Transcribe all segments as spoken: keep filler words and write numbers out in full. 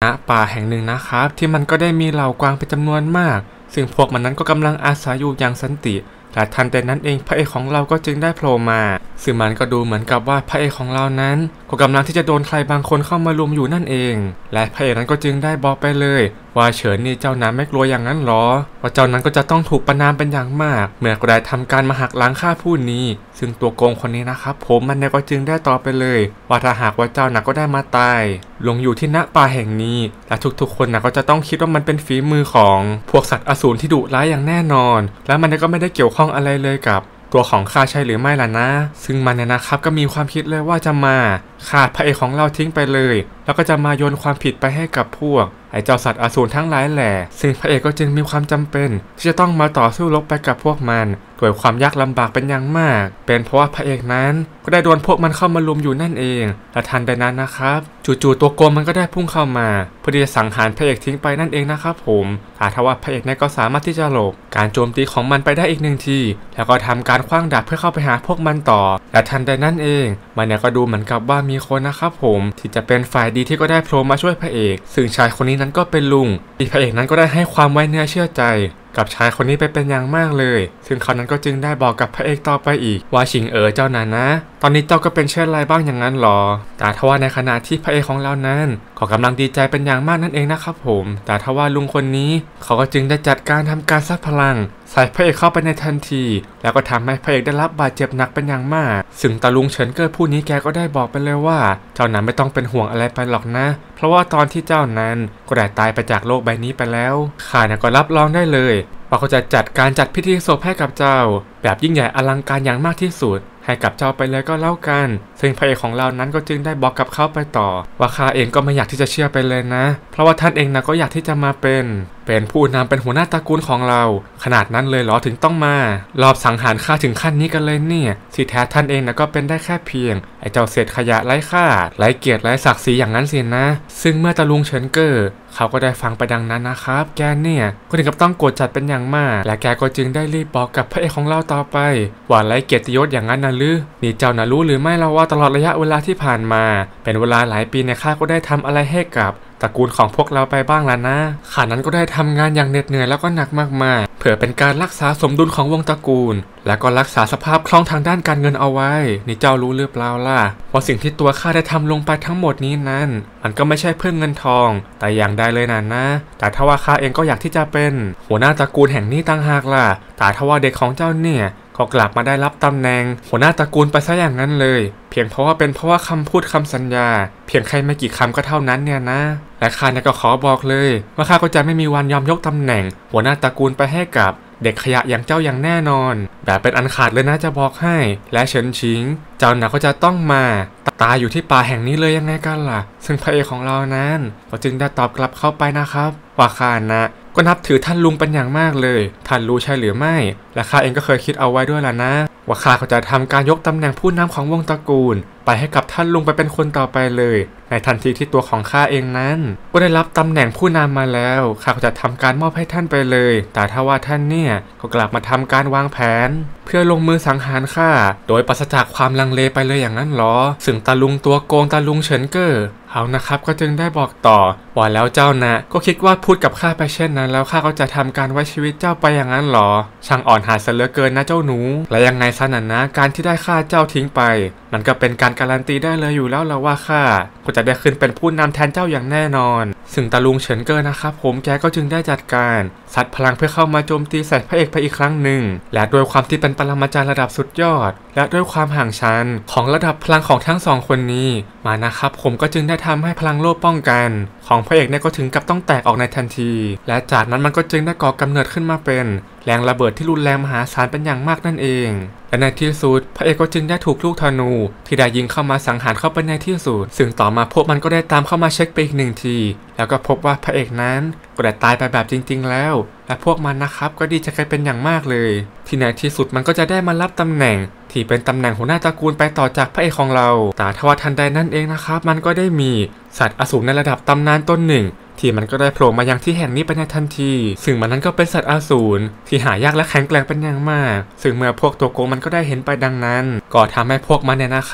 ป่าแห่งหนึ่งนะครับที่มันก็ได้มีเหล่ากวางเป็นจำนวนมากซึ่งพวกมันนั้นก็กำลังอาศัยอยู่อย่างสันติและทันใดนั้นเองพระเอกของเราก็จึงได้โผล่มาซึ่งมันก็ดูเหมือนกับว่าพระเอกของเรานั้นก็กำลังที่จะโดนใครบางคนเข้ามาลุมอยู่นั่นเองและพระเอกนั้นก็จึงได้บอกไปเลยว่าเฉินนี่เจ้านั้นไม่กลัวอย่างนั้นหรอว่าเจ้านั้นก็จะต้องถูกประณามเป็นอย่างมากเมื่อก็ได้ทำการมาหักล้างข้าผู้นี้ซึ่งตัวโกงคนนี้นะครับผมมันเนี่ยก็จึงได้ตอบไปเลยว่าถ้าหากว่าเจ้าน่ะก็ได้มาตายลงอยู่ที่ณป่าแห่งนี้และทุกๆคนน่ะก็จะต้องคิดว่ามันเป็นฝีมือของพวกสัตว์อสูรที่ดุร้ายอย่างแน่นอนและมันก็ไม่ได้เกี่ยวข้องอะไรเลยกับตัวของข้าใช่หรือไม่ล่ะนะซึ่งมันเนี่ยนะครับก็มีความคิดเลยว่าจะมาฆ่าพระเอกของเราทิ้งไปเลยแล้วก็จะมาโยนความผิดไปให้กับพวกไอ้เจ้าสัตว์อสูรทั้งหลายแหละซึ่งพระเอกก็จึงมีความจำเป็นที่จะต้องมาต่อสู้รบไปกับพวกมันด้วยความยากลำบากเป็นอย่างมากเป็นเพราะว่าพระเอกนั้นก็ได้โดนพวกมันเข้ามาลุมอยู่นั่นเองและทันใดนั้นนะครับจู่ๆตัวโกงมันก็ได้พุ่งเข้ามาเพื่อที่จะสังหารพระเอกทิ้งไปนั่นเองนะครับผมแต่ถ้าว่าพระเอกเนี่ยก็สามารถที่จะหลบการโจมตีของมันไปได้อีกหนึ่งทีแล้วก็ทำการขว้างดาบเพื่อเข้าไปหาพวกมันต่อและทันใดนั้นเองมันเนี่ยก็ดูเหมือนกับว่ามีคนนะครับผมที่จะเป็นฝ่ายดีที่ก็ได้โผล่มาช่วยพระเอกซึ่งชายคนนี้นั้นก็เป็นลุงที่พระเอกนั้นก็ได้ให้ความไว้เนื้อเชื่อใจกับชายคนนี้ไปเป็นอย่างมากเลยซึ่งเขานั้นก็จึงได้บอกกับพระเอกต่อไปอีกว่าชิงเอ๋อเจ้านั้นนะตอนนี้เจ้าก็เป็นเช่นไรบ้างอย่างนั้นหรอแต่ทว่าในขณะที่พระเอกของเรานั้นก็กำลังดีใจเป็นอย่างมากนั่นเองนะครับผมแต่ทว่าลุงคนนี้เขาก็จึงได้จัดการทำการซัดพลังใส่พระเอกเข้าไปในทันทีแล้วก็ทำให้พระเอกได้รับบาดเจ็บหนักเป็นอย่างมากซึ่งตาลุงเฉินเกิดผู้นี้แกก็ได้บอกไปเลยว่าเจ้านั้นไม่ต้องเป็นห่วงอะไรไปหรอกนะเพราะว่าตอนที่เจ้านั้นก็ได้ตายไปจากโลกใบนี้ไปแล้วข้าเนี่ยก็รับรองได้เลยว่าเขาจะจัดการจัดพิธีศพให้กับเจ้าแบบยิ่งใหญ่อลังการอย่างมากที่สุดให้กับเจ้าไปเลยก็แล้วกันซึ่งพระเอกของเรานั้นก็จึงได้บอกกับเขาไปต่อว่าข้าเองก็ไม่อยากที่จะเชื่อไปเลยนะเพราะว่าท่านเองนะก็อยากที่จะมาเป็นเป็นผู้นำเป็นหัวหน้าตระกูลของเราขนาดนั้นเลยเหรอถึงต้องมารอบสังหารข้าถึงขั้นนี้กันเลยเนี่ยสิแท้ท่านเองนะก็เป็นได้แค่เพียงไอ้เจ้าเศษขยะไร้ค่าไร้เกียรติไร้ศักดิ์ศรีอย่างนั้นสินะซึ่งเมื่อตาลุงเฉินเก่อเขาก็ได้ฟังไปดังนั้นนะครับแกเนี่ยก็ถึงกับต้องโกรธจัดเป็นอย่างมากและแกก็จึงได้รีบบอกกับพระเอกของเราต่อไปว่าไร้เกียรติยศอย่างนั้นนะหรือนี่เจ้านะรู้หรือไม่เราว่าตลอดระยะเวลาที่ผ่านมาเป็นเวลาหลายปีเนี่ยข้าก็ได้ทำอะไรให้กับตระกูลของพวกเราไปบ้างแล้วนะข้านั้นก็ได้ทำงานอย่างเหน็ดเหนื่อยแล้วก็หนักมากๆเพื่อเป็นการรักษาสมดุลของวงตระกูลและก็รักษาสภาพคล่องทางด้านการเงินเอาไว้นี่เจ้ารู้หรือเปล่าล่ะว่าสิ่งที่ตัวข้าได้ทำลงไปทั้งหมดนี้นั้นมันก็ไม่ใช่เพื่อเงินทองแต่อย่างใดเลยนะนะแต่ถ้าว่าข้าเองก็อยากที่จะเป็นหัวหน้าตระกูลแห่งนี้ต่างหากล่ะแต่ถ้าว่าเด็กของเจ้าเนี่ยก็กลับมาได้รับตำแหน่งหัวหน้าตระกูลไปซะอย่างนั้นเลยเพียงเพราะว่าเป็นเพราะว่าคำพูดคำสัญญาเพียงแค่ไม่กี่คำก็เท่านั้นเนี่ยนะและข้าเนี่ยก็ขอบอกเลยว่าข้าก็จะไม่มีวันยอมยกตำแหน่งหัวหน้าตระกูลไปให้กับเด็กขยะอย่างเจ้าอย่างแน่นอนแบบเป็นอันขาดเลยนะจะบอกให้และเฉินชิงเจ้าหนักก็จะต้องมาตายอยู่ที่ป่าแห่งนี้เลยยังไงกันล่ะซึ่งพระเอกของเรานั้นก็จึงได้ตอบกลับเข้าไปนะครับว่าข้านะก็นับถือท่านลุงเป็นอย่างมากเลยท่านรู้ใช่หรือไม่และข้าเองก็เคยคิดเอาไว้ด้วยล่ะนะว่าข้าก็จะทำการยกตำแหน่งผู้นำของวงตระกูลไปให้กับท่านลุงไปเป็นคนต่อไปเลยในทันทีที่ตัวของข้าเองนั้นก็ได้รับตำแหน่งผู้นำมาแล้วข้าก็จะทำการมอบให้ท่านไปเลยแต่ถ้าว่าท่านเนี่ยก็กลับมาทำการวางแผนเพื่อลงมือสังหารข้าโดยปราศจากความลังเลไปเลยอย่างนั้นหรอซึ่งตาลุงตัวโกงตาลุงเฉินเก่อเอานะครับก็จึงได้บอกต่อว่าแล้วเจ้านะก็คิดว่าพูดกับข้าไปเช่นนั้นแล้วข้าก็จะทำการไว้ชีวิตเจ้าไปอย่างนั้นหรอช่างอ่อนหัดเสียเหลือเกินนะเจ้าหนูและยังไงซะนั่นนะการที่ได้ฆ่าเจ้าทิ้งไปมันก็เป็นการการันตีได้เลยอยู่แล้วละว่าข้าก็จะได้ขึ้นเป็นผู้นำแทนเจ้าอย่างแน่นอนซึ่งตาลุงเฉินเก่อนะครับผมแกก็จึงได้จัดการซัดพลังเพื่อเข้ามาโจมตีใส่พระเอกไปอีกครั้งหนึ่งและด้วยความที่เป็นปรมาจารย์ระดับสุดยอดและด้วยความห่างชั้นของระดับพลังของทั้งสองคนนี้มานะครับผมก็จึงได้ทำให้พลังโล่ป้องกันของพระเอกเนี่ยก็ถึงกับต้องแตกออกในทันทีและจากนั้นมันก็จึงได้ก่อกำเนิดขึ้นมาเป็นแรงระเบิดที่รุนแรงมหาศาลเป็นอย่างมากนั่นเองและในที่สุดพระเอกก็จึงได้ถูกลูกธนูที่ได้ยิงเข้ามาสังหารเข้าไปในที่สุดซึ่งต่อมาพวกมันก็ได้ตามเข้ามาเช็คไปอีกหนึ่งทีแล้วก็พบว่าพระเอกนั้นก็ได้ตายไปแบบจริงๆแล้วและพวกมันนะครับก็ดีใจกันเป็นอย่างมากเลยที่ในที่สุดมันก็จะได้มารับตำแหน่งที่เป็นตำแหน่งหัวหน้าตระกูลไปต่อจากพระเอกของเราแต่ทว่าทันใดนั้นเองนะครับมันก็ได้มีสัตว์อสูรในระดับตำนานต้นหนึ่งที่มันก็ได้โผล่มายังที่แห่งนี้ไปในทันทีซึ่งมันนั้นก็เป็นสัตว์อสูรที่หายากและแข็งแกร่งเป็นอย่างมากซึ่งเมื่อพวกตัวโกงมันก็ได้เห็นไปดังนั้นก็ทำให้พวกมันเนี่ยนะครับ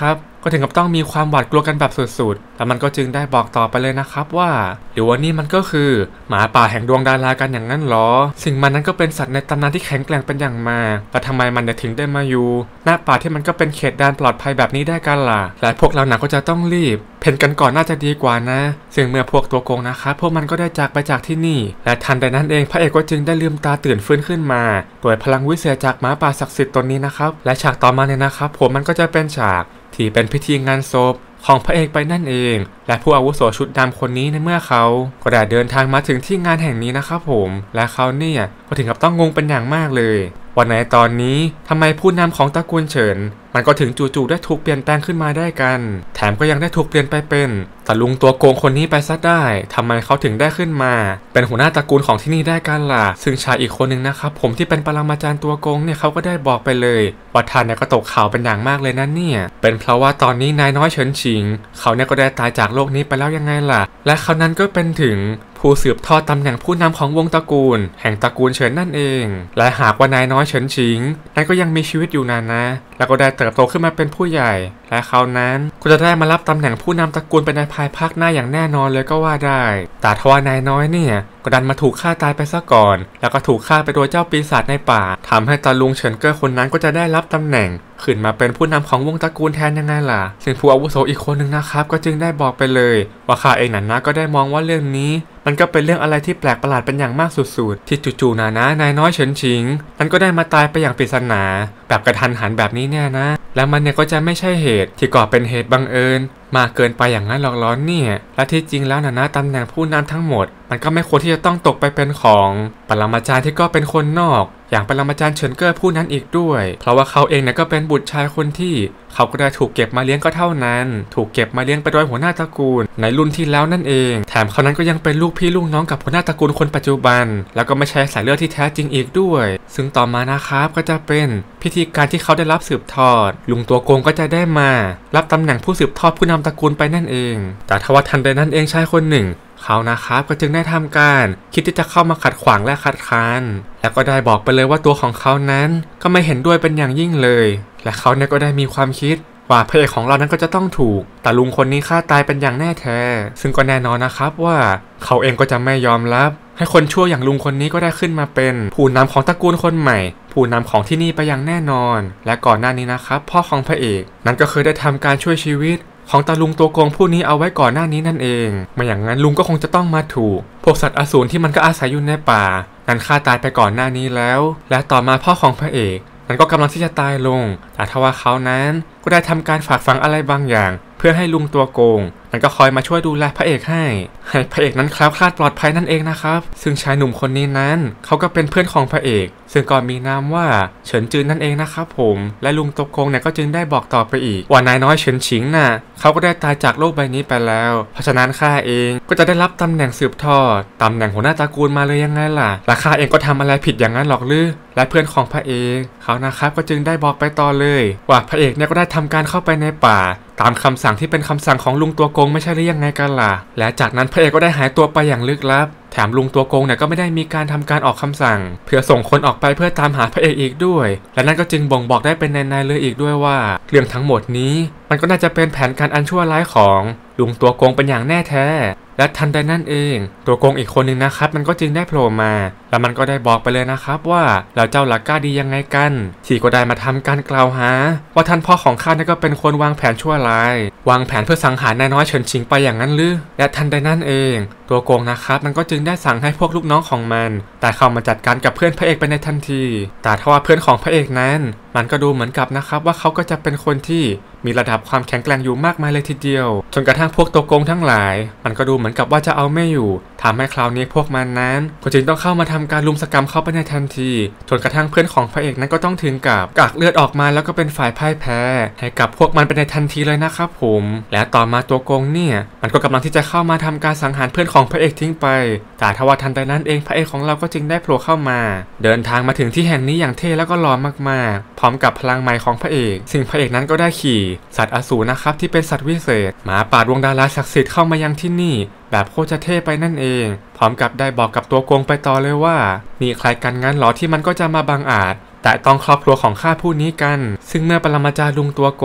ก็ถึงกับต้องมีความหวาดกลัวกันแบบสุดๆแล้วมันก็จึงได้บอกต่อไปเลยนะครับว่าหรือว่านี่มันก็คือหมาป่าแห่งดวงดารากันอย่างนั้นหรอสิ่งมันนั้นก็เป็นสัตว์ในตำนานที่แข็งแกร่งเป็นอย่างมากแต่ทำไมมันถึงได้มาอยู่หน้าป่าที่มันก็เป็นเขตแดนปลอดภัยแบบนี้ได้กันล่ะและพวกเราหนักก็จะต้องรีบเพ่นกันก่อนน่าจะดีกว่านะซึ่งเมื่อพวกตัวโกงนะครับพวกมันก็ได้จากไปจากที่นี่และทันใดนั้นเองพระเอกก็จึงได้ลืมตาตื่นฟื้นขึ้นมาโดยพลังวิเศษจากหมาป่าศักดิ์สิทธิ์ตนนี้นะครับและฉากต่อมาเนี่ยนะครับผมมันก็จะเป็นฉากที่เป็นพิธีงานศพของพระเอกไปนั่นเองและผู้อาวุโสชุดดำคนนี้ในเมื่อเขาก็ได้เดินทางมาถึงที่งานแห่งนี้นะครับผมและเขาเนี่ยก็ถึงกับต้องงงเป็นอย่างมากเลยวันในตอนนี้ทำไมผู้นำของตระกูลเฉินมันก็ถึงจู่ๆได้ถูกเปลี่ยนแปลงขึ้นมาได้กันแถมก็ยังได้ถูกเปลี่ยนไปเป็นตะลุงตัวโกงคนนี้ไปซะได้ทำไมเขาถึงได้ขึ้นมาเป็นหัวหน้าตระกูลของที่นี่ได้กันล่ะซึ่งชายอีกคนหนึ่งนะครับผมที่เป็นปรมาจารย์ตัวโกงเนี่ยเขาก็ได้บอกไปเลยว่าท่านเนี่ยก็ตกข่าวเป็นอย่างมากเลยนะเนี่ยเป็นเพราะว่าตอนนี้นายน้อยเฉินฉิงเขาเนี่ยก็ได้ตายจากโลกนี้ไปแล้วยังไงล่ะและเขานั้นก็เป็นถึงผู้สืบทอดตำแหน่งผู้นำของวงตระกูลแห่งตระกูลเฉินนั่นเองและหากว่านายน้อยเฉินฉิงนั้นก็ยังมีชีวิตอยู่นานนะแล้วก็ได้เติบโตขึ้นมาเป็นผู้ใหญ่และเขานั้นก็จะได้มารับตำแหน่งผู้นำตระกูลเป็นในภายภาคหน้าอย่างแน่นอนเลยก็ว่าได้แต่ทว่านายน้อยเนี่ยก็ดันมาถูกฆ่าตายไปซะก่อนแล้วก็ถูกฆ่าไปโดยเจ้าปีศาจในป่าทำให้ตาลุงเฉินเก้อคนนั้นก็จะได้รับตำแหน่งขึ้นมาเป็นผู้นำของวงตระกูลแทนยังไงล่ะซึ่งผู้อาวุโสอีกคนหนึ่งนะครับก็จึงได้บอกไปเลยว่าข้าเองนั้นนะก็ได้มองว่าเรื่องนี้มันก็เป็นเรื่องอะไรที่แปลกประหลาดเป็นอย่างมากสุดๆที่จู่ๆนะนะนายน้อยเฉินฉิงมันก็ได้มาตายไปอย่างปริศนาแบบกระทันหันแบบนี้เนี่ยนะแล้วมันเนี่ยก็จะไม่ใช่เหตุที่ก่อเป็นเหตุบังเอิญมากเกินไปอย่างนั้นหรอกล้อเนี่ยและที่จริงแล้วนะนะตำแหน่งผู้นำทั้งหมดมันก็ไม่ควรที่จะต้องตกไปเป็นของปรมาจารย์ที่ก็เป็นคนนอกอย่างปรมาจารย์เฉินเก้อผู้นั้นอีกด้วยเพราะว่าเขาเองเนี่ยก็เป็นบุตรชายคนที่เขาก็ได้ถูกเก็บมาเลี้ยงก็เท่านั้นถูกเก็บมาเลี้ยงไปโดยหัวหน้าตระกูลในรุ่นที่แล้วนั่นเองแถมเขานั้นก็ยังเป็นลูกพี่ลูกน้องกับหัวหน้าตระกูลคนปัจจุบันแล้วก็ไม่ใช่สายเลือดที่แท้จริงอีกด้วยซึ่งต่อมานะครับก็จะเป็นพิธีการที่เขาได้รับสืบทอดลุงตัวโกงก็จะได้มารับตำแหน่งผู้สืบทอดผู้นำตระกูลไปนั่นเองแต่ทว่าทันใดนั้นเองชายคนหนึ่งเขานะครับก็จึงได้ทำการคิดที่จะเข้ามาขัดขวางและคัดค้านแล้วก็ได้บอกไปเลยว่าตัวของเขานั้นก็ไม่เห็นด้วยเป็นอย่างยิ่งเลยและเขาเนี่ยก็ได้มีความคิดว่าพระเอกของเรานั้นก็จะต้องถูกแต่ลุงคนนี้ฆ่าตายเป็นอย่างแน่แท้ซึ่งก็แน่นอนนะครับว่าเขาเองก็จะไม่ยอมรับให้คนชั่วอย่างลุงคนนี้ก็ได้ขึ้นมาเป็นผู้นำของตระกูลคนใหม่ผู้นำของที่นี่ไปอย่างแน่นอนและก่อนหน้านี้นะครับพ่อของพระเอกนั้นก็เคยได้ทำการช่วยชีวิตของตาลุงตัวโกงผู้นี้เอาไว้ก่อนหน้านี้นั่นเองไม่อย่างนั้นลุงก็คงจะต้องมาถูกพวกสัตว์อสูรที่มันก็อาศัยอยู่ในป่านั้นฆ่าตายไปก่อนหน้านี้แล้วและต่อมาพ่อของพระเอกมันก็กำลังที่จะตายลงแต่ทว่าเขานั้นก็ได้ทำการฝากฝังอะไรบางอย่างเพื่อให้ลุงตัวโกงมันก็คอยมาช่วยดูแลพระเอกให้ให้พระเอกนั้นแคล้วคลาดปลอดภัยนั่นเองนะครับซึ่งชายหนุ่มคนนี้นั้นเขาก็เป็นเพื่อนของพระเอกซึ่งก็มีนามว่าเฉินจืนนั่นเองนะครับผมและลุงตัวโกงเนี่ยก็จึงได้บอกต่อไปอีกว่านายน้อยเฉินฉิงน่ะเขาก็ได้ตายจากโลกใบนี้ไปแล้วเพราะฉะนั้นข้าเองก็จะได้รับตำแหน่งสืบทอดตำแหน่งหัวหน้าตระกูลมาเลยยังไงล่ะและข้าเองก็ทำอะไรผิดอย่างนั้นหรอกหรือและเพื่อนของพระเอกเขานะครับก็จึงได้บอกไปต่อเลยว่าพระเอกเนี่ยก็ได้ทำการเข้าไปในป่าตามคำสั่งที่เป็นคำสั่งของลุงตัวโกงไม่ใช่หรือยังไงกันล่ะและจากนั้นพระเอกก็ได้หายตัวไปอย่างลึกลับแถมลุงตัวโกงเนี่ยก็ไม่ได้มีการทำการออกคำสั่งเพื่อส่งคนออกไปเพื่อตามหาพระเอกอีกด้วยและนั่นก็จึงบ่งบอกได้เป็นในๆเลยอีกด้วยว่าเรื่องทั้งหมดนี้มันก็น่าจะเป็นแผนการอันชั่วร้ายของลุงตัวโกงเป็นอย่างแน่แท้และทันใดนั่นเองตัวโกงอีกคนหนึ่งนะครับมันก็จึงได้โผล่มาแล้วมันก็ได้บอกไปเลยนะครับว่าแล้วเจ้าหลักกล้าดียังไงกันที่ก็ได้มาทำการกล่าวหาว่าท่านพ่อของข้านี่ก็เป็นคนวางแผนชั่วร้ายวางแผนเพื่อสังหารนายน้อยเฉินฉิงไปอย่างนั้นหรือและทันใดนั่นเองตัวโกงนะครับมันก็จึงได้สั่งให้พวกลูกน้องของมันแต่เข้ามาจัดการกับเพื่อนพระเอกไปในทันทีแต่ทว่าเพื่อนของพระเอกนั้นมันก็ดูเหมือนกับนะครับว่าเขาก็จะเป็นคนที่มีระดับความแข็งแกร่งอยู่มากมายเลยทีเดียวจนกระทั่งพวกตัวโกงทั้งหลายมันก็ดูเหมือนกับว่าจะเอาไม่อยู่ทำให้คราวนี้พวกมันนั้นก็จึงต้องเข้ามาทำการลุมสกรรมเข้าไปในทันทีจนกระทั่งเพื่อนของพระเอกนั้นก็ต้องถึงกับกากเลือดออกมาแล้วก็เป็นฝ่ายพ่ายแพ้ให้กับพวกมันไปในทันทีเลยนะครับผมและต่อมาตัวโกงเนี่ยมันก็กำลังที่จะเข้ามาทำการสังหารเพื่อนของพระเอกทิ้งไปแต่ทว่าทันใดนั้นเองพระเอกของเราก็จึงได้โผล่เข้ามาเดินทางมาถึงที่แห่งนี้อย่างเท่แล้วก็หล่อมากๆพร้อมกับพลังใหม่ของพระเอกซึ่งพระเอกนั้นก็ได้ขี่สัตว์อสูรนะครับที่เป็นสัตว์วิเศษหมาป่าดวงดาราศักดิ์สิทธิ์เข้ามายังที่นี่แบบโคตรจะเท่ไปนั่นเองพร้อมกับได้บอกกับตัวโกงไปต่อเลยว่ามีใครกันงั้นหรอที่มันก็จะมาบังอาจแต่ต้องครอบครัวของข้าผู้นี้กันซึ่งเมื่อปรมาจารย์ลุงตัวโกง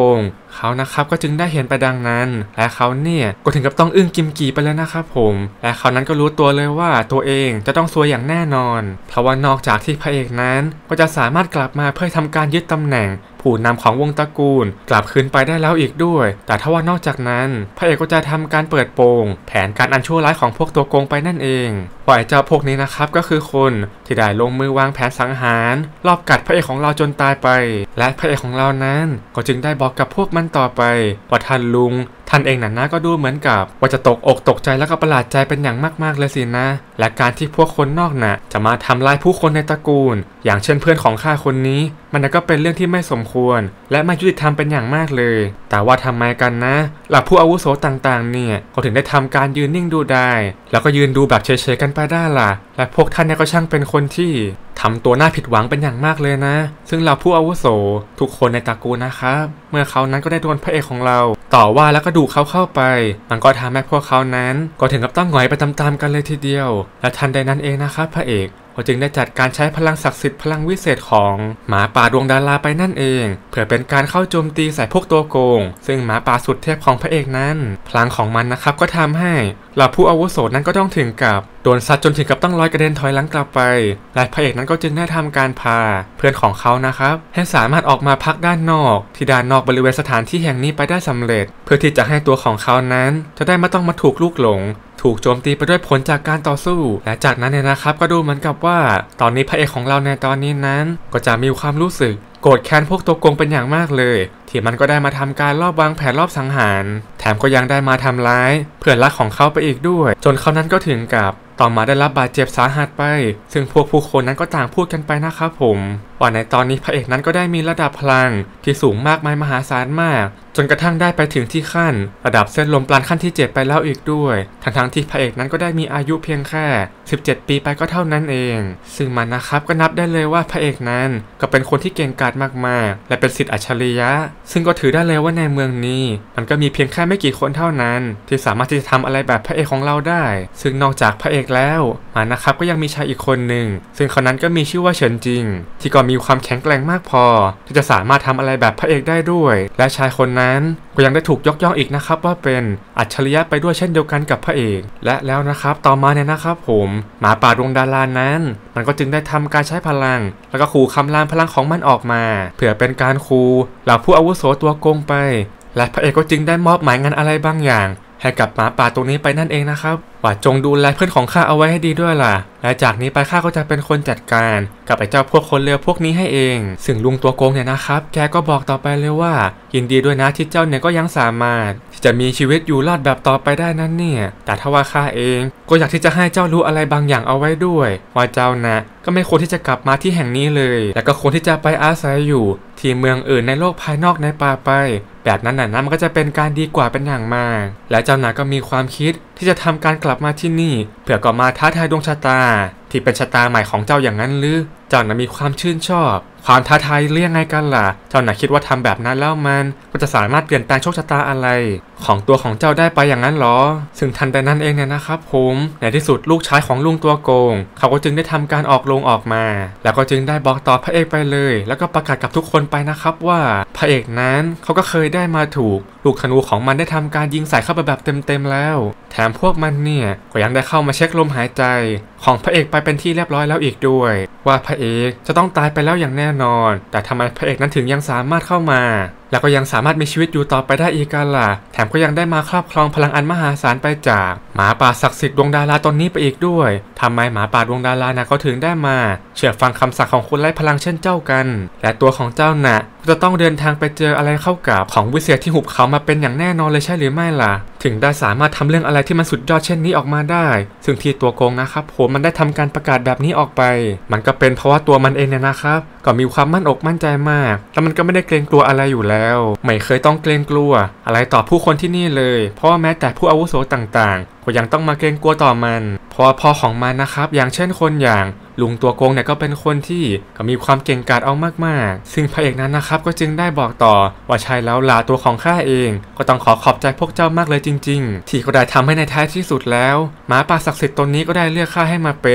เขานะครับก็จึงได้เห็นไปดังนั้นและเขาเนี่ยก็ถึงกับต้องอึ้งกิมกี่ไปเลยนะครับผมและเขานั้นก็รู้ตัวเลยว่าตัวเองจะต้องซวยอย่างแน่นอนเพราะว่านอกจากที่พระเอกนั้นก็จะสามารถกลับมาเพื่อทำการยึดตำแหน่งผู้นำของวงตระกูลกลับคืนไปได้แล้วอีกด้วยแต่ถ้าว่านอกจากนั้นพระเอกก็จะทำการเปิดโปงแผนการอันชั่วร้ายของพวกตัวโกงไปนั่นเองว่าไอ้เจ้าพวกนี้นะครับก็คือคนที่ได้ลงมือวางแผนสังหารรอบกัดพระเอกของเราจนตายไปและพระเอกของเรานั้นก็จึงได้บอกกับพวกมันต่อไปว่าท่านลุงท่านเองน่ะนะก็ดูเหมือนกับว่าจะตกอกตกใจแล้วก็ประหลาดใจเป็นอย่างมากๆเลยสินะและการที่พวกคนนอกน่ะจะมาทำลายผู้คนในตระกูลอย่างเช่นเพื่อนของข้าคนนี้มันก็เป็นเรื่องที่ไม่สมควรและไม่ยุติธรรมเป็นอย่างมากเลยแต่ว่าทำไมกันนะเหล่าผู้อาวุโสต่างๆเนี่ยเขาถึงได้ทำการยืนนิ่งดูได้แล้วก็ยืนดูแบบเฉยๆกันไปได้ล่ะและพวกท่านเนี่ยก็ช่างเป็นคนที่ทำตัวน่าผิดหวังเป็นอย่างมากเลยนะซึ่งเราผู้อาวุโสทุกคนในตระกูลนะครับเมื่อเขานั้นก็ได้โดนพระเอกของเราต่อว่าแล้วก็ดูเขาเข้าไปมันก็ทำให้พวกเขานั้นก็ถึงกับต้องหงอยไปตามๆกันเลยทีเดียวและทันใดนั้นเองนะครับพระเอกก็จึงได้จัดการใช้พลังศักดิ์สิทธิ์พลังวิเศษของหมาป่าดวงดาราไปนั่นเองเพื่อเป็นการเข้าโจมตีใส่พวกตัวโกงซึ่งหมาป่าสุดเทพของพระเอกนั้นพลังของมันนะครับก็ทำให้เหล่าผู้อาวุโสนั้นก็ต้องถึงกับโดนซัดจนถึงกับต้องลอยกระเด็นถอยหลังกลับไปและพระเอกนั้นก็จึงได้ทำการพาเพื่อนของเขานะครับให้สามารถออกมาพักด้านนอกที่ด้านนอกบริเวณสถานที่แห่งนี้ไปได้สำเร็จเพื่อที่จะให้ตัวของเขานั้นจะได้ไม่ต้องมาถูกลูกหลงถูกโจมตีไปด้วยผลจากการต่อสู้และจากนั้นเนี่ยนะครับก็ดูเหมือนกับว่าตอนนี้พระเอกของเราในตอนนี้นั้นก็จะมีความรู้สึกโกรธแค้นพวกตัวโกงเป็นอย่างมากเลยที่มันก็ได้มาทำการลอบวางแผนรอบสังหารแถมก็ยังได้มาทำร้ายเพื่อนรักของเขาไปอีกด้วยจนเขานั้นก็ถึงกับต้องมาได้รับบาดเจ็บสาหัสไปซึ่งพวกผู้คนนั้นก็ต่างพูดกันไปนะครับผมว่าในตอนนี้พระเอกนั้นก็ได้มีระดับพลังที่สูงมากมายมหาศาลมากจนกระทั่งได้ไปถึงที่ขั้นระดับเส้นลมปราณขั้นที่เจ็ดไปแล้วอีกด้วยทั้งทั้งที่พระเอกนั้นก็ได้มีอายุเพียงแค่สิบเจ็ดปีไปก็เท่านั้นเองซึ่งมันนะครับก็นับได้เลยว่าพระเอกนั้นก็เป็นคนที่เก่งกาจมากๆและเป็นศิษย์อัจฉริยะซึ่งก็ถือได้เลยว่าในเมืองนี้มันก็มีเพียงแค่ไม่กี่คนเท่านั้นที่สามารถที่จะทำอะไรแบบพระเอกของเราได้ซึ่งนอกจากพระเอกแล้วมันนะครับก็ยังมีชายอีกคนหนึ่งซึ่งเขานั้นก็มีชื่อว่าเฉินจิงที่ก็มีความแข็งแกร่งมากพอที่จะสามารถทำอะไรแบบพระเอกได้ด้วยและชายคนนั้นก็ยังได้ถูกยกย่องอีกนะครับว่าเป็นอัจฉริยะไปด้วยเช่นเดียวกันกับพระเอกและแล้วนะครับต่อมาเนี่ยนะครับผมหมาป่าดวงดารานั้นมันก็จึงได้ทำการใช้พลังแล้วก็ขู่คำรามพลังของมันออกมาเพื่อเป็นการขู่เหล่าผู้อาวุโสตัวโกงไปและพระเอกก็จึงได้มอบหมายงานอะไรบางอย่างให้กับหมาป่าตัวนี้ไปนั่นเองนะครับว่าจงดูแลเพื่อนของข้าเอาไว้ให้ดีด้วยล่ะและจากนี้ไปข้าก็จะเป็นคนจัดการกับไอ้เจ้าพวกคนเลวพวกนี้ให้เองซึ่งลุงตัวโกงเนี่ยนะครับแกก็บอกต่อไปเลยว่ายินดีด้วยนะที่เจ้าเนี่ยก็ยังสามารถที่จะมีชีวิตอยู่รอดแบบต่อไปได้นั่นเนี่ยแต่ถ้าว่าข้าเองก็อยากที่จะให้เจ้ารู้อะไรบางอย่างเอาไว้ด้วยว่าเจ้านะก็ไม่ควรที่จะกลับมาที่แห่งนี้เลยและก็ควรที่จะไปอาศัยอยู่ที่เมืองอื่นในโลกภายนอกในป่าไปแบบนั้นน่ะนะมันก็จะเป็นการดีกว่าเป็นอย่างมากและเจ้านาก็มีความคิดที่จะทำการกลับมาที่นี่เพื่อก็มาท้าทายดวงชะตาที่เป็นชะตาใหม่ของเจ้าอย่างนั้นหรือเจ้าน่ะมีความชื่นชอบความท้าทายเรียกไงกันล่ะเจ้าน่ะคิดว่าทำแบบนั้นแล้วมันก็จะสามารถเปลี่ยนแปลงโชคชะตาอะไรของตัวของเจ้าได้ไปอย่างนั้นหรอซึ่งทันใดนั้นเองเนี่ยนะครับผมในที่สุดลูกชายของลุงตัวโกงเขาก็จึงได้ทำการออกโรงออกมาแล้วก็จึงได้บอกต่อพระเอกไปเลยแล้วก็ประกาศกับทุกคนไปนะครับว่าพระเอกนั้นเขาก็เคยได้มาถูกลูกธนูของมันได้ทำการยิงใส่เข้าไปแบบเต็มๆแล้วแถมพวกมันเนี่ยก็ยังได้เข้ามาเช็คลมหายใจของพระเอกไปเป็นที่เรียบร้อยแล้วอีกด้วยว่าพระเอกจะต้องตายไปแล้วอย่างแน่นอนแต่ทำไมพระเอกนั้นถึงยังสามารถเข้ามาแล้วก็ยังสามารถมีชีวิตอยู่ต่อไปได้อีกกันล่ะแถมก็ยังได้มาครอบครองพลังอันมหาศาลไปจากหมาป่าศักดิ์สิทธิ์ดวงดาราตนนี้ไปอีกด้วยทำไมหมาป่าดวงดารานะเขาถึงได้มาเชื่อฟังคำสั่งของคนไร้พลังเช่นเจ้ากันและตัวของเจ้าน่ะจะต้องเดินทางไปเจออะไรเข้ากับของวิเศษที่หุบเขามาเป็นอย่างแน่นอนเลยใช่หรือไม่ล่ะถึงได้สามารถทำเรื่องอะไรที่มันสุดยอดเช่นนี้ออกมาได้ซึ่งที่ตัวโกงนะครับผมมันได้ทำการประกาศแบบนี้ออกไปมันก็เป็นเพราะว่าตัวมันเองเนี่ยนะครับก็มีความมั่นอกมั่นใจมากแล้วมันก็ไม่ได้เกรงกลัวอะไรอยู่แล้วไม่เคยต้องเกรงกลัวอะไรต่อผู้คนที่นี่เลยเพราะว่าแม้แต่ผู้อาวุโสต่างๆก็ยังต้องมาเกรงกลัวต่อมันเพราะพ่อของมันนะครับอย่างเช่นคนอย่างลุงตัวโกงเนี่ยก็เป็นคนที่ก็มีความเก่งกาจเอามากๆซึ่งพระเอกนั้นนะครับก็จึงได้บอกต่อว่าใช่แล้วล่ะตัวของข้าเองก็ต้องขอขอบใจพวกเจ้ามากเลยจริงๆที่ก็ได้ทำให้ในท้ายที่สุดแล้วหมาป่าศักดิ์สิทธิ์ตนนี้ก็ได้เลือกข้าให้มาเป็น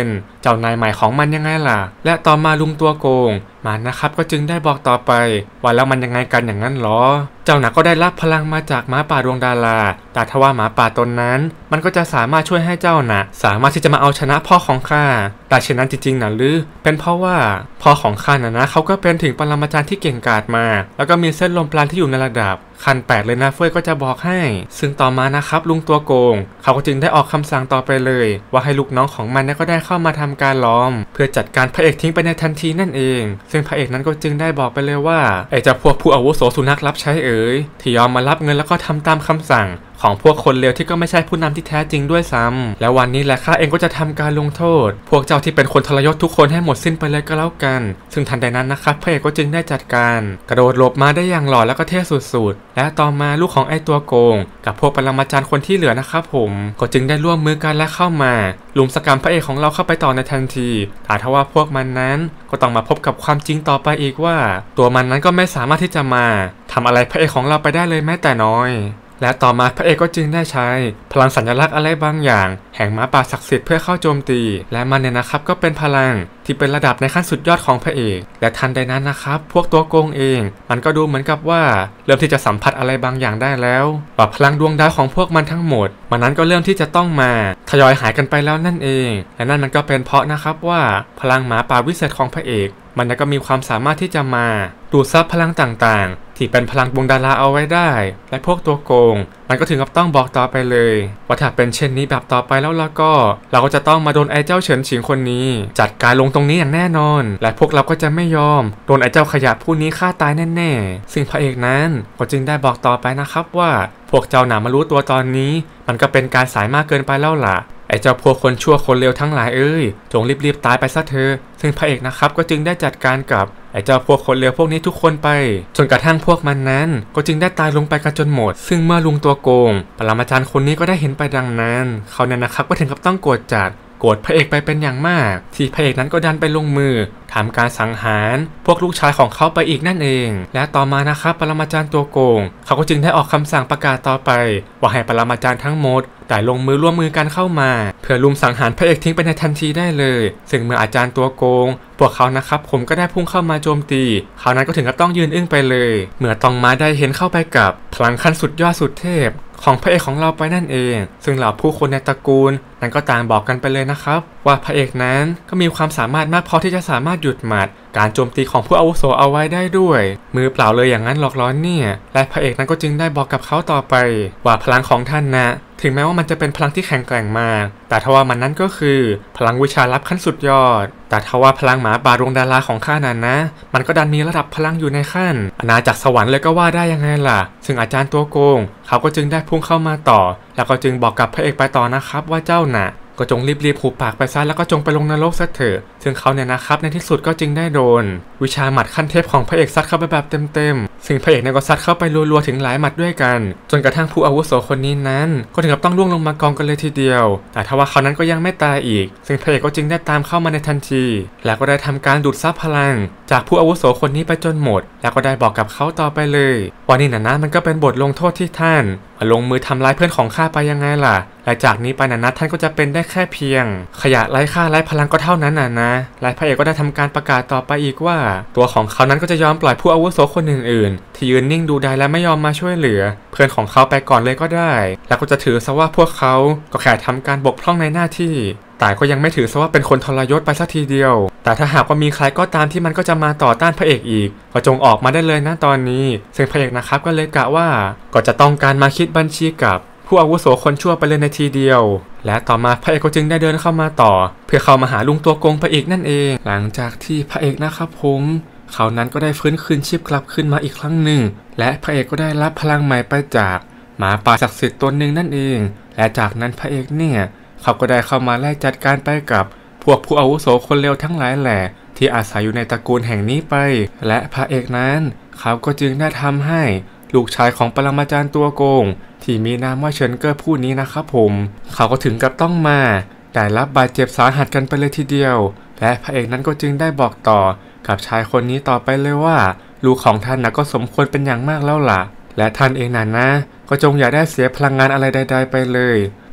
เจ้านายใหม่ของมันยังไงล่ะและต่อมาลุงตัวโกงมันนะครับก็จึงได้บอกต่อไปว่าแล้วมันยังไงกันอย่างนั้นหรอเจ้าหนักก็ได้รับพลังมาจากหมาป่าดวงดาราแต่ทว่าหมาป่าตนนั้นมันก็จะสามารถช่วยให้เจ้าหนักสามารถที่จะมาเอาชนะพ่อของข้าแต่เช่นนั้นจริงๆนะหรือเป็นเพราะว่าพ่อของข้านะนะเขาก็เป็นถึงปรมาจารย์ที่เก่งกาจมากแล้วก็มีเส้นลมปราณที่อยู่ในระดับขั้นแปดเลยนะเฟยก็จะบอกให้ซึ่งต่อมานะครับลุงตัวโกงเขาก็จึงได้ออกคำสั่งต่อไปเลยว่าให้ลูกน้องของมันก็ได้เข้ามาทำการล้อมเพื่อจัดการพระเอกทิ้งไปในทันทีนั่นเองซึ่งพระเอกนั้นก็จึงได้บอกไปเลยว่าไอ้เจ้าพวกผู้อาวุโสสุนัขรับใช้เอ๋ยที่ยอมมารับเงินแล้วก็ทำตามคำสั่งของพวกคนเลวที่ก็ไม่ใช่ผู้นำที่แท้จริงด้วยซ้ำแล้ววันนี้แหละข้าเองก็จะทำการลงโทษพวกเจ้าที่เป็นคนทรยศทุกคนให้หมดสิ้นไปเลยก็แล้วกันซึ่งทันใดนั้นนะครับพระเอกก็จึงได้จัดการกระโดดหลบมาได้อย่างหล่อแล้วก็เท่สุดๆและต่อมาลูกของไอ้ตัวโกงกับพวกปรมาจารย์คนที่เหลือนะครับผมก็จึงได้ร่วมมือกันและเข้ามาลุมสกรรมพระเอกของเราเข้าไปต่อในทันทีแต่ทว่าพวกมันนั้นก็ต้องมาพบกับความจริงต่อไปอีกว่าตัวมันนั้นก็ไม่สามารถที่จะมาทำอะไรพระเอกของเราไปได้เลยแม้แต่น้อยและต่อมาพระเอกก็จึงได้ใช้พลังสัญลักษณ์อะไรบางอย่างแห่งหมาป่าศักดิ์สิทธิ์เพื่อเข้าโจมตีและมันเนี่ยนะครับก็เป็นพลังที่เป็นระดับในขั้นสุดยอดของพระเอกและทันใดนั้นนะครับพวกตัวโกงเองมันก็ดูเหมือนกับว่าเริ่มที่จะสัมผัสอะไรบางอย่างได้แล้วว่าพลังดวงดาวของพวกมันทั้งหมดมันนั้นก็เริ่มที่จะต้องมาทยอยหายกันไปแล้วนั่นเองและนั่นมันก็เป็นเพราะนะครับว่าพลังหมาป่าวิเศษของพระเอกมันก็มีความสามารถที่จะมาดูดซับพลังต่างๆที่เป็นพลังดวงดาราเอาไว้ได้และพวกตัวโกงมันก็ถึงกับต้องบอกต่อไปเลยว่าถ้าเป็นเช่นนี้แบบต่อไปแล้วเราก็เราก็จะต้องมาโดนไอ้เจ้าเฉินฉิงคนนี้จัดการลงตรงนี้อย่างแน่นอนและพวกเราก็จะไม่ยอมโดนไอ้เจ้าขยะผู้นี้ฆ่าตายแน่ๆซึ่งพระเอกนั้นก็จึงได้บอกต่อไปนะครับว่าพวกเจ้าหนามารู้ตัวตอนนี้มันก็เป็นการสายมากเกินไปแล้วล่ะไอ้เจ้าพวกคนชั่วคนเลวทั้งหลายเอ้ยจงรีบๆตายไปซะเถอะซึ่งพระเอกนะครับก็จึงได้จัดการกับไอ้เจ้าพวกคนเลวพวกนี้ทุกคนไปจนกระทั่งพวกมันนั้นก็จึงได้ตายลงไปกันจนหมดซึ่งเมื่อลุงตัวโกงปรมาจารย์คนนี้ก็ได้เห็นไปดังนั้นเขาเนี่ยนะครับก็ถึงกับต้องโกรธจัดโกรธพระเอกไปเป็นอย่างมากที่พระเอกนั้นก็ดันไปลงมือทำการสังหารพวกลูกชายของเขาไปอีกนั่นเองและต่อมานะครับปรมาจารย์ตัวโกงเขาก็จึงได้ออกคำสั่งประกาศต่อไปว่าให้ปรมาจารย์ทั้งหมดแต่ลงมือร่วมมือกันเข้ามาเพื่อลุมสังหารพระเอกทิ้งไปในทันทีได้เลยซึ่งเมื่ออาจารย์ตัวโกงพวกเขานะครับผมก็ได้พุ่งเข้ามาโจมตีเขานั้นก็ถึงกับต้องยืนอึ้งไปเลยเมื่อตองมาได้เห็นเข้าไปกับพลังขั้นสุดยอดสุดเทพของพระเอกของเราไปนั่นเองซึ่งเหล่าผู้คนในตระกูลนั้นก็ต่างบอกกันไปเลยนะครับว่าพระเอกนั้นก็มีความสามารถมากพอที่จะสามารถหยุดหมัดการโจมตีของผู้อาวุโสเอาไว้ได้ด้วยมือเปล่าเลยอย่างนั้นหรอกล้อเนี่ยและพระเอกนั้นก็จึงได้บอกกับเขาต่อไปว่าพลังของท่านนะถึงแม้ว่ามันจะเป็นพลังที่แข็งแกร่งมากแต่ทว่ามันนั้นก็คือพลังวิชาลับขั้นสุดยอดแต่ทว่าพลังหมาป่าดวงดาราของข้านั้นนะมันก็ดันมีระดับพลังอยู่ในขั้นอาณาจักรสวรรค์เลยก็ว่าได้ยังไงล่ะซึ่งอาจารย์ตัวโกงเขาก็จึงได้พุ่งเข้ามาต่อแล้วก็จึงบอกกับพระเอกไปต่อนะครับว่าเจ้าน่ะก็จงรีบๆหุบปากไปซะแล้วก็จงไปลงนรกซะเถอะซึ่งเขาเนี่ยนะครับในที่สุดก็จึงได้โดนวิชาหมัดขั้นเทพของพระเอกซัดเข้าไปแบบเต็มๆซึ่งพระเอกเนี่ยก็ซัดเข้าไปรัวๆถึงหลายหมัดด้วยกันจนกระทั่งผู้อาวุโสคนนี้นั้นก็ถึงกับต้องล่วงลงมากองกันเลยทีเดียวแต่ทว่าเขานั้นก็ยังไม่ตายอีกซึ่งพระเอกก็จึงได้ตามเข้ามาในทันทีแล้วก็ได้ทำการดูดซับพลังจากผู้อาวุโสคนนี้ไปจนหมดแล้วก็ได้บอกกับเขาต่อไปเลยว่านี่นะนะมันก็เป็นบทลงโทษที่ท่านมาลงมือทำร้ายเพื่อนของข้าไปยังไงล่ะและจากนี้ไปนะนะท่านก็จะเป็นได้แค่เพียงขยะไร้ค่าไร้พลังก็เท่านั้นน่ะนะและพระเอกก็ได้ทำการประกาศต่อไปอีกว่าตัวของเขานั้นก็จะยอมปล่อยผู้อาวุโสคนอื่นๆที่ยืนนิ่งดูได้และไม่ยอมมาช่วยเหลือเพื่อนของเขาไปก่อนเลยก็ได้แล้วก็จะถือซะว่าพวกเขาก็แค่ทำการบกพร่องในหน้าที่แต่ก็ยังไม่ถือซะว่าเป็นคนทรยศไปสักทีเดียวแต่ถ้าหากว่ามีใครก็ตามที่มันก็จะมาต่อต้านพระเอกอีกก็จงออกมาได้เลยนะตอนนี้ซึ่งพระเอกนะครับก็เลยกะว่าก็จะต้องการมาคิดบัญชีกับผู้อาวุโสคนชั่วไปเลยในทีเดียวและต่อมาพระเอกก็จึงได้เดินเข้ามาต่อเพื่อเข้ามาหาลุงตัวโกงพระเอกนั่นเองหลังจากที่พระเอกนะครับผมเขานั้นก็ได้ฟื้นคืนชีพกลับขึ้นมาอีกครั้งหนึ่งและพระเอกก็ได้รับพลังใหม่ไปจากหมาป่าศักดิ์สิทธิ์ตนหนึ่งนั่นเองและจากนั้นพระเอกเนี่ยเขาก็ได้เข้ามาไล่จัดการไปกับพวกผู้อาวุโสคนเลวทั้งหลายแหละที่อาศัยอยู่ในตระกูลแห่งนี้ไปและพระเอกนั้นเขาก็จึงได้ทำให้ลูกชายของปรมาจารย์ตัวโกงที่มีนามว่าเฉินเก้อผู้นี้นะครับผมเขาก็ถึงกับต้องมาได้รับบาดเจ็บสาหัสกันไปเลยทีเดียวและพระเอกนั้นก็จึงได้บอกต่อกับชายคนนี้ต่อไปเลยว่าลูกของท่านนะก็สมควรเป็นอย่างมากแล้วล่ะและท่านเองน่ะนะก็จงอย่าได้เสียพลังงานอะไรใดๆไปเลย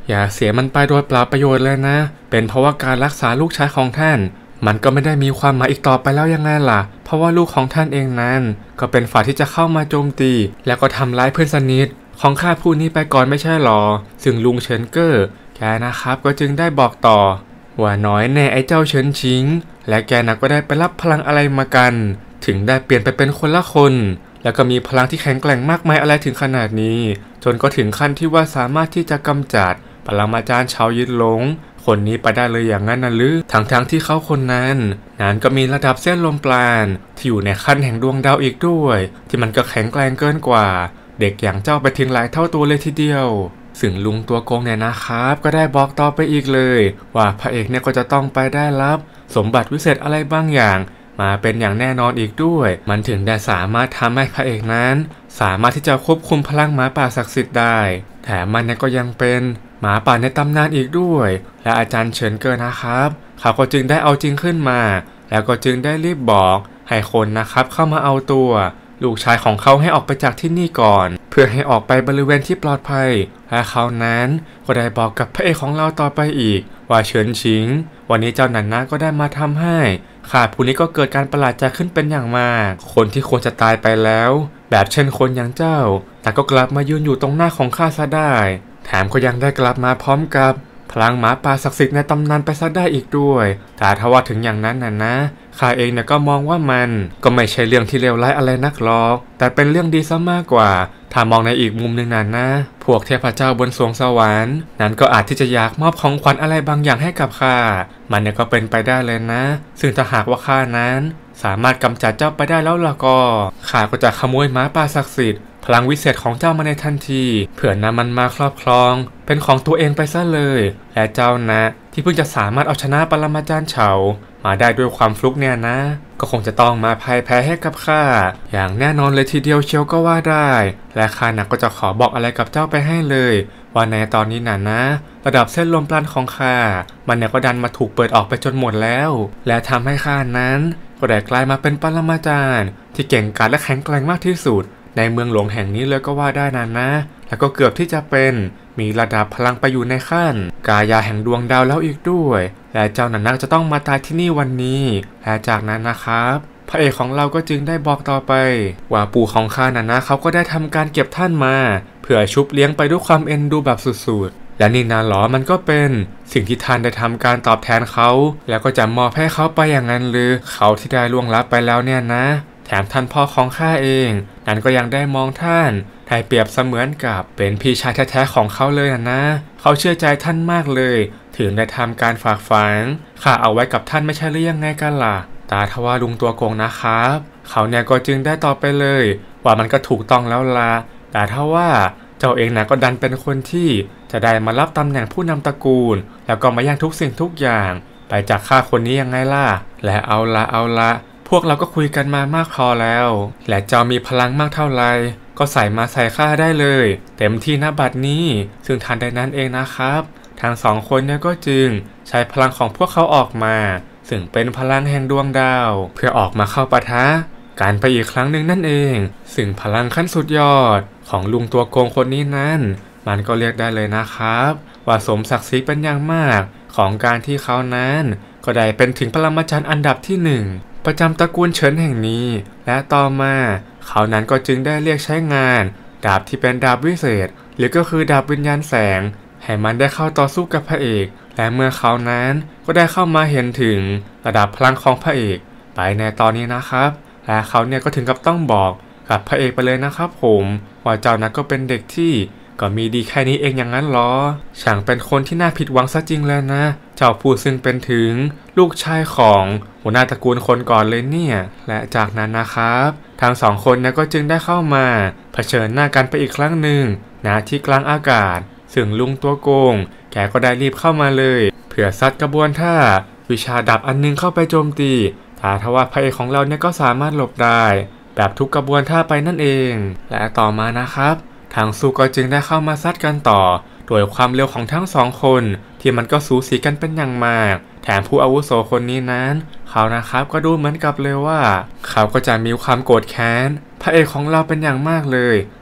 อย่าเสียมันไปโดยเปล่าประโยชน์เลยนะเป็นเพราะว่าการรักษาลูกชายของท่านมันก็ไม่ได้มีความหมายอีกต่อไปแล้วยังไงล่ะเพราะว่าลูกของท่านเองนั้นก็เป็นฝ่ายที่จะเข้ามาโจมตีแล้วก็ทำร้ายเพื่อนสนิทของข้าผู้นี้ไปก่อนไม่ใช่หรอซึ่งลุงเฉินเก้อแกนะครับก็จึงได้บอกต่อว่าน้อยแน่ไอ้เจ้าเฉินชิงและแกน่ะก็ได้ไปรับพลังอะไรมากันถึงได้เปลี่ยนไปเป็นคนละคนแล้วก็มีพลังที่แข็งแกร่งมากมายอะไรถึงขนาดนี้จนก็ถึงขั้นที่ว่าสามารถที่จะกำจัดปรมาจารย์ชาวยินหลงคนนี้ไปได้เลยอย่างนั้นน่ะหรือทั้งๆ ท, ที่เขาคนนั้นนั้นก็มีระดับเส้นลมปราณที่อยู่ในขั้นแห่งดวงดาวอีกด้วยที่มันก็แข็งแกร่งเกินกว่าเด็กอย่างเจ้าไปถึงหลายเท่าตัวเลยทีเดียวซึ่งลุงตัวโกงเนี่ยนะครับก็ได้บอกต่อไปอีกเลยว่าพระเอกเนี่ยก็จะต้องไปได้รับสมบัติวิเศษอะไรบางอย่างมาเป็นอย่างแน่นอนอีกด้วยมันถึงได้สามารถทำให้พระเอกนั้นสามารถที่จะควบคุมพลังหมาป่าศักดิ์สิทธิ์ได้แถมมันเนี่ยก็ยังเป็นหมาป่าในตำนานอีกด้วยและอาจารย์เฉินเกินนะครับเขาก็จึงได้เอาจริงขึ้นมาแล้วก็จึงได้รีบบอกให้คนนะครับเข้ามาเอาตัวลูกชายของเขาให้ออกไปจากที่นี่ก่อนเพื่อให้ออกไปบริเวณที่ปลอดภัยและเขานั้นก็ได้บอกกับพระเอกของเราต่อไปอีกว่าเฉินชิงวันนี้เจ้าหนันนะก็ได้มาทำให้ข้าผู้นี้ก็เกิดการประหลาดใจขึ้นเป็นอย่างมากคนที่ควรจะตายไปแล้วแบบเช่นคนอย่างเจ้าแต่ก็กลับมายืนอยู่ตรงหน้าของข้าซะได้แถมก็ยังได้กลับมาพร้อมกับพลังหมาป่าศักดิ์สิทธิ์ในตำนานไปซะได้อีกด้วยแต่ถ้าว่าถึงอย่างนั้นน่ะนะข้าเองเนี่ยก็มองว่ามันก็ไม่ใช่เรื่องที่เลวร้ายอะไรนักหรอกแต่เป็นเรื่องดีซะมากกว่าถ้ามองในอีกมุมหนึ่งนั้นนะพวกเทพเจ้าบนสวงสวรรค์นั้นก็อาจที่จะอยากมอบของขวัญอะไรบางอย่างให้กับข้ามันเนี่ยก็เป็นไปได้เลยนะซึ่งถ้าหากว่าข้านั้นสามารถกำจัดเจ้าไปได้แล้วล่ะก็ข้าก็จะขโมยหมาป่าศักดิ์สิทธิ์พลังวิเศษของเจ้ามาในทันทีเพื่อนำมันมาครอบครองเป็นของตัวเองไปซะเลยและเจ้านะที่เพิ่งจะสามารถเอาชนะปรมาจารย์เฉามาได้ด้วยความฟลุกเนี่ยนะก็คงจะต้องมาพ่ายแพ้ให้กับข้าอย่างแน่นอนเลยทีเดียวเชียวก็ว่าได้และข้านะก็จะขอบอกอะไรกับเจ้าไปให้เลยว่าในตอนนี้น่ะนะระดับเส้นลมปราณของข้ามันเนี่ยก็ดันมาถูกเปิดออกไปจนหมดแล้วและทำให้ข้านั้นก็ได้กลายมาเป็นปรมาจารย์ที่เก่งกาจและแข็งแกร่งมากที่สุดในเมืองหลวงแห่งนี้เลยก็ว่าได้นะนะแล้วก็เกือบที่จะเป็นมีระดับพลังไปอยู่ในขั้นกายาแห่งดวงดาวแล้วอีกด้วยและเจ้านันนักจะต้องมาตายที่นี่วันนี้และจากนั้นนะครับพระเอกของเราก็จึงได้บอกต่อไปว่าปู่ของข้านันนะเขาก็ได้ทำการเก็บท่านมาเพื่อชุบเลี้ยงไปด้วยความเอ็นดูแบบสุดๆและนี่นะหรอมันก็เป็นสิ่งที่ท่านได้ทำการตอบแทนเขาแล้วก็จะมอบให้เขาไปอย่างนั้นหรือเขาที่ได้ล่วงลับไปแล้วเนี่ยนะแถมท่านพ่อของข้าเองนั้นก็ยังได้มองท่านให้เปรียบเสมือนกับเป็นพี่ชายแท้ๆของเขาเลยนะนะเขาเชื่อใจท่านมากเลยถึงได้ทำการฝากฝังข้าเอาไว้กับท่านไม่ใช่หรือยังไงกันล่ะตาทว่าลุงตัวโกงนะครับเขาเนี่ยก็จึงได้ตอบไปเลยว่ามันก็ถูกต้องแล้วล่ะแต่ถ้าว่าเจ้าเองนะก็ดันเป็นคนที่จะได้มารับตำแหน่งผู้นำตระกูลแล้วก็มาย่างทุกสิ่งทุกอย่างไปจากข้าคนนี้ยังไงล่ะและเอาละเอาละพวกเราก็คุยกันมามากพอแล้วและเจ้ามีพลังมากเท่าไรก็ใส่มาใส่ข้าได้เลยเต็มที่ณบัดนี้ซึ่งทันใดนั้นเองนะครับทั้งสองคนเนี่ยก็จึงใช้พลังของพวกเขาออกมาซึ่งเป็นพลังแห่งดวงดาวเพื่อออกมาเข้าปะทะการไปอีกครั้งหนึ่งนั่นเองซึ่งพลังขั้นสุดยอดของลุงตัวโกงคนนี้นั้นมันก็เรียกได้เลยนะครับว่าสมศักดิ์ศรีเป็นอย่างมากของการที่เขานั้นก็ได้เป็นถึงปรมาจารย์อันดับที่หนึ่งประจำตระกูลเฉินแห่งนี้และต่อมาเขานั้นก็จึงได้เรียกใช้งานดาบที่เป็นดาบวิเศษหรือก็คือดาบวิญญาณแสงให้มันได้เข้าต่อสู้กับพระเอกและเมื่อเขานั้นก็ได้เข้ามาเห็นถึงระดับพลังของพระเอกไปในตอนนี้นะครับและเขาเนี่ยก็ถึงกับต้องบอกกับพระเอกไปเลยนะครับผมว่าเจ้านั้นก็เป็นเด็กที่ก็มีดีแค่นี้เองอย่างนั้นหรอช่างเป็นคนที่น่าผิดหวังซะจริงแล้วนะเจ้าผู้ซึ่งเป็นถึงลูกชายของหัวหน้าตระกูลคนก่อนเลยเนี่ยและจากนั้นนะครับทั้งสองคนเนี่ยก็จึงได้เข้ามาเผชิญหน้ากันไปอีกครั้งหนึ่งณที่กลางอากาศซึ่งลุงตัวโกงแกก็ได้รีบเข้ามาเลยเพื่อซัดกระบวนท่าวิชาดาบอันนึงเข้าไปโจมตีแต่ทว่าพระเอกของเราเนี่ยก็สามารถหลบได้แบบทุกกระบวนท่าไปนั่นเองและต่อมานะครับทางสู้ก็จึงได้เข้ามาซัดกันต่อโดยความเร็วของทั้งสองคนที่มันก็สูสีกันเป็นอย่างมากแถมผู้อาวุโสคนนี้นั้นเขานะครับก็ดูเหมือนกับเลยว่าเขาก็จะมีความโกรธแค้นพระเอกของเราเป็นอย่างมากเลย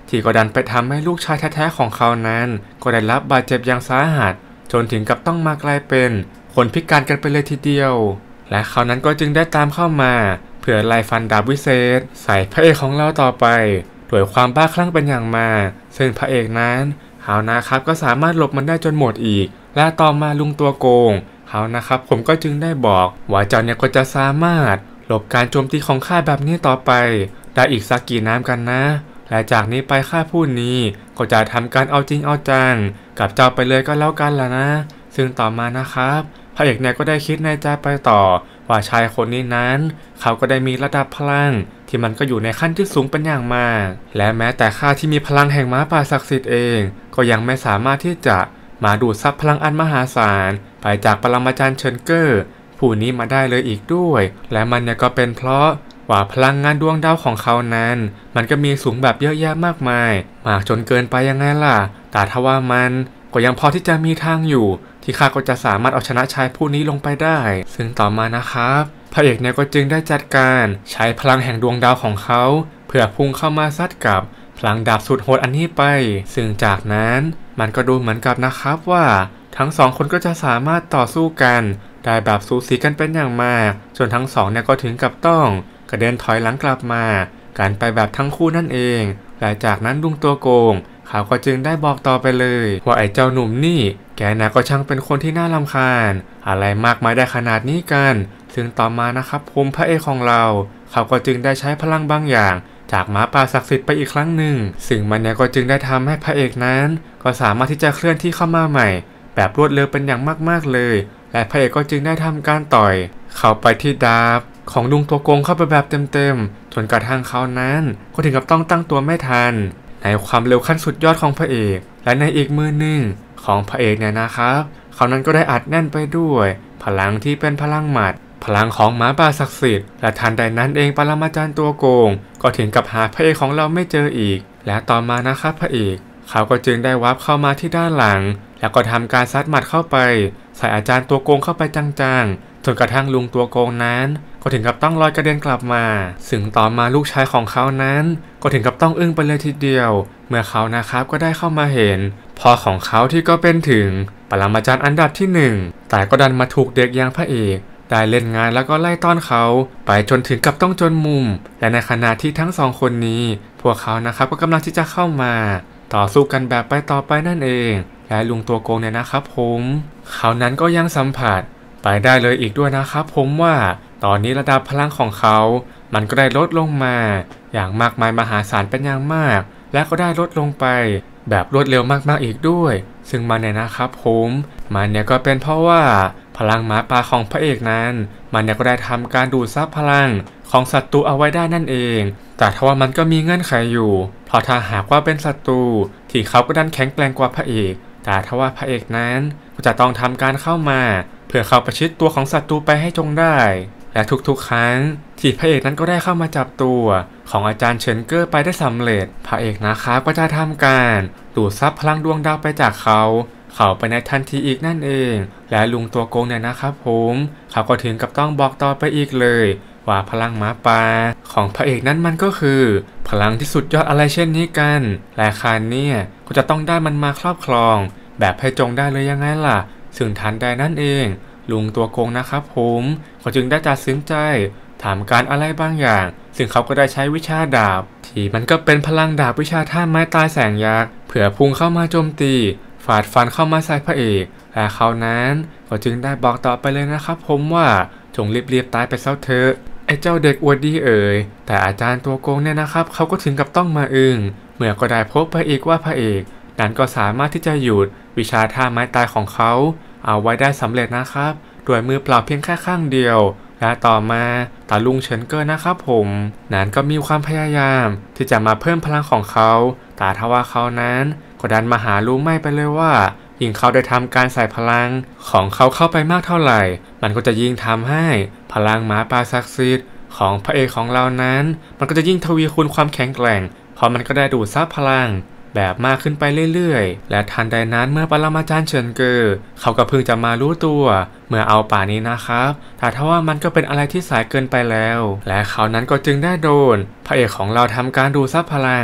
ที่ก็ดันไปทำให้ลูกชายแท้ๆของเขานั้นก็ได้รับบาดเจ็บอย่างสาหัสจนถึงกับต้องมากลายเป็นคนพิการกันไปเลยทีเดียวและเขานั้นก็จึงได้ตามเข้ามาเพื่อไล่ฟันดาบวิเศษใส่พระเอกของเราต่อไปด้วยความบ้าคลั่งเป็นอย่างมากซึ่งพระเอกนั้นเขานะครับก็สามารถหลบมันได้จนหมดอีกและต่อมาลุงตัวโกงเขานะครับผมก็จึงได้บอกว่าเจ้าเนี่ยก็จะสามารถหลบการโจมตีของข้าแบบนี้ต่อไปได้อีกสักกี่น้ำกันนะและจากนี้ไปข้าผู้นี้ก็จะทำการเอาจริงเอาจังกับเจ้าไปเลยก็แล้วกันล่ะนะซึ่งต่อมานะครับพระเอกเนี่ยก็ได้คิดในใจไปต่อว่าชายคนนี้นั้นเขาก็ได้มีระดับพลังที่มันก็อยู่ในขั้นที่สูงเป็นอย่างมากและแม้แต่ข้าที่มีพลังแห่งม้าป่าศักดิ์สิทธิ์เองก็ยังไม่สามารถที่จะมาดูดซับพลังอันมหาศาลไปจากปรมาจารย์เฉินเก้อผู้นี้มาได้เลยอีกด้วยและมันเนี่ยก็เป็นเพราะว่าพลังงานดวงดาวของเขานั้นมันก็มีสูงแบบเยอะแยะมากมายมากจนเกินไปยังไงล่ะแต่ทว่ามันก็ยังพอที่จะมีทางอยู่ที่ข้าก็จะสามารถเอาชนะชายผู้นี้ลงไปได้ซึ่งต่อมานะครับพระเอกเนี่ยก็จึงได้จัดการใช้พลังแห่งดวงดาวของเขาเพื่อพุ่งเข้ามาซัดกับพลังดาบสุดโหดอันนี้ไปซึ่งจากนั้นมันก็ดูเหมือนกับนะครับว่าทั้งสองคนก็จะสามารถต่อสู้กันได้แบบสูสีกันเป็นอย่างมากจนทั้งสองเนี่ยก็ถึงกับต้องกระเด็นถอยหลังกลับมากันไปแบบทั้งคู่นั่นเองและจากนั้นลุงตัวโกงเขาก็จึงได้บอกต่อไปเลยว่าไอ้เจ้าหนุ่มนี่แกน่ะก็ช่างเป็นคนที่น่ารำคาญอะไรมากมายได้ขนาดนี้กันซึ่งต่อมานะครับภูมิพระเอกของเราเขาก็จึงได้ใช้พลังบางอย่างจากม้าป่าศักดิ์สิทธิ์ไปอีกครั้งหนึ่งซึ่งมันเนี่ยก็จึงได้ทำให้พระเอกนั้นก็สามารถที่จะเคลื่อนที่เข้ามาใหม่แบบรวดเร็วเป็นอย่างมากๆเลยและพระเอกก็จึงได้ทำการต่อยเข้าไปที่ดาบของลุงตัวโกงเข้าไปแบบเต็มๆจนกระทั่งเขานั้นก็ถึงกับต้องตั้งตัวไม่ทันในความเร็วขั้นสุดยอดของพระเอกและในอีกมือหนึ่งของพระเอกเนี่ยนะครับเขานั้นก็ได้อัดแน่นไปด้วยพลังที่เป็นพลังหมัดพลังของม้าป่าศักดิ์สิทธิ์และทันใดนั้นเองปรมาจารย์ตัวโกงก็ถึงกับหาพระเอกของเราไม่เจออีกและต่อมานะครับพระเอกเขาก็จึงได้วับเข้ามาที่ด้านหลังแล้วก็ทำการซัดหมัดเข้าไปใส่อาจารย์ตัวโกงเข้าไปจังๆจนกระทั่งลุงตัวโกงนั้นก็ถึงกับต้องลอยกระเด็นกลับมาซึ่งต่อมาลูกชายของเขานั้นก็ถึงกับต้องอึ้งไปเลยทีเดียวเมื่อเขานะครับก็ได้เข้ามาเห็นพ่อของเขาที่ก็เป็นถึงปรมาจารย์อันดับที่หนึ่งแต่ก็ดันมาถูกเด็กอย่างพระเอกได้เล่นงานแล้วก็ไล่ต้อนเขาไปจนถึงกับต้องจนมุมและในขณะที่ทั้งสองคนนี้พวกเขานะครับก็กำลังที่จะเข้ามาต่อสู้กันแบบไปต่อไปนั่นเองและลุงตัวโกงเนี่ยนะครับผมเขานั้นก็ยังสัมผัสไปได้เลยอีกด้วยนะครับผมว่าตอนนี้ระดับพลังของเขามันก็ได้ลดลงมาอย่างมากมายมหาศาลเป็นอย่างมากและก็ได้ลดลงไปแบบรวดเร็วมากๆอีกด้วยซึ่งมันเนี่ยนะครับผมมันเนี่ยก็เป็นเพราะว่าพลังหมาป่าของพระเอกนั้นมันเนี่ยก็ได้ทำการดูดซับพลังของศัตรูเอาไว้ได้นั่นเองแต่ทว่ามันก็มีเงื่อนไขอยู่เพราะถ้าหากว่าเป็นศัตรูที่เขาก็ดันแข็งแกร่งกว่าพระเอกแต่ทว่าพระเอกนั้นก็จะต้องทำการเข้ามาเพื่อเข้าประชิดตัวของศัตรูไปให้จงได้และทุกๆครั้งที่พระเอกนั้นก็ได้เข้ามาจับตัวของอาจารย์เฉินเก้อไปได้สำเร็จพระเอกนะครับก็จะทำการดูดซับพลังดวงดาวไปจากเขาเข้าไปในทันทีอีกนั่นเองและลุงตัวโกงเนี่ยนะครับผมเขาก็ถึงกับต้องบอกต่อไปอีกเลยว่าพลังหมาป่าของพระเอกนั้นมันก็คือพลังที่สุดยอดอะไรเช่นนี้กันและคานเนี่ยก็จะต้องได้มันมาครอบครองแบบให้จงได้เลยยังไงล่ะซึ่งทันใดนั่นเองลุงตัวโกงนะครับผมเขาจึงได้ตัดสินใจทำการอะไรบางอย่างซึ่งเขาก็ได้ใช้วิชาดาบที่มันก็เป็นพลังดาบวิชาท่าไม้ตายแสงยักษ์เผื่อพุ่งเข้ามาโจมตีฟาดฟันเข้ามาใส่พระเอกและเขานั้นก็จึงได้บอกต่อไปเลยนะครับผมว่าจงรีบๆตายไปซะเถอะไอ้เจ้าเด็กอวดดีเอ๋ยแต่อาจารย์ตัวโกงเนี่ยนะครับเขาก็ถึงกับต้องมาอึ้งเมื่อก็ได้พบพระเอกว่าพระเอกนั้นก็สามารถที่จะหยุดวิชาท่าไม้ตายของเขาเอาไว้ได้สำเร็จนะครับด้วยมือเปล่าเพียงแค่ข้างเดียวและต่อมาตาลุงเฉินเก้อนะครับผมนั้นก็มีความพยายามที่จะมาเพิ่มพลังของเขาแต่ทว่าเขานั้นก็ดันมาหารู้ไม่ไปเลยว่ายิ่งเขาได้ทำการใส่พลังของเขาเข้าไปมากเท่าไหร่มันก็จะยิ่งทำให้พลังหมาป่าศักดิ์สิทธิ์ของพระเอกของเรานั้นมันก็จะยิ่งทวีคูณความแข็งแกร่งเพราะมันก็ได้ดูดซับพลังแบบมากขึ้นไปเรื่อยๆและทันใดนั้นเมื่อปรมาจารย์เฉินเก้อเขาก็เพิ่งจะมารู้ตัวเมื่อเอาป่านี้นะครับแต่ถ้าว่ามันก็เป็นอะไรที่สายเกินไปแล้วและเขานั้นก็จึงได้โดนพระเอกของเราทำการดูดซับพลังไป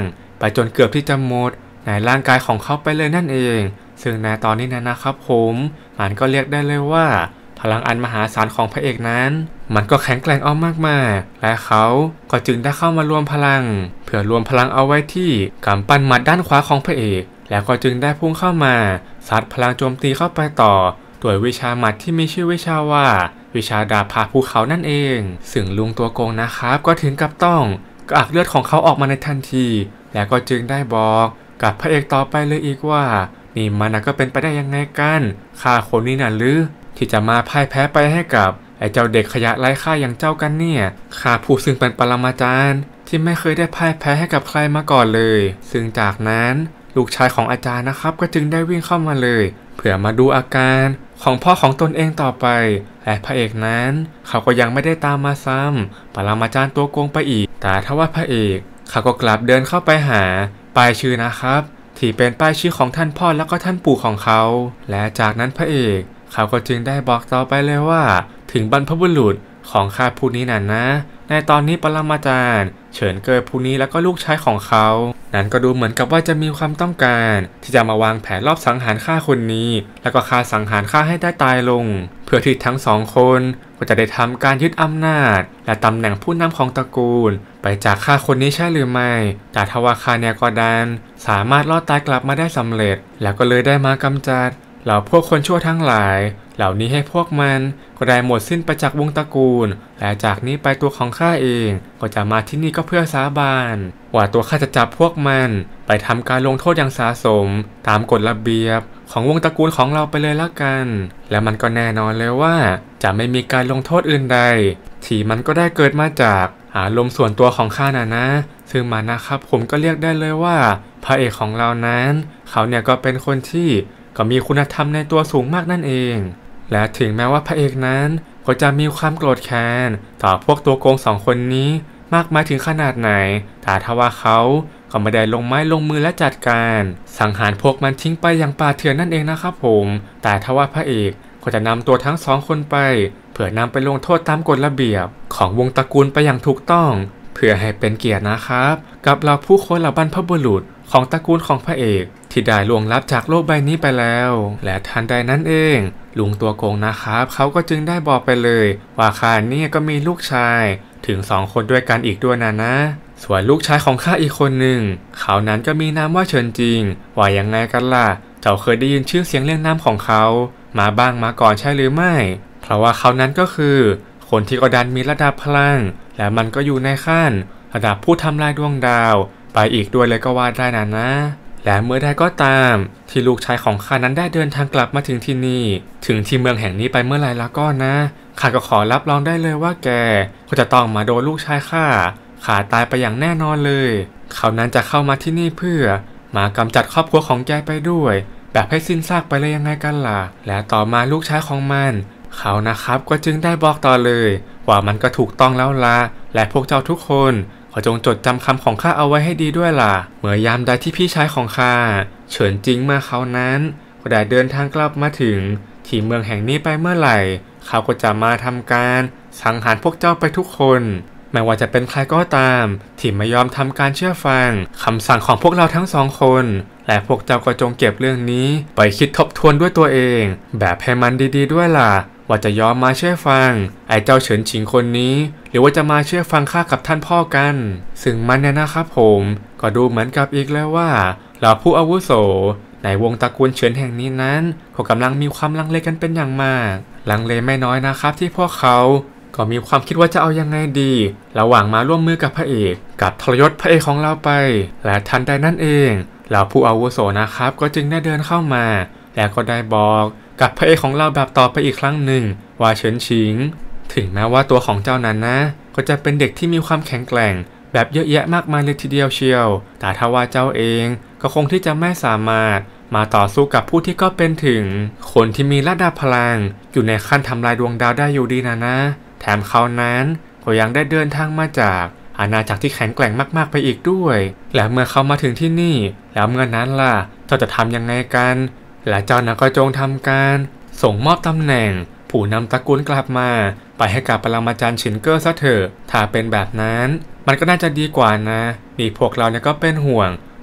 จนเกือบที่จะหมดในร่างกายของเขาไปเลยนั่นเองซึ่งในตอนนี้นะนะครับผมมันก็เรียกได้เลยว่าพลังอันมหาศาลของพระเอกนั้นมันก็แข็งแกร่งเอามากๆและเขาก็จึงได้เข้ามารวมพลังเพื่อรวมพลังเอาไว้ที่กำปั้นหมัดด้านขวาของพระเอกแล้วก็จึงได้พุ่งเข้ามาซัดพลังโจมตีเข้าไปต่อด้วยวิชาหมัดที่มีชื่อวิชาว่าวิชาดาบผ่าภูเขานั่นเองซึ่งลุงตัวโกงนะครับก็ถึงกับต้องกระอักเลือดของเขาออกมาในทันทีแล้วก็จึงได้บอกกับพระเอกต่อไปเลยอีกว่านี่มันก็เป็นไปได้ยังไงกันข้าคนนี้น่ะหรือที่จะมาพ่ายแพ้ไปให้กับไอ้เจ้าเด็กขยะไร้ค่าอย่างเจ้ากันเนี่ยข้าผู้ซึ่งเป็นปรมาจารย์ที่ไม่เคยได้พ่ายแพ้ให้กับใครมาก่อนเลยซึ่งจากนั้นลูกชายของอาจารย์นะครับก็จึงได้วิ่งเข้ามาเลยเพื่อมาดูอาการของพ่อของตนเองต่อไปและพระเอกนั้นเขาก็ยังไม่ได้ตามมาซ้ำปรมาจารย์ตัวโกงไปอีกแต่ถ้าว่าพระเอกเขาก็กลับเดินเข้าไปหาป้ายชื่อนะครับที่เป็นป้ายชื่อของท่านพ่อแล้วก็ท่านปู่ของเขาและจากนั้นพระเอกเขาก็จึงได้บอกต่อไปเลยว่าถึงบรรพบุรุษของข้าผู้นี้นั่นนะในตอนนี้ปรมาจารย์เฉินเกิดผู้นี้แล้วก็ลูกชายของเขานั้นก็ดูเหมือนกับว่าจะมีความต้องการที่จะมาวางแผนรอบสังหารฆ่าคนนี้แล้วก็ฆ่าสังหารฆ่าให้ได้ตายลงเพื่อที่ทั้งสองคนก็จะได้ทำการยึดอำนาจและตำแหน่งผู้นำของตระกูลไปจากฆ่าคนนี้ใช่หรือไม่แต่ทว่าคาเนี่ยก็ดันสามารถรอดตายกลับมาได้สำเร็จแล้วก็เลยได้มากำจัดเหล่าพวกคนชั่วทั้งหลายเหล่านี้ให้พวกมันก็ได้หมดสิ้นไปจากวงตระกูลและจากนี้ไปตัวของข้าเองก็จะมาที่นี่ก็เพื่อสาบานว่าตัวข้าจะจับพวกมันไปทำการลงโทษอย่างสาสมตามกฎระเบียบของวงตระกูลของเราไปเลยละกันและมันก็แน่นอนเลยว่าจะไม่มีการลงโทษอื่นใดที่มันก็ได้เกิดมาจากอารมณ์ส่วนตัวของข้านะนะซึ่งมันนะครับผมก็เรียกได้เลยว่าพระเอกของเรานั้นเขาเนี่ยก็เป็นคนที่ก็มีคุณธรรมในตัวสูงมากนั่นเองและถึงแม้ว่าพระเอกนั้นก็จะมีความโกรธแค้นต่อพวกตัวโกงสองคนนี้มากมายถึงขนาดไหนแต่ทว่าเขาก็ไม่ได้ลงไม้ลงมือและจัดการสังหารพวกมันทิ้งไปอย่างป่าเถื่อนนั่นเองนะครับผมแต่ทว่าพระเอกก็จะนำตัวทั้งสองคนไปเพื่อนำไปลงโทษตามกฎระเบียบของวงตระกูลไปอย่างถูกต้องเพื่อให้เป็นเกียรตินะครับกับเราผู้คนเหล่าบรรพบุรุษของตระกูลของพระเอกที่ได้ล่วงลับจากโลกใบนี้ไปแล้วและทันใดนั้นเองลุงตัวโกงนะครับเขาก็จึงได้บอกไปเลยว่าข้าเนี่ยก็มีลูกชายถึงสองคนด้วยกันอีกด้วยนะนะส่วนลูกชายของข้าอีกคนหนึ่งเขานั้นก็มีนามว่าเฉินจริงว่ายังไงกันล่ะเจ้าเคยได้ยินชื่อเสียงเรียกนามของเขามาบ้างมาก่อนใช่หรือไม่เพราะว่าเขานั้นก็คือคนที่ก็ดันมีระดับพลังและมันก็อยู่ในขั้นระดับผู้ทำลายดวงดาวไปอีกด้วยเลยก็ว่าได้นะนะและเมื่อใดก็ตามที่ลูกชายของข้านั้นได้เดินทางกลับมาถึงที่นี่ถึงที่เมืองแห่งนี้ไปเมื่อไหร่แล้วก็นะข้าก็ขอรับรองได้เลยว่าแกก็จะต้องมาโดนลูกชายข้าขาตายไปอย่างแน่นอนเลยเขานั้นจะเข้ามาที่นี่เพื่อมากำจัดครอบครัวของแกไปด้วยแบบให้สิ้นซากไปเลยยังไงกันล่ะและต่อมาลูกชายของมันเขานะครับก็จึงได้บอกต่อเลยว่ามันก็ถูกต้องแล้วละและพวกเจ้าทุกคนขอจงจดจำคำของข้าเอาไว้ให้ดีด้วยล่ะเมื่อยามใดที่พี่ชายของข้าเฉินจริงเมื่อเขานั้นก็ได้เดินทางกลับมาถึงที่เมืองแห่งนี้ไปเมื่อไหร่เขาก็จะมาทำการสังหารพวกเจ้าไปทุกคนไม่ว่าจะเป็นใครก็ตามที่ไม่ยอมทำการเชื่อฟังคำสั่งของพวกเราทั้งสองคนและพวกเจ้าก็จงเก็บเรื่องนี้ไปคิดทบทวนด้วยตัวเองแบบให้มันดีๆด้วยล่ะว่าจะยอมมาเชื่อฟังไอ้เจ้าเฉินชิงคนนี้หรือว่าจะมาเชื่อฟังข้ากับท่านพ่อกันซึ่งมันเนี่ยนะครับผมก็ดูเหมือนกับอีกแล้วว่าเราผู้อาวุโสในวงตระกูลเฉินแห่งนี้นั้นก็กำลังมีความลังเลกันเป็นอย่างมากลังเลไม่น้อยนะครับที่พวกเขาก็มีความคิดว่าจะเอายังไงดีระหว่างมาร่วมมือกับพระเอกกับทรยศพระเอกของเราไปและทันใดนั้นเองเราผู้อาวุโสนะครับก็จึงได้เดินเข้ามาแล้วก็ได้บอกกับพระเอกของเราแบบต่อไปอีกครั้งหนึ่งว่าเฉินชิงถึงแม้ว่าตัวของเจ้านั้นนะก็จะเป็นเด็กที่มีความแข็งแกร่งแบบเยอะแยะมากมายเลยทีเดียวเชียวแต่ถ้าว่าเจ้าเองก็คงที่จะไม่สามารถมาต่อสู้กับผู้ที่ก็เป็นถึงคนที่มีระดับพลังอยู่ในขั้นทำลายดวงดาวได้อยู่ดีนะนะแถมเขานั้นก็ยังได้เดินทางมาจากอาณาจักรที่แข็งแกร่งมากๆไปอีกด้วยและเมื่อเขามาถึงที่นี่แล้วเมื่อนั้นล่ะเจ้าจะทำยังไงกันและเจ้านะก็จงทำการส่งมอบตำแหน่งผู้นำตระกูลกลับมาไปให้กับปรมาจารย์ฉินเกอร์ซะเถอะถ้าเป็นแบบนั้นมันก็น่าจะดีกว่านะนี่พวกเราเนี่ยก็เป็นห่วง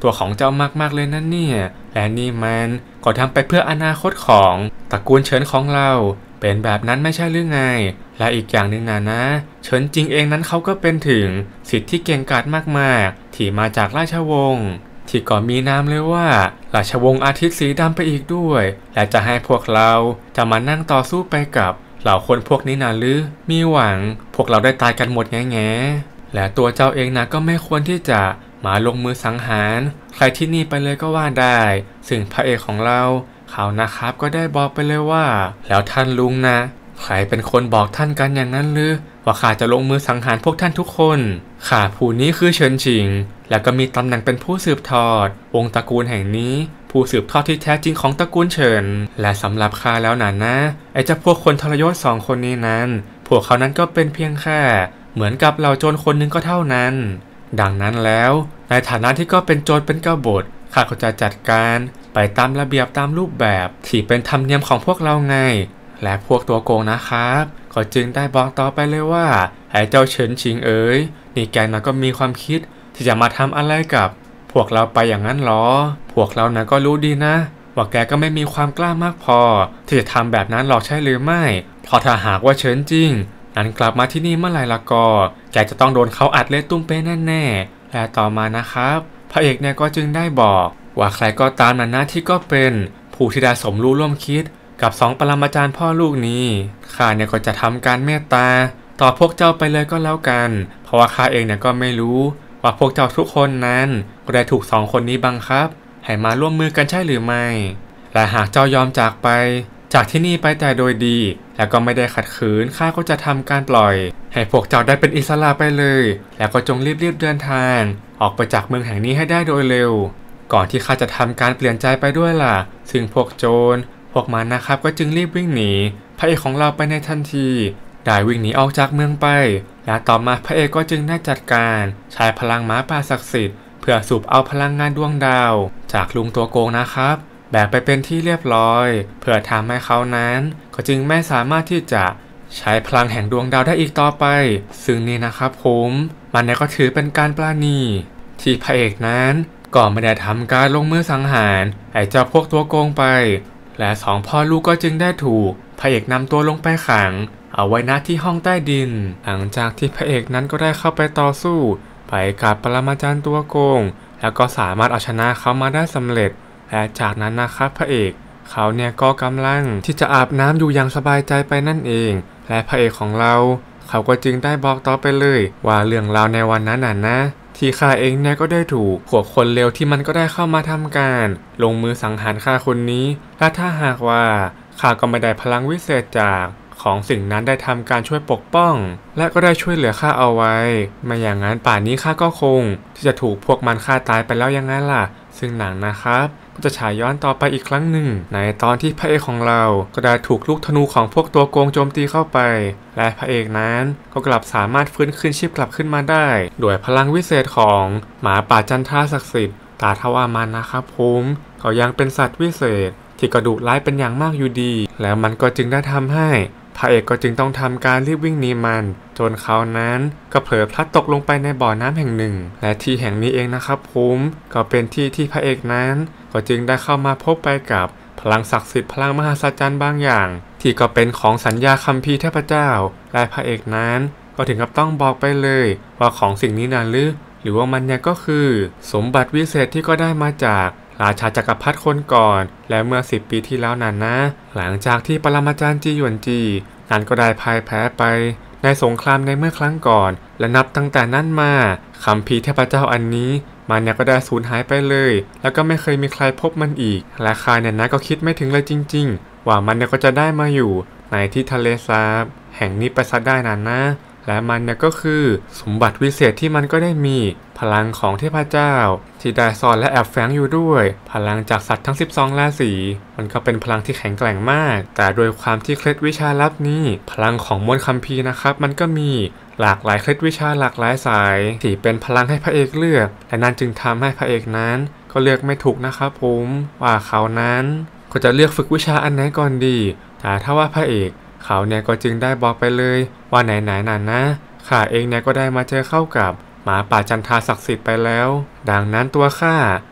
ตัวของเจ้ามากๆเลยนั่นเนี่ยและนี่มันก็ทำไปเพื่ออนาคตของตระกูลเฉินของเราเป็นแบบนั้นไม่ใช่หรือไงและอีกอย่างหนึ่งนะนะเฉินจริงเองนั้นเขาก็เป็นถึงสิทธิ์ที่เก่งกาจมากๆที่มาจากราชวงศ์ที่ก็มีนามเลยว่าราชวงศ์อาทิตย์สีดำไปอีกด้วยและจะให้พวกเราจะมานั่งต่อสู้ไปกับเหล่าคนพวกนี้นะหรือมีหวังพวกเราได้ตายกันหมดแง่ๆและตัวเจ้าเองนะก็ไม่ควรที่จะมาลงมือสังหารใครที่นี่ไปเลยก็ว่าได้ซึ่งพระเอกของเราเขานะครับก็ได้บอกไปเลยว่าแล้วท่านลุงนะใครเป็นคนบอกท่านกันอย่างนั้นหรือว่าข้าจะลงมือสังหารพวกท่านทุกคนข้าผู้นี้คือเฉินชิงแล้วก็มีตำแหน่งเป็นผู้สืบทอดวงตระกูลแห่งนี้ผู้สืบทอดที่แท้จริงของตระกูลเฉินและสำหรับข้าแล้วนะนะไอ้เจ้าพวกคนทรยศสองคนนี้นั้นพวกเขานั้นก็เป็นเพียงแค่เหมือนกับเราโจรคนหนึ่งก็เท่านั้นดังนั้นแล้วในฐานะที่ก็เป็นโจรเป็นกบฏข้าก็จะจัดการไปตามระเบียบตามรูปแบบที่เป็นธรรมเนียมของพวกเราไงและพวกตัวโกงนะครับก็จึงได้บอกต่อไปเลยว่าไอ้เจ้าเฉินชิงเอ๋ยนี่แกน่ะก็มีความคิดที่จะมาทำอะไรกับพวกเราไปอย่างนั้นหรอพวกเราน่ะก็รู้ดีนะว่าแกก็ไม่มีความกล้ามากพอที่จะทำแบบนั้นหรอกใช่หรือไม่เพราะถ้าหากว่าเฉินจริงนั้นกลับมาที่นี่เมื่อไหร่ละก็แกจะต้องโดนเขาอัดเละตุ้มเป้แน่ๆและต่อมานะครับพระเอกเนี่ยก็จึงได้บอกว่าใครก็ตามนั้นนะที่ก็เป็นผู้ที่ได้สมรู้ร่วมคิดกับสองปรมาจารย์พ่อลูกนี้ข้าเนี่ยก็จะทำการเมตตาต่อพวกเจ้าไปเลยก็แล้วกันเพราะว่าข้าเองเนี่ยก็ไม่รู้ว่าพวกเจ้าทุกคนนั้นก็ได้ถูกสองคนนี้บังคับให้มาร่วมมือกันใช่หรือไม่และหากเจ้ายอมจากไปจากที่นี่ไปแต่โดยดีแล้วก็ไม่ได้ขัดขืนข้าก็จะทำการปล่อยให้พวกเจ้าได้เป็นอิสระไปเลยแล้วก็จงรีบๆเดินทางออกไปจากเมืองแห่งนี้ให้ได้โดยเร็วก่อนที่ข้าจะทำการเปลี่ยนใจไปด้วยล่ะซึ่งพวกโจรพวกมันนะครับก็จึงรีบวิ่งหนีพระเอกของเราไปในทันทีได้วิ่งหนีออกจากเมืองไปและต่อมาพระเอกก็จึงได้จัดการใช้พลังหมาป่าศักดิ์สิทธิ์เพื่อสูบเอาพลังงานดวงดาวจากลุงตัวโกงนะครับแบกไปเป็นที่เรียบร้อยเพื่อทำให้เขานั้นก็จึงไม่สามารถที่จะใช้พลังแห่งดวงดาวได้อีกต่อไปซึ่งนี่นะครับผมมันเนี่ยก็ถือเป็นการปราณีที่พระเอกนั้นก็ไม่ได้ทำการลงมือสังหารไอ้เจ้าพวกตัวโกงไปและสองพ่อลูกก็จึงได้ถูกพระเอกนำตัวลงไปขังเอาไว้ณที่ห้องใต้ดินหลังจากที่พระเอกนั้นก็ได้เข้าไปต่อสู้ไปกับปรมาจารย์ตัวโกงแล้วก็สามารถเอาชนะเขามาได้สำเร็จและจากนั้นนะครับพระเอกเขาเนี่ยก็กำลังที่จะอาบน้ำอยู่อย่างสบายใจไปนั่นเองและพระเอกของเราเขาก็จึงได้บอกต่อไปเลยว่าเรื่องราวในวันนั้นน่ะนะที่ข้าเองเนี่ยก็ได้ถูกพวกคนเลวที่มันก็ได้เข้ามาทำการลงมือสังหารข้าคนนี้และถ้าหากว่าข้าก็ไม่ได้พลังวิเศษจากของสิ่งนั้นได้ทำการช่วยปกป้องและก็ได้ช่วยเหลือข้าเอาไว้ไม่อย่างนั้นป่านนี้ข้าก็คงที่จะถูกพวกมันฆ่าตายไปแล้วยังไงล่ะซึ่งหนังนะครับก็จะฉายย้อนต่อไปอีกครั้งหนึ่งในตอนที่พระเอกของเราก็ได้ถูกลูกธนูของพวกตัวโกงโจมตีเข้าไปและพระเอกนั้นก็กลับสามารถฟื้นคืนชีพกลับขึ้นมาได้ด้วยพลังวิเศษของหมาป่าจันทราศักดิ์สิทธิ์ตาทว่ามันนะครับผมเขายังเป็นสัตว์วิเศษที่กระดุร้ายเป็นอย่างมากอยู่ดีแล้วมันก็จึงได้ทำให้พระเอกก็จึงต้องทำการรีบวิ่งหนีมันจนเขานั้นก็เผลอพลัดตกลงไปในบ่อน้ำแห่งหนึ่งและที่แห่งนี้เองนะครับผมก็เป็นที่ที่พระเอกนั้นก็จึงได้เข้ามาพบไปกับพลังศักดิ์สิทธิ์พลังมหัศจรรย์บางอย่างที่ก็เป็นของสัญญาคัมภีร์เทพเจ้าและพระเอกนั้นก็ถึงกับต้องบอกไปเลยว่าของสิ่งนี้นั้นหรือหรือว่ามันเนี่ยก็คือสมบัติวิเศษที่ก็ได้มาจากราชาจักรพรรดิคนก่อนและเมื่อสิบปีที่แล้วนั้นนะหลังจากที่ปรมาจารย์จีหยวนจีนั้นก็ได้พ่ายแพ้ไปในสงครามในเมื่อครั้งก่อนและนับตั้งแต่นั้นมาคัมภีร์เทพเจ้าอันนี้มันเนี่ยก็ได้สูญหายไปเลยแล้วก็ไม่เคยมีใครพบมันอีกและข้าเนี่ยนะก็คิดไม่ถึงเลยจริงๆว่ามันเนี่ยก็จะได้มาอยู่ในที่ทะเลสาบแห่งนี้ไปซะได้นั้นนะและมันเนี่ยก็คือสมบัติวิเศษที่มันก็ได้มีพลังของเทพเจ้าที่ได้ซ่อนและแอบแฝงอยู่ด้วยพลังจากสัตว์ทั้งสิบสองราศีมันก็เป็นพลังที่แข็งแกร่งมากแต่โดยความที่เคล็ดวิชาลับนี้พลังของมนต์คัมภีร์นะครับมันก็มีหลากหลายเคล็ดวิชาหลากหลายสายที่เป็นพลังให้พระเอกเลือกและนั่นจึงทำให้พระเอกนั้นก็เลือกไม่ถูกนะครับผมว่าเขานั้นก็จะเลือกฝึกวิชาอันไหนก่อนดีแต่ถ้าว่าพระเอกเขาเนี่ยก็จึงได้บอกไปเลยว่าไหนๆนั่นนะข้าเองเนี่ยก็ได้มาเจอเข้ากับหมาป่าจันทราศักดิ์สิทธิ์ไปแล้วดังนั้นตัวข้า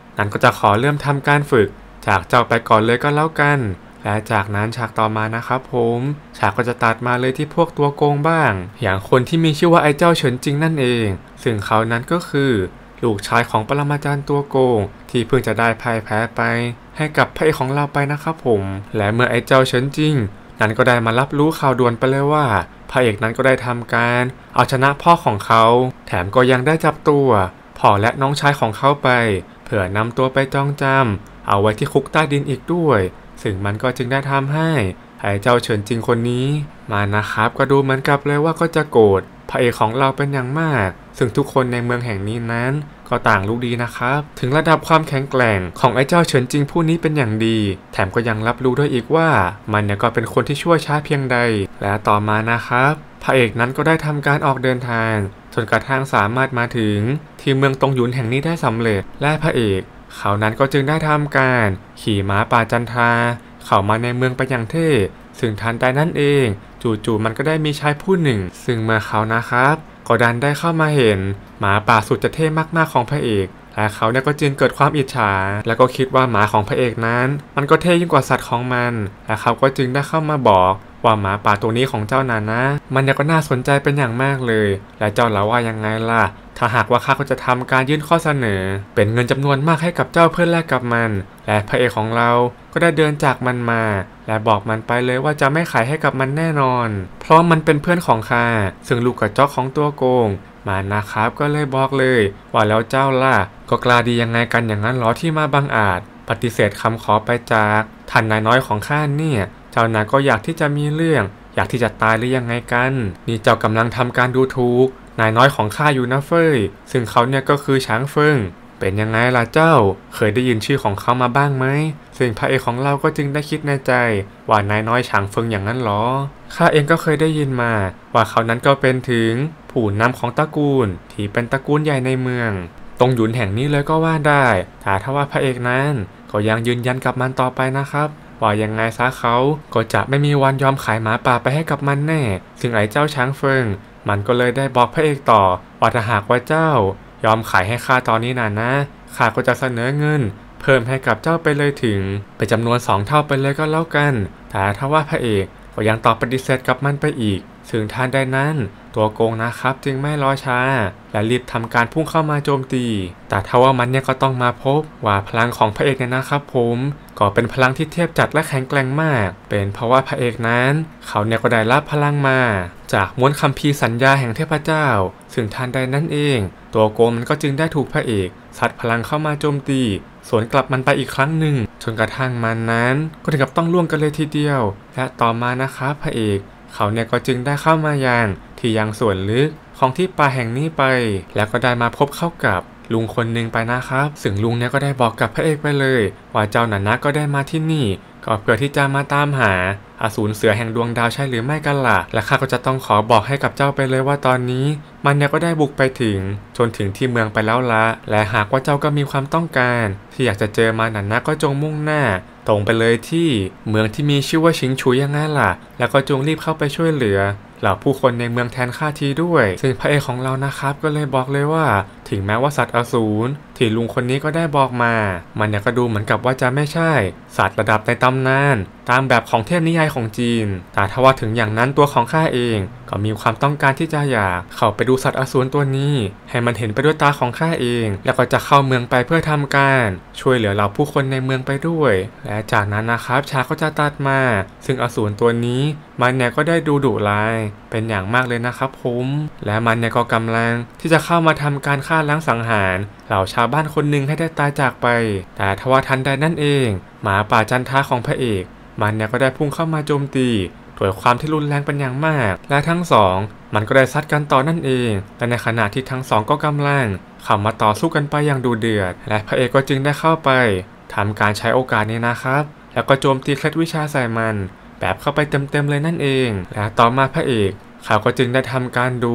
นั้นก็จะขอเริ่มทำการฝึกจากเจ้าไปก่อนเลยก็แล้วกันและจากนั้นฉากต่อมานะครับผมฉากก็จะตัดมาเลยที่พวกตัวโกงบ้างอย่างคนที่มีชื่อว่าไอ้เจ้าเฉินจิงนั่นเองซึ่งเขานั้นก็คือลูกชายของปรมาจารย์ตัวโกงที่เพิ่งจะได้พ่ายแพ้ไปให้กับพระเอกของเราไปนะครับผมและเมื่อไอ้เจ้าเฉินจิงนั้นก็ได้มารับรู้ข่าวด่วนไปเลยว่าพระเอกนั้นก็ได้ทำการเอาชนะพ่อของเขาแถมก็ยังได้จับตัวพ่อและน้องชายของเขาไปเพื่อนำตัวไปจองจำเอาไว้ที่คุกใต้ดินอีกด้วยซึ่งมันก็จึงได้ทำให้ไอ้เจ้าเฉินจิงคนนี้มานะครับก็ดูเหมือนกับเลยว่าก็จะโกรธพระเอกของเราเป็นอย่างมากซึ่งทุกคนในเมืองแห่งนี้นั้นก็ต่างรู้ดีนะครับถึงระดับความแข็งแกร่งของไอ้เจ้าเฉินจิงผู้นี้เป็นอย่างดีแถมก็ยังรับรู้ด้วยอีกว่ามันเนี่ยก็เป็นคนที่ชั่วช้าเพียงใดและต่อมานะครับพระเอกนั้นก็ได้ทำการออกเดินทางจนกระทั่งสามารถมาถึงที่เมืองตงหยุนแห่งนี้ได้สำเร็จและพระเอกเขานั้นก็จึงได้ทำการขี่ม้าป่าจันทราเข้ามาในเมืองไปอย่างเท่ซึ่งทันใดนั้นเองจู่ๆมันก็ได้มีชายผู้หนึ่งซึ่งเมื่อเขานะครับก็ดันได้เข้ามาเห็นหมาป่าสุดจะเท่มากๆของพระเอกและเขาเนี่ยก็จึงเกิดความอิจฉาแล้วก็คิดว่าหมาของพระเอกนั้นมันก็เท่ยิ่งกว่าสัตว์ของมันและเขาก็จึงได้เข้ามาบอกว่าหมาป่าตัวนี้ของเจ้านั้นนะมันเนี่ยก็น่าสนใจเป็นอย่างมากเลยและเจ้าล่ะว่ายังไงล่ะถ้าหากว่าข้าก็จะทำการยื่นข้อเสนอเป็นเงินจำนวนมากให้กับเจ้าเพื่อแลกกับมันและพระเอกของเราก็ได้เดินจากมันมาและบอกมันไปเลยว่าจะไม่ขายให้กับมันแน่นอนเพราะมันเป็นเพื่อนของข้าซึ่งลูกกระจอกของตัวโกงมานะครับก็เลยบอกเลยว่าแล้วเจ้าล่ะก็กล้าดียังไงกันอย่างนั้นหรอที่มาบังอาจปฏิเสธคำขอไปจากท่านนายน้อยของข้าเนี่ยเจ้านายก็อยากที่จะมีเรื่องอยากที่จะตายหรือยังไงกันนี่เจ้ากำลังทำการดูถูกนายน้อยของข้าอยู่นะเฟยซึ่งเขาเนี่ยก็คือช้างเฟิงเป็นยังไงล่ะเจ้าเคยได้ยินชื่อของเขามาบ้างไหมซึ่งพระเอกของเราก็จึงได้คิดในใจว่านายน้อยช้างเฟิงอย่างนั้นหรอข้าเองก็เคยได้ยินมาว่าเขานั้นก็เป็นถึงผู้นำของตระกูลที่เป็นตระกูลใหญ่ในเมืองตรงหยุนแห่งนี้เลยก็ว่าได้แต่ถ้าว่าพระเอกนั้นก็ยังยืนยันกับมันต่อไปนะครับว่ายังไงซะเขาก็จะไม่มีวันยอมขายหมาป่าไปให้กับมันแน่ซึ่งไอ้เจ้าช้างเฟิงมันก็เลยได้บอกพระเอกต่อว่าถ้าหากว่าเจ้ายอมขายให้ข้าตอนนี้น่ะนะข้าก็จะเสนอเงินเพิ่มให้กับเจ้าไปเลยถึงเป็นจำนวนสองเท่าไปเลยก็แล้วกันแต่ถ้าว่าพระเอกก็ยังตอบปฏิเสธกับมันไปอีกซึ่งท่านใดนั้นตัวโกงนะครับจึงไม่รอช้าและรีบทำการพุ่งเข้ามาโจมตีแต่ถ้าว่ามันเนี่ยก็ต้องมาพบว่าพลังของพระเอกเนี่ยนะครับผมก็เป็นพลังที่เทียบจัดและแข็งแกร่งมากเป็นเพราะว่าพระเอกนั้นเขาเนี่ยก็ได้รับพลังมาจากม้วนคัมภีร์สัญญาแห่งเทพเจ้าซึ่งทันใดนั้นเองตัวโกงมันก็จึงได้ถูกพระเอกซัดพลังเข้ามาโจมตีสวนกลับมันไปอีกครั้งหนึ่งจนกระทั่งมันนั้นก็ถึงกับต้องล่วงกันเลยทีเดียวและต่อมานะครับพระเอกเขาเนี่ยก็จึงได้เข้ามายังที่ยังส่วนลึกของที่ป่าแห่งนี้ไปแล้วก็ได้มาพบเข้ากับลุงคนหนึ่งไปนะครับซึ่งลุงเนี่ยก็ได้บอกกับพระเอกไปเลยว่าเจ้าหนานะก็ได้มาที่นี่ก็เพื่อที่จะมาตามหาอสูรเสือแห่งดวงดาวใช่หรือไม่กันล่ะและข้าก็จะต้องขอบอกให้กับเจ้าไปเลยว่าตอนนี้มันเนี่ยก็ได้บุกไปถึงจนถึงที่เมืองไปแล้วละและหากว่าเจ้าก็มีความต้องการที่อยากจะเจอมันนะก็จงมุ่งหน้าตรงไปเลยที่เมืองที่มีชื่อว่าชิงชุยยังไงล่ะแล้วก็จงรีบเข้าไปช่วยเหลือเหล่าผู้คนในเมืองแทนข้าทีด้วยซึ่งพระเอกของเรานะครับก็เลยบอกเลยว่าถึงแม้ว่าสัตว์อสูรที่ลุงคนนี้ก็ได้บอกมามันเนี่ยก็ดูเหมือนกับว่าจะไม่ใช่สัตว์ระดับในตำนานตามแบบของเทพนิยายของจีนแต่ถ้าว่าถึงอย่างนั้นตัวของข้าเองก็มีความต้องการที่จะอยากเข้าไปดูสัตว์อสูรตัวนี้ให้มันเห็นไปด้วยตาของข้าเองแล้วก็จะเข้าเมืองไปเพื่อทำการช่วยเหลือเหล่าผู้คนในเมืองไปด้วยและจากนั้นนะครับฉากก็จะตัดมาซึ่งอสูรตัวนี้มันเนี่ยก็ได้ดูดุร้ายเป็นอย่างมากเลยนะครับผมและมันเนี่ยก็กำลังที่จะเข้ามาทำการฆ่าล้างสังหารเหล่าชาวบ้านคนหนึ่งให้ได้ตายจากไปแต่ทว่าทันใดนั่นเองหมาป่าจันทราของพระเอกมันเนี่ยก็ได้พุ่งเข้ามาโจมตีด้วยความที่รุนแรงเป็นอย่างมากและทั้งสองมันก็ได้ซัดกันต่อนั่นเองและในขณะที่ทั้งสองก็กำลังเข้ามาต่อสู้กันไปอย่างดูเดือดและพระเอกก็จึงได้เข้าไปทำการใช้โอกาสนี้นะครับแล้วก็โจมตีเคล็ดวิชาใส่มันแบบเข้าไปเต็มๆเลยนั่นเองและต่อมาพระเอกเขาก็จึงได้ทำการดูด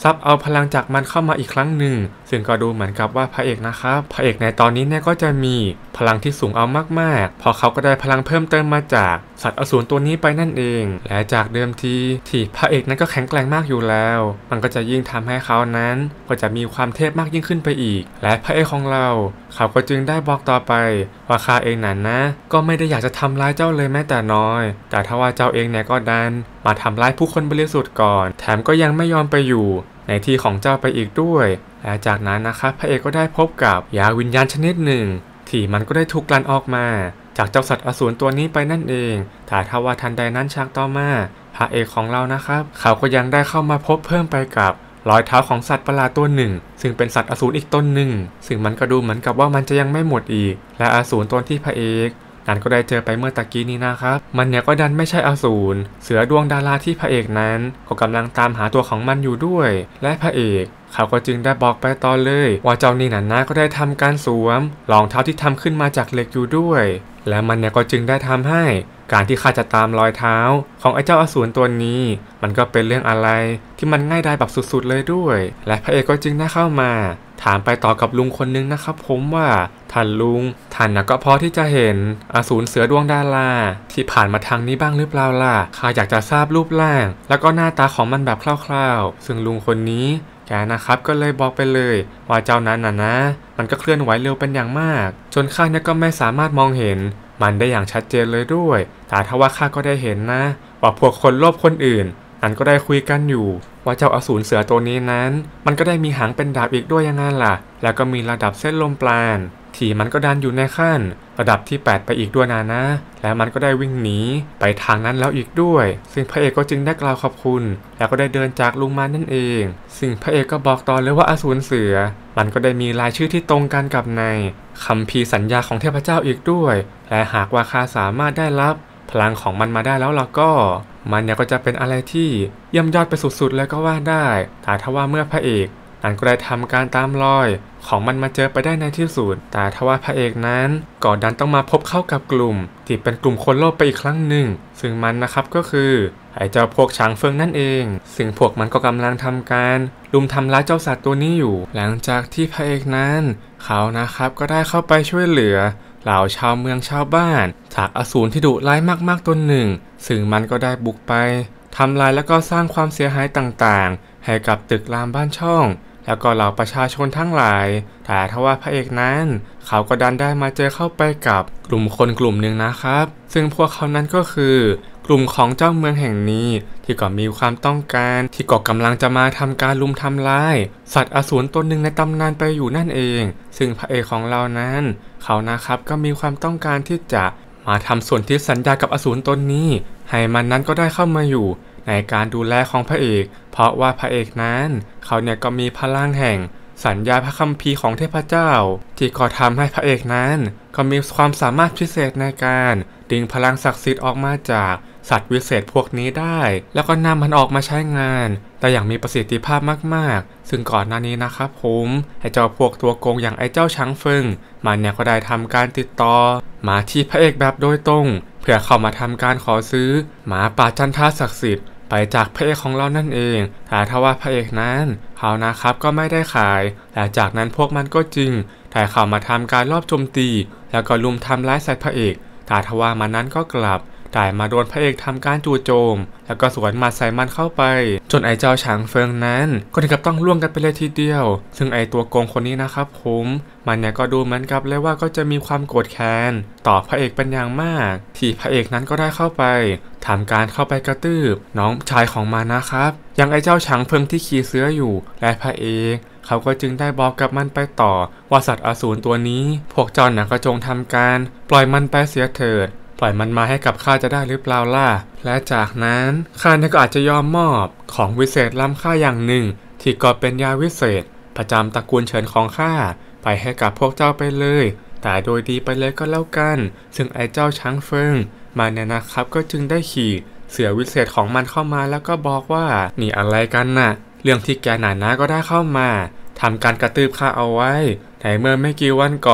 ซับเอาพลังจากมันเข้ามาอีกครั้งหนึ่งซึ่งก็ดูเหมือนกับว่าพระเอกนะครับพระเอกในตอนนี้เนี่ยก็จะมีพลังที่สูงเอามากๆพอเขาก็ได้พลังเพิ่มเติมมาจากสัตว์อสูรตัวนี้ไปนั่นเองและจากเดิมทีที่พระเอกนั้นก็แข็งแกร่งมากอยู่แล้วมันก็จะยิ่งทำให้เขานั้นก็จะมีความเทพมากยิ่งขึ้นไปอีกและพระเอกของเราเขาก็จึงได้บอกต่อไปว่าข้าเองนั้นนะก็ไม่ได้อยากจะทำร้ายเจ้าเลยแม้แต่น้อยแต่ถ้าว่าเจ้าเองเนี่ยก็ดันมาทำร้ายผู้คนบริสุทธิ์ก่อนแถมก็ยังไม่ยอมไปอยู่ในที่ของเจ้าไปอีกด้วยและจากนั้นนะครับพระเอกก็ได้พบกับยาวิญญาณชนิดหนึ่งที่มันก็ได้ถูกกลั่นออกมาจากเจ้าสัตว์อสูรตัวนี้ไปนั่นเองแต่ถ้าว่าทันใดนั้นฉากต่อมาพระเอกของเรานะครับเขาก็ยังได้เข้ามาพบเพิ่มไปกับรอยเท้าของสัตว์ประหลาดตัวหนึ่งซึ่งเป็นสัตว์อสูรอีกตนหนึ่งซึ่งมันก็ดูเหมือนกับว่ามันจะยังไม่หมดอีกและอสูรตัวที่พระเอกนั้นก็ได้เจอไปเมื่อตะกี้นี้นะครับมันเนี่ยก็ดันไม่ใช่อสูรเสือดวงดาราที่พระเอกนั้นก็กำลังตามหาตัวของมันอยู่ด้วยและพระเอกเขาก็จึงได้บอกไปต่อเลยว่าเจ้านี่นันนะก็ได้ทำการสวมรองเท้าที่ทำขึ้นมาจากเหล็กอยู่ด้วยและมันเนี่ยก็จึงได้ทำให้การที่ข้าจะตามรอยเท้าของไอ้เจ้าอสูรตัวนี้มันก็เป็นเรื่องอะไรที่มันง่ายดายแบบสุดๆเลยด้วยและพระเอกก็จึงได้เข้ามาถามไปต่อกับลุงคนนึงนะครับผมว่าท่านลุงท่านนะก็พอที่จะเห็นอสูรเสือดวงดาราที่ผ่านมาทางนี้บ้างหรือเปล่าล่ะข้าอยากจะทราบรูปร่างแล้วก็หน้าตาของมันแบบคร่าวๆซึ่งลุงคนนี้แกนะครับก็เลยบอกไปเลยว่าเจ้านั้นน่ะนะมันก็เคลื่อนไหวเร็วเป็นอย่างมากจนข้าเนี่ยก็ไม่สามารถมองเห็นมันได้อย่างชัดเจนเลยด้วยแต่ถ้าว่าข้าก็ได้เห็นนะว่าพวกคนโลภคนอื่นนั้นก็ได้คุยกันอยู่ว่าเจ้าอสูรเสือตัวนี้นั้นมันก็ได้มีหางเป็นดาบอีกด้วยยังไงล่ะแล้วก็มีระดับเส้นลมปราณที่มันก็ดันอยู่ในขั้นระดับที่แปดไปอีกด้วยนะนะและมันก็ได้วิ่งหนีไปทางนั้นแล้วอีกด้วยซึ่งพระเอกก็จึงได้กล่าวขอบคุณแล้วก็ได้เดินจากลุงมานั่นเองซึ่งพระเอกก็บอกต่อเลยว่าอสูรเสือมันก็ได้มีรายชื่อที่ตรงกันกับในคัมภีร์สัญญาของเทพเจ้าอีกด้วยและหากว่าข้าสามารถได้รับพลังของมันมาได้แล้วล่ะก็มันเนี่ยก็จะเป็นอะไรที่เยี่ยมยอดไปสุดๆเลยก็ว่าได้แต่ถ้าว่าเมื่อพระเอกนั้นก็ได้ทำการตามรอยของมันมาเจอไปได้ในที่สุดแต่ทว่าพระเอกนั้นก็ดันต้องมาพบเข้ากับกลุ่มที่เป็นกลุ่มคนโลภไปอีกครั้งหนึ่งซึ่งมันนะครับก็คือไอ้เจ้าพวกช้างเฟิงนั่นเองซึ่งพวกมันก็กำลังทำการลุมทำร้ายเจ้าสัตว์ตัวนี้อยู่หลังจากที่พระเอกนั้นเขานะครับก็ได้เข้าไปช่วยเหลือเหล่าชาวเมืองชาวบ้านจากอสูรที่ดุร้ายมากๆตนหนึ่งซึ่งมันก็ได้บุกไปทำลายแล้วก็สร้างความเสียหายต่างๆให้กับตึกรามบ้านช่องแล้วก็เหล่าประชาชนทั้งหลายแต่ทว่าพระเอกนั้นเขาก็ดันได้มาเจอเข้าไปกับกลุ่มคนกลุ่มหนึ่งนะครับซึ่งพวกเขานั้นก็คือกลุ่มของเจ้าเมืองแห่งนี้ที่ก็มีความต้องการที่ก็กำลังจะมาทำการลุมทำลายสัตว์อสูรตัวหนึ่งในตำนานไปอยู่นั่นเองซึ่งพระเอกของเรานั้นเขานะครับก็มีความต้องการที่จะมาทำส่วนที่สัญญากับอสูรตนนี้ให้มันนั้นก็ได้เข้ามาอยู่ในการดูแลของพระเอกเพราะว่าพระเอกนั้นเขาเนี่ยก็มีพลังแห่งสัญญาพระคัมภีร์ของเทพเจ้าที่ก็ทำให้พระเอกนั้นก็มีความสามารถพิเศษในการดึงพลังศักดิ์สิทธิ์ออกมาจากสัตว์วิเศษพวกนี้ได้แล้วก็นำมันออกมาใช้งานแต่อย่างมีประสิทธิภาพมากๆซึ่งก่อนหน้านี้นะครับผมไอ้เจ้าพวกตัวโกงอย่างไอ้เจ้าช้างเฟิงมันเนี่ยก็ได้ทำการติดต่อมาที่พระเอกแบบโดยตรงเพื่อเข้ามาทำการขอซื้อหมาป่าจันทราศักดิ์สิทธิ์ไปจากพระเอกของเรานั่นเองแต่ถ้าว่าพระเอกนั้นเขานะครับก็ไม่ได้ขายแต่จากนั้นพวกมันก็จึงได้เข้ามาทำการลอบโจมตีแล้วก็ลุมทำร้ายใส่พระเอกแต่ทว่ามันนั้นก็กลับได้มาโดนพระเอกทำการจู่โจมแล้วก็สวนหมัดใส่มันเข้าไปจนไอ้เจ้าฉางเฟิงนั้นก็ถึงกับต้องล่วงกันไปเลยทีเดียวซึ่งไอ้ตัวโกงคนนี้นะครับผมมันเนี่ยก็ดูเหมือนกับเลยว่าก็จะมีความโกรธแค้นต่อพระเอกเป็นอย่างมากที่พระเอกนั้นก็ได้เข้าไปทำการเข้าไปกระตืบน้องชายของมันนะครับอย่างไอ้เจ้าฉางเฟิงที่ขี่เสืออยู่และพระเอกเขาก็จึงได้บอกกับมันไปต่อว่าสัตว์อสูรตัวนี้พวกเจ้าน่ะก็จงทำการปล่อยมันไปเสียเถิดปล่อยมันมาให้กับข้าจะได้หรือเปล่าล่ะและจากนั้นข้าเนี่ยก็อาจจะยอมมอบของวิเศษล้ำค่าอย่างหนึ่งที่ก็เป็นยาวิเศษประจำตระกูลเฉินของข้าไปให้กับพวกเจ้าไปเลยแต่โดยดีไปเลยก็แล้วกันซึ่งไอ้เจ้าช้างเฟิงมันเนี่ยนะครับก็จึงได้ขี่เสือวิเศษของมันเข้ามาแล้วก็บอกว่านี่อะไรกันน่ะเรื่องที่แกหนานะก็ได้เข้ามาทำการกระตืบข้าเอาไว้แต่เมื่อไม่กี่วันก่อน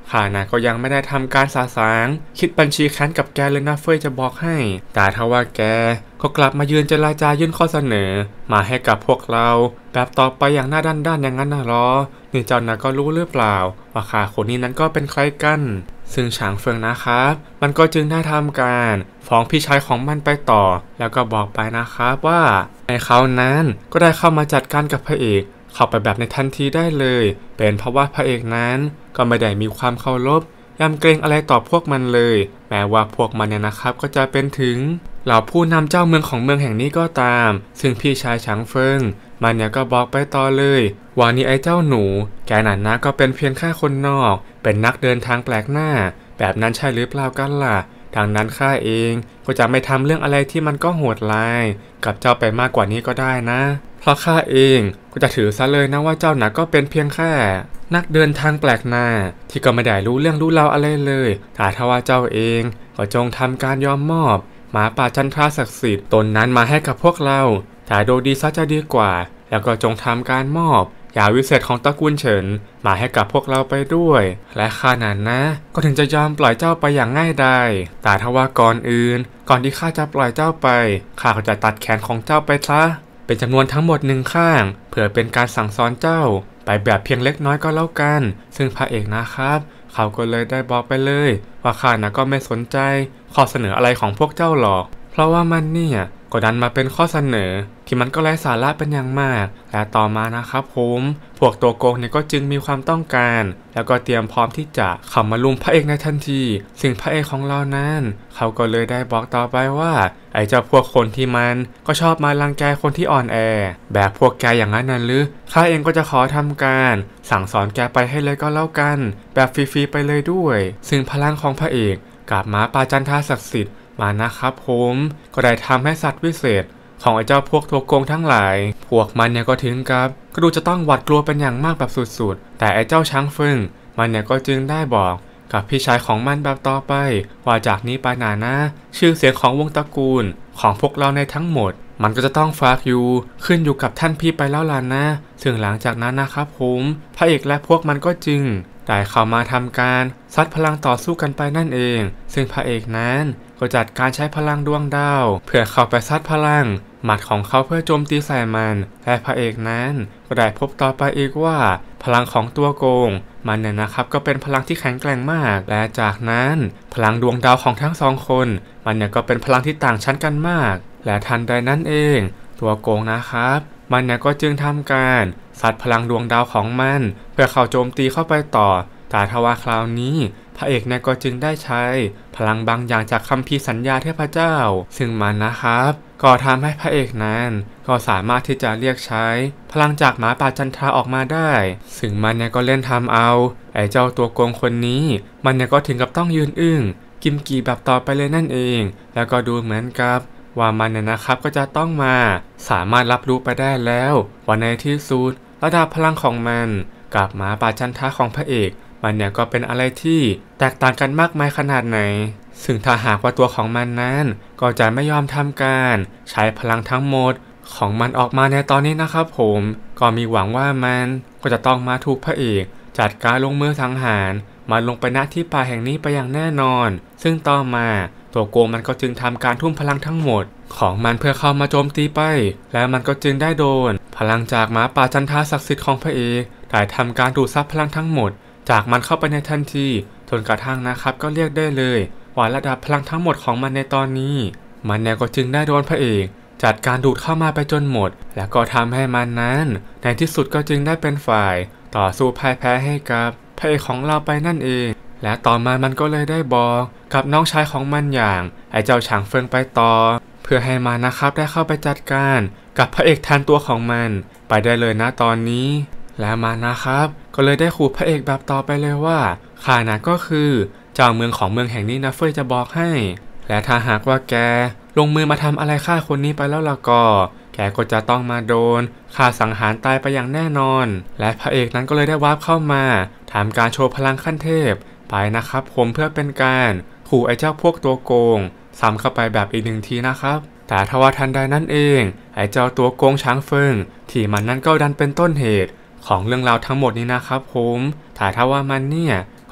ข้านะก็ยังไม่ได้ทำการสาสางคิดบัญชีแค้นกับแกเลยนะเฟยจะบอกให้แต่ถ้าว่าแกก็กลับมายืนเจรจายื่นข้อเสนอมาให้กับพวกเราแบบต่อไปอย่างหน้าด้านๆอย่างนั้นนะหรอนี่เจ้านะก็รู้หรือเปล่าว่าข้าคนนี้นั้นก็เป็นใครกันซึ่งฉางเฟิงนะครับมันก็จึงได้ทำการฟ้องพี่ชายของมันไปต่อแล้วก็บอกไปนะครับว่าในเขานั้นก็ได้เข้ามาจัดการกับพระเอกเข้าไปแบบในทันทีได้เลยเป็นเพราะว่าพระเอกนั้นก็ไม่ได้มีความเคารพยำเกรงอะไรต่อพวกมันเลยแม้ว่าพวกมันเนี่ยนะครับก็จะเป็นถึงเหล่าผู้นำเจ้าเมืองของเมืองแห่งนี้ก็ตามซึ่งพี่ชายฉางเฟิงมันเนี่ยก็บอกไปต่อเลยว่านี่ไอ้เจ้าหนูแกนั่นนะก็เป็นเพียงแค่คนนอกเป็นนักเดินทางแปลกหน้าแบบนั้นใช่หรือเปล่ากันล่ะดังนั้นข้าเองก็จะไม่ทำเรื่องอะไรที่มันก็โหดร้ายกับเจ้าไปมากกว่านี้ก็ได้นะเพราะข้าเองก็จะถือซะเลยนะว่าเจ้าหนักก็เป็นเพียงแค่นักเดินทางแปลกหน้าที่ก็ไม่ได้รู้เรื่องรู้ราวอะไรเลยแต่ถ้าว่าเจ้าเองก็จงทำการยอมมอบหมาป่าจันทราศักดิ์สิทธิ์ตนนั้นมาให้กับพวกเราแต่โดยดีซะจะดีกว่าแล้วก็จงทำการมอบยาวิเศษของตระกูลเฉินมาให้กับพวกเราไปด้วยและข้านั้นนะก็ถึงจะยอมปล่อยเจ้าไปอย่างง่ายดายแต่ถ้าว่าก่อนอื่นก่อนที่ข้าจะปล่อยเจ้าไปข้าก็จะตัดแขนของเจ้าไปซะเป็นจำนวนทั้งหมดหนึ่งข้างเพื่อเป็นการสั่งสอนเจ้าไปแบบเพียงเล็กน้อยก็แล้วกันซึ่งพระเอกนะครับเขาก็เลยได้บอกไปเลยว่าข้านะก็ไม่สนใจข้อเสนออะไรของพวกเจ้าหรอกเพราะว่ามันเนี่ยก็ดันมาเป็นข้อเสนอที่มันก็ไร้สาระเป็นอย่างมากและต่อมานะครับผมพวกตัวโกงเนี่ยก็จึงมีความต้องการแล้วก็เตรียมพร้อมที่จะเข้ามาลุมพระเอกในทันทีซึ่งพระเอกของเรานั้นเขาก็เลยได้บอกต่อไปว่าไอ้เจ้าพวกคนที่มันก็ชอบมารังแกคนที่อ่อนแอแบบพวกแกอย่างนั้นน่ะหรือข้าเองก็จะขอทำการสั่งสอนแกไปให้เลยก็แล้วกันแบบฟรีๆไปเลยด้วยซึ่งพลังของพระเอกกับหมาป่าจันทราศักดิ์สิทธิ์มานะครับผมก็ได้ทำให้สัตว์วิเศษของไอ้เจ้าพวกตัวโกงทั้งหลายพวกมันเนี่ยก็ถึงกับก็ดูจะต้องหวาดกลัวเป็นอย่างมากแบบสุดๆแต่ไอ้เจ้าช้างเฟิงมันเนี่ยก็จึงได้บอกกับพี่ชายของมันแบบต่อไปว่าจากนี้ไปนานะชื่อเสียงของวงตระกูลของพวกเราในทั้งหมดมันก็จะต้องฝากอยู่ขึ้นอยู่กับท่านพี่ไปแล้วล่ะนะซึ่งหลังจากนั้นนะครับผมพระเอกและพวกมันก็จึงได้เข้ามาทำการซัดพลังต่อสู้กันไปนั่นเองซึ่งพระเอกนั้นก็จัดการใช้พลังดวงดาวเพื่อเข้าไปซัดพลังหมัดของเขาเพื่อโจมตีใส่มันและพระเอกนั้นก็ได้พบต่อไปอีกว่าพลังของตัวโกงมันเนี่ยนะครับก็เป็นพลังที่แข็งแกร่งมากและจากนั้นพลังดวงดาวของทั้งสองคนมันเนี่ยก็เป็นพลังที่ต่างชั้นกันมากและทันใดนั้นเองตัวโกงนะครับมันเนี่ยก็จึงทำการซัดพลังดวงดาวของมันเพื่อเข้าโจมตีเข้าไปต่อแต่ทว่าคราวนี้พระเอกเนี่ยก็จึงได้ใช้พลังบางอย่างจากคัมภีร์สัญญาเทพเจ้าซึ่งมันนะครับก็ทำให้พระเอกนั้นก็สามารถที่จะเรียกใช้พลังจากหมาป่าจันทราออกมาได้ซึ่งมันเนี่ยก็เล่นทำเอาไอ้เจ้าตัวโกงคนนี้มันเนี่ยก็ถึงกับต้องยืนอึ้งกิมกีแบบต่อไปเลยนั่นเองแล้วก็ดูเหมือนกับว่ามันเนี่ยนะครับก็จะต้องมาสามารถรับรู้ไปได้แล้วว่าในที่สุดระดับพลังของมันกับหมาป่าจันทราของพระเอกมันเนี่ยก็เป็นอะไรที่แตกต่างกันมากมายขนาดไหนซึ่งถ้าหากว่าตัวของมันนั้นก็จะไม่ยอมทำการใช้พลังทั้งหมดของมันออกมาในตอนนี้นะครับผมก็มีหวังว่ามันก็จะต้องมาถูกพระเอกจัดการลงมือสังหารมาลงไปณที่ป่าแห่งนี้ไปอย่างแน่นอนซึ่งต่อมาตัวโกงมันก็จึงทำการทุ่มพลังทั้งหมดของมันเพื่อเข้ามาโจมตีไปแล้วมันก็จึงได้โดนพลังจากหมาป่าจันทราศักดิ์สิทธิ์ของพระเอกได้ทำการดูดซับพลังทั้งหมดจากมันเข้าไปในทันทีจนกระทั่งนะครับก็เรียกได้เลยว่าระดับพลังทั้งหมดของมันในตอนนี้มันเนี่ยก็จึงได้โดนพระเอกจัดการดูดเข้ามาไปจนหมดแล้วก็ทำให้มันนั้นในที่สุดก็จึงได้เป็นฝ่ายต่อสู้พ่ายแพ้ให้กับพระเอกของเราไปนั่นเองและต่อมามันก็เลยได้บอกกับน้องชายของมันอย่างไอ้เจ้าฉางเฟิงไปต่อเพื่อให้มันนะครับได้เข้าไปจัดการกับพระเอกแทนตัวของมันไปได้เลยนะตอนนี้และมานะครับก็เลยได้ขู่พระเอกแบบต่อไปเลยว่าข้านะก็คือเจ้าเมืองของเมืองแห่งนี้นะเฟยจะบอกให้และถ้าหากว่าแกลงมือมาทำอะไรฆ่าคนนี้ไปแล้วล่ะก็แกก็จะต้องมาโดนฆ่าสังหารตายไปอย่างแน่นอนและพระเอกนั้นก็เลยได้วาร์ปเข้ามาทำการโชว์พลังขั้นเทพไปนะครับผมเพื่อเป็นการขู่ไอ้เจ้าพวกตัวโกงซ้ำเข้าไปแบบอีกหนึ่งทีนะครับแต่ทว่าทันใดนั้นเองไอ้เจ้าตัวโกงช้างเฟิงที่มันนั้นก็ดันเป็นต้นเหตุของเรื่องราวทั้งหมดนี้นะครับผมแต่ถ้าว่ามันเนี่ยก็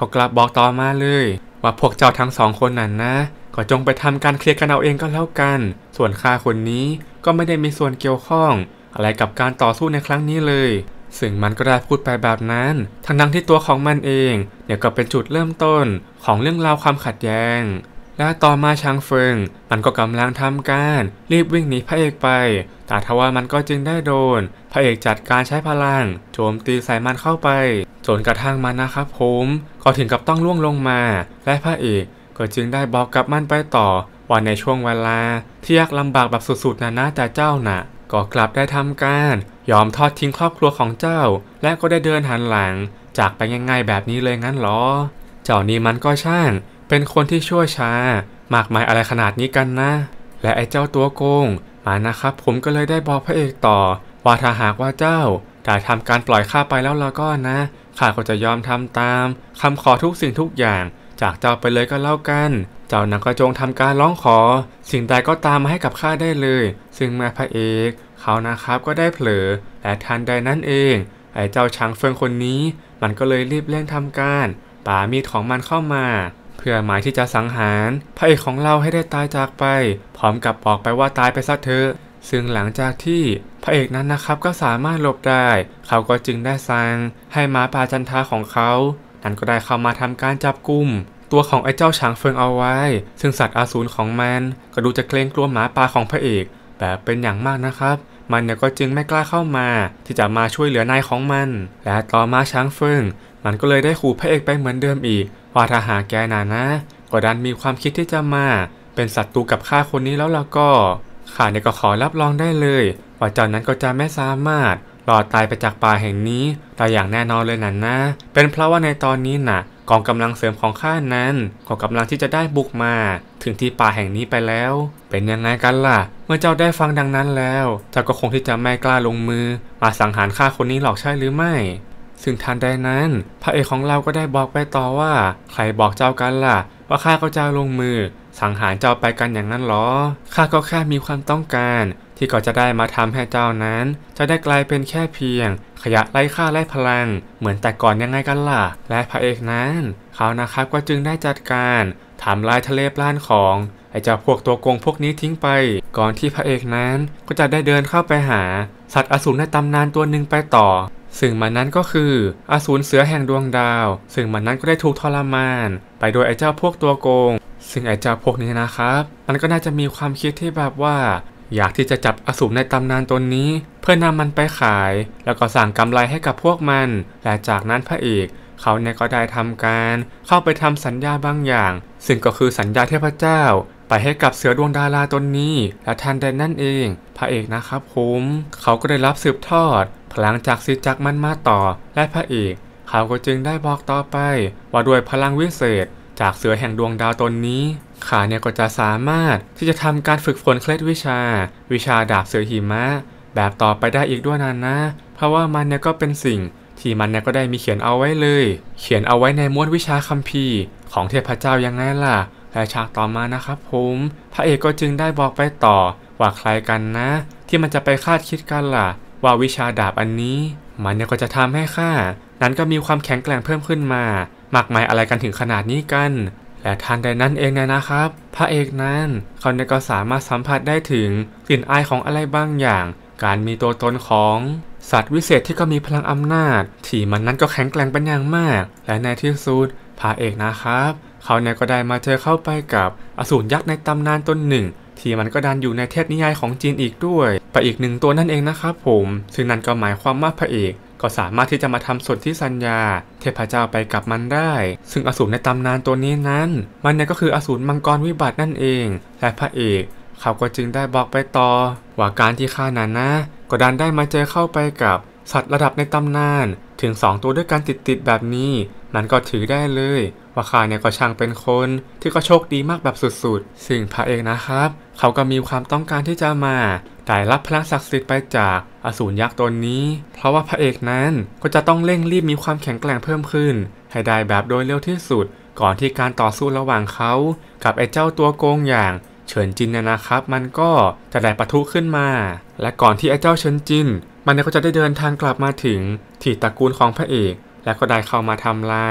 ก็กลับบอกต่อมาเลยว่าพวกเจ้าทั้งสองคนนั่นนะก็จงไปทำการเคลียร์กันเอาเองก็แล้วกันส่วนข้าคนนี้ก็ไม่ได้มีส่วนเกี่ยวข้องอะไรกับการต่อสู้ในครั้งนี้เลยซึ่งมันก็ได้พูดไปแบบนั้นทั้งทั้งที่ตัวของมันเองเนี่ยก็เป็นจุดเริ่มต้นของเรื่องราวความขัดแย้งและต่อมาชางเฟิงมันก็กำลังทำการรีบวิ่งหนีพระเอกไปแต่ทว่ามันก็จึงได้โดนพระเอกจัดการใช้พลังโจมตีใส่มันเข้าไปจนกระทั่งมันนะครับผมก็ถึงกับต้องล่วงลงมาและพระเอกก็จึงได้บอกกับมันไปต่อว่าในช่วงเวลาที่ยากลำบากแบบสุดๆนะนะแต่เจ้าน่ะก็กลับได้ทำการยอมทอดทิ้งครอบครัวของเจ้าและก็ได้เดินหันหลังจากไปง่ายๆแบบนี้เลยงั้นหรอเจ้านี่มันก็ช่างเป็นคนที่ชั่วช้ามากมายอะไรขนาดนี้กันนะและไอ้เจ้าตัวโกงมานะครับผมก็เลยได้บอกพระเอกต่อว่าถ้าหากว่าเจ้าได้ทำการปล่อยข้าไปแล้วแล้วก็นะข้าก็จะยอมทำตามคำขอทุกสิ่งทุกอย่างจากเจ้าไปเลยก็เล่ากันเจ้านักก็จงทำการร้องขอสิ่งใดก็ตามมาให้กับข้าได้เลยซึ่งเมื่อพระเอกเขานะครับก็ได้เผลอและทันใดนั้นเองไอ้เจ้าชางเฟิงคนนี้มันก็เลยรีบเร่งทำการป่ามีดของมันเข้ามาเพื่อหมายที่จะสังหารพระเอกของเราให้ได้ตายจากไปพร้อมกับบอกไปว่าตายไปซะเถอะซึ่งหลังจากที่พระเอกนั้นนะครับก็สามารถหลบได้เขาก็จึงได้สั่งให้ม้าป่าจันทราของเขานั้นก็ได้เข้ามาทำการจับกุมตัวของไอ้เจ้าฉางเฟิงเอาไว้ซึ่งสัตว์อสูรของมันก็ดูจะเกรงกลัวหมาป่าของพระเอกแบบเป็นอย่างมากนะครับมันเนี่ยก็จึงไม่กล้าเข้ามาที่จะมาช่วยเหลือนายของมันและต่อมาฉางเฟิงมันก็เลยได้ขู่พระเอกไปเหมือนเดิมอีกว่าถ้าหากแกน่ะนะก็ดันมีความคิดที่จะมาเป็นศัตรูกับข้าคนนี้แล้วล่ะก็ข้าเนี่ยก็ขอรับรองได้เลยว่าเจ้านั้นก็จะไม่สามารถรอดตายไปจากป่าแห่งนี้แต่อย่างแน่นอนเลยนั่นนะเป็นเพราะว่าในตอนนี้น่ะกองกำลังเสริมของข้านั้นก็กำลังที่จะได้บุกมาถึงที่ป่าแห่งนี้ไปแล้วเป็นยังไงกันล่ะเมื่อเจ้าได้ฟังดังนั้นแล้วเจ้าก็คงที่จะไม่กล้าลงมือมาสังหารข้าคนนี้หรอกใช่หรือไม่ซึ่งทันใดนั้นพระเอกของเราก็ได้บอกไปต่อว่าใครบอกเจ้ากันล่ะว่าข้าก็จะลงมือสังหารเจ้าไปกันอย่างนั้นหรอข้าก็แค่มีความต้องการที่ก็จะได้มาทำให้เจ้านั้นจะได้กลายเป็นแค่เพียงขยะไร้ค่าไร้พลังเหมือนแต่ก่อนยังไงกันล่ะและพระเอกนั้นเขานะครับก็จึงได้จัดการทำลายทะเลปล้านของไอ้เจ้าพวกตัวโกงพวกนี้ทิ้งไปก่อนที่พระเอกนั้นก็จะได้เดินเข้าไปหาสัตว์อสูรในตำนานตัวหนึ่งไปต่อซึ่งมันนั้นก็คืออสูรเสือแห่งดวงดาวซึ่งมันนั้นก็ได้ถูกทรมานไปโดยไอ้เจ้าพวกตัวโกงซึ่งไอ้เจ้าพวกนี้นะครับมันก็น่าจะมีความคิดที่แบบว่าอยากที่จะจับอสูรในตำนานตนนี้เพื่อนำมันไปขายแล้วก็สั่งกำไรให้กับพวกมันและจากนั้นพระเอกเขาเนี่ยก็ได้ทำการเข้าไปทำสัญญาบางอย่างซึ่งก็คือสัญญาเทพเจ้าไปให้กับเสือดวงดาราตนนี้และทันใดนั่นเองพระเอกนะครับผมเขาก็ได้รับสืบทอดพลังจากศิษย์จักรมันมาต่อและพระเอกเขาก็จึงได้บอกต่อไปว่าด้วยพลังวิเศษจากเสือแห่งดวงดาวตนนี้ข้าเนี่ยก็จะสามารถที่จะทำการฝึกฝนเคล็ดวิชาวิชาดาบเสือหิมะแบบต่อไปได้อีกด้วยนะนะเพราะว่ามันเนี่ยก็เป็นสิ่งที่มันเนี่ยก็ได้มีเขียนเอาไว้เลยเขียนเอาไว้ในม้วนวิชาคัมภีร์ของเทพเจ้ายังไงล่ะและฉากต่อมานะครับผมพระเอกก็จึงได้บอกไปต่อว่าใครกันนะที่มันจะไปคาดคิดกันล่ะว่าวิชาดาบอันนี้มันเนี่ยก็จะทำให้ข้านั้นก็มีความแข็งแกร่งเพิ่มขึ้นมามากมายอะไรกันถึงขนาดนี้กันและทันใดนั้นเองเนี่ยนะครับพระเอกนั้นเขาเนี่ยก็สามารถสัมผัสได้ถึงกลิ่นอายของอะไรบางอย่างการมีตัวตนของสัตว์วิเศษที่ก็มีพลังอำนาจที่มันนั้นก็แข็งแกร่งเป็นอย่างมากและในที่สุดพระเอกนะครับเขาเนี่ยก็ได้มาเจอเข้าไปกับอสูรยักษ์ในตำนานตนหนึ่งที่มันก็ดันอยู่ในเทพนิยายของจีนอีกด้วยไปอีกหนึ่งตัวนั่นเองนะครับผมซึ่งนั่นก็หมายความว่าพระเอกก็สามารถที่จะมาทำสนธิสัญญาเทพเจ้าไปกับมันได้ซึ่งอสูรในตำนานตัวนี้นั้นมันเนี่ยก็คืออสูรมังกรวิบัตินั่นเองและพระเอกเขาก็จึงได้บอกไปต่อว่าการที่ข้านั้นนะก็ดันได้มาเจอเข้าไปกับสัตว์ระดับในตำนานถึงสองตัวด้วยกันติดๆแบบนี้มันก็ถือได้เลยว่าข้าเนี่ยก็ช่างเป็นคนที่ก็โชคดีมากแบบสุดๆซึ่งพระเอกนะครับเขาก็มีความต้องการที่จะมาได้รับพลังศักดิ์สิทธิ์ไปจากอสูรยักษ์ตนนี้เพราะว่าพระเอกนั้นก็จะต้องเร่งรีบมีความแข็งแกร่งเพิ่มขึ้นให้ได้แบบโดยเร็วที่สุดก่อนที่การต่อสู้ระหว่างเขากับไอ้เจ้าตัวโกงอย่างเฉินจินเนี่ยนะครับมันก็จะได้ปะทุขึ้นมาและก่อนที่ไอ้เจ้าเฉินจินมันก็จะได้เดินทางกลับมาถึงที่ตระกูลของพระเอกและก็ได้เข้ามาทำลาย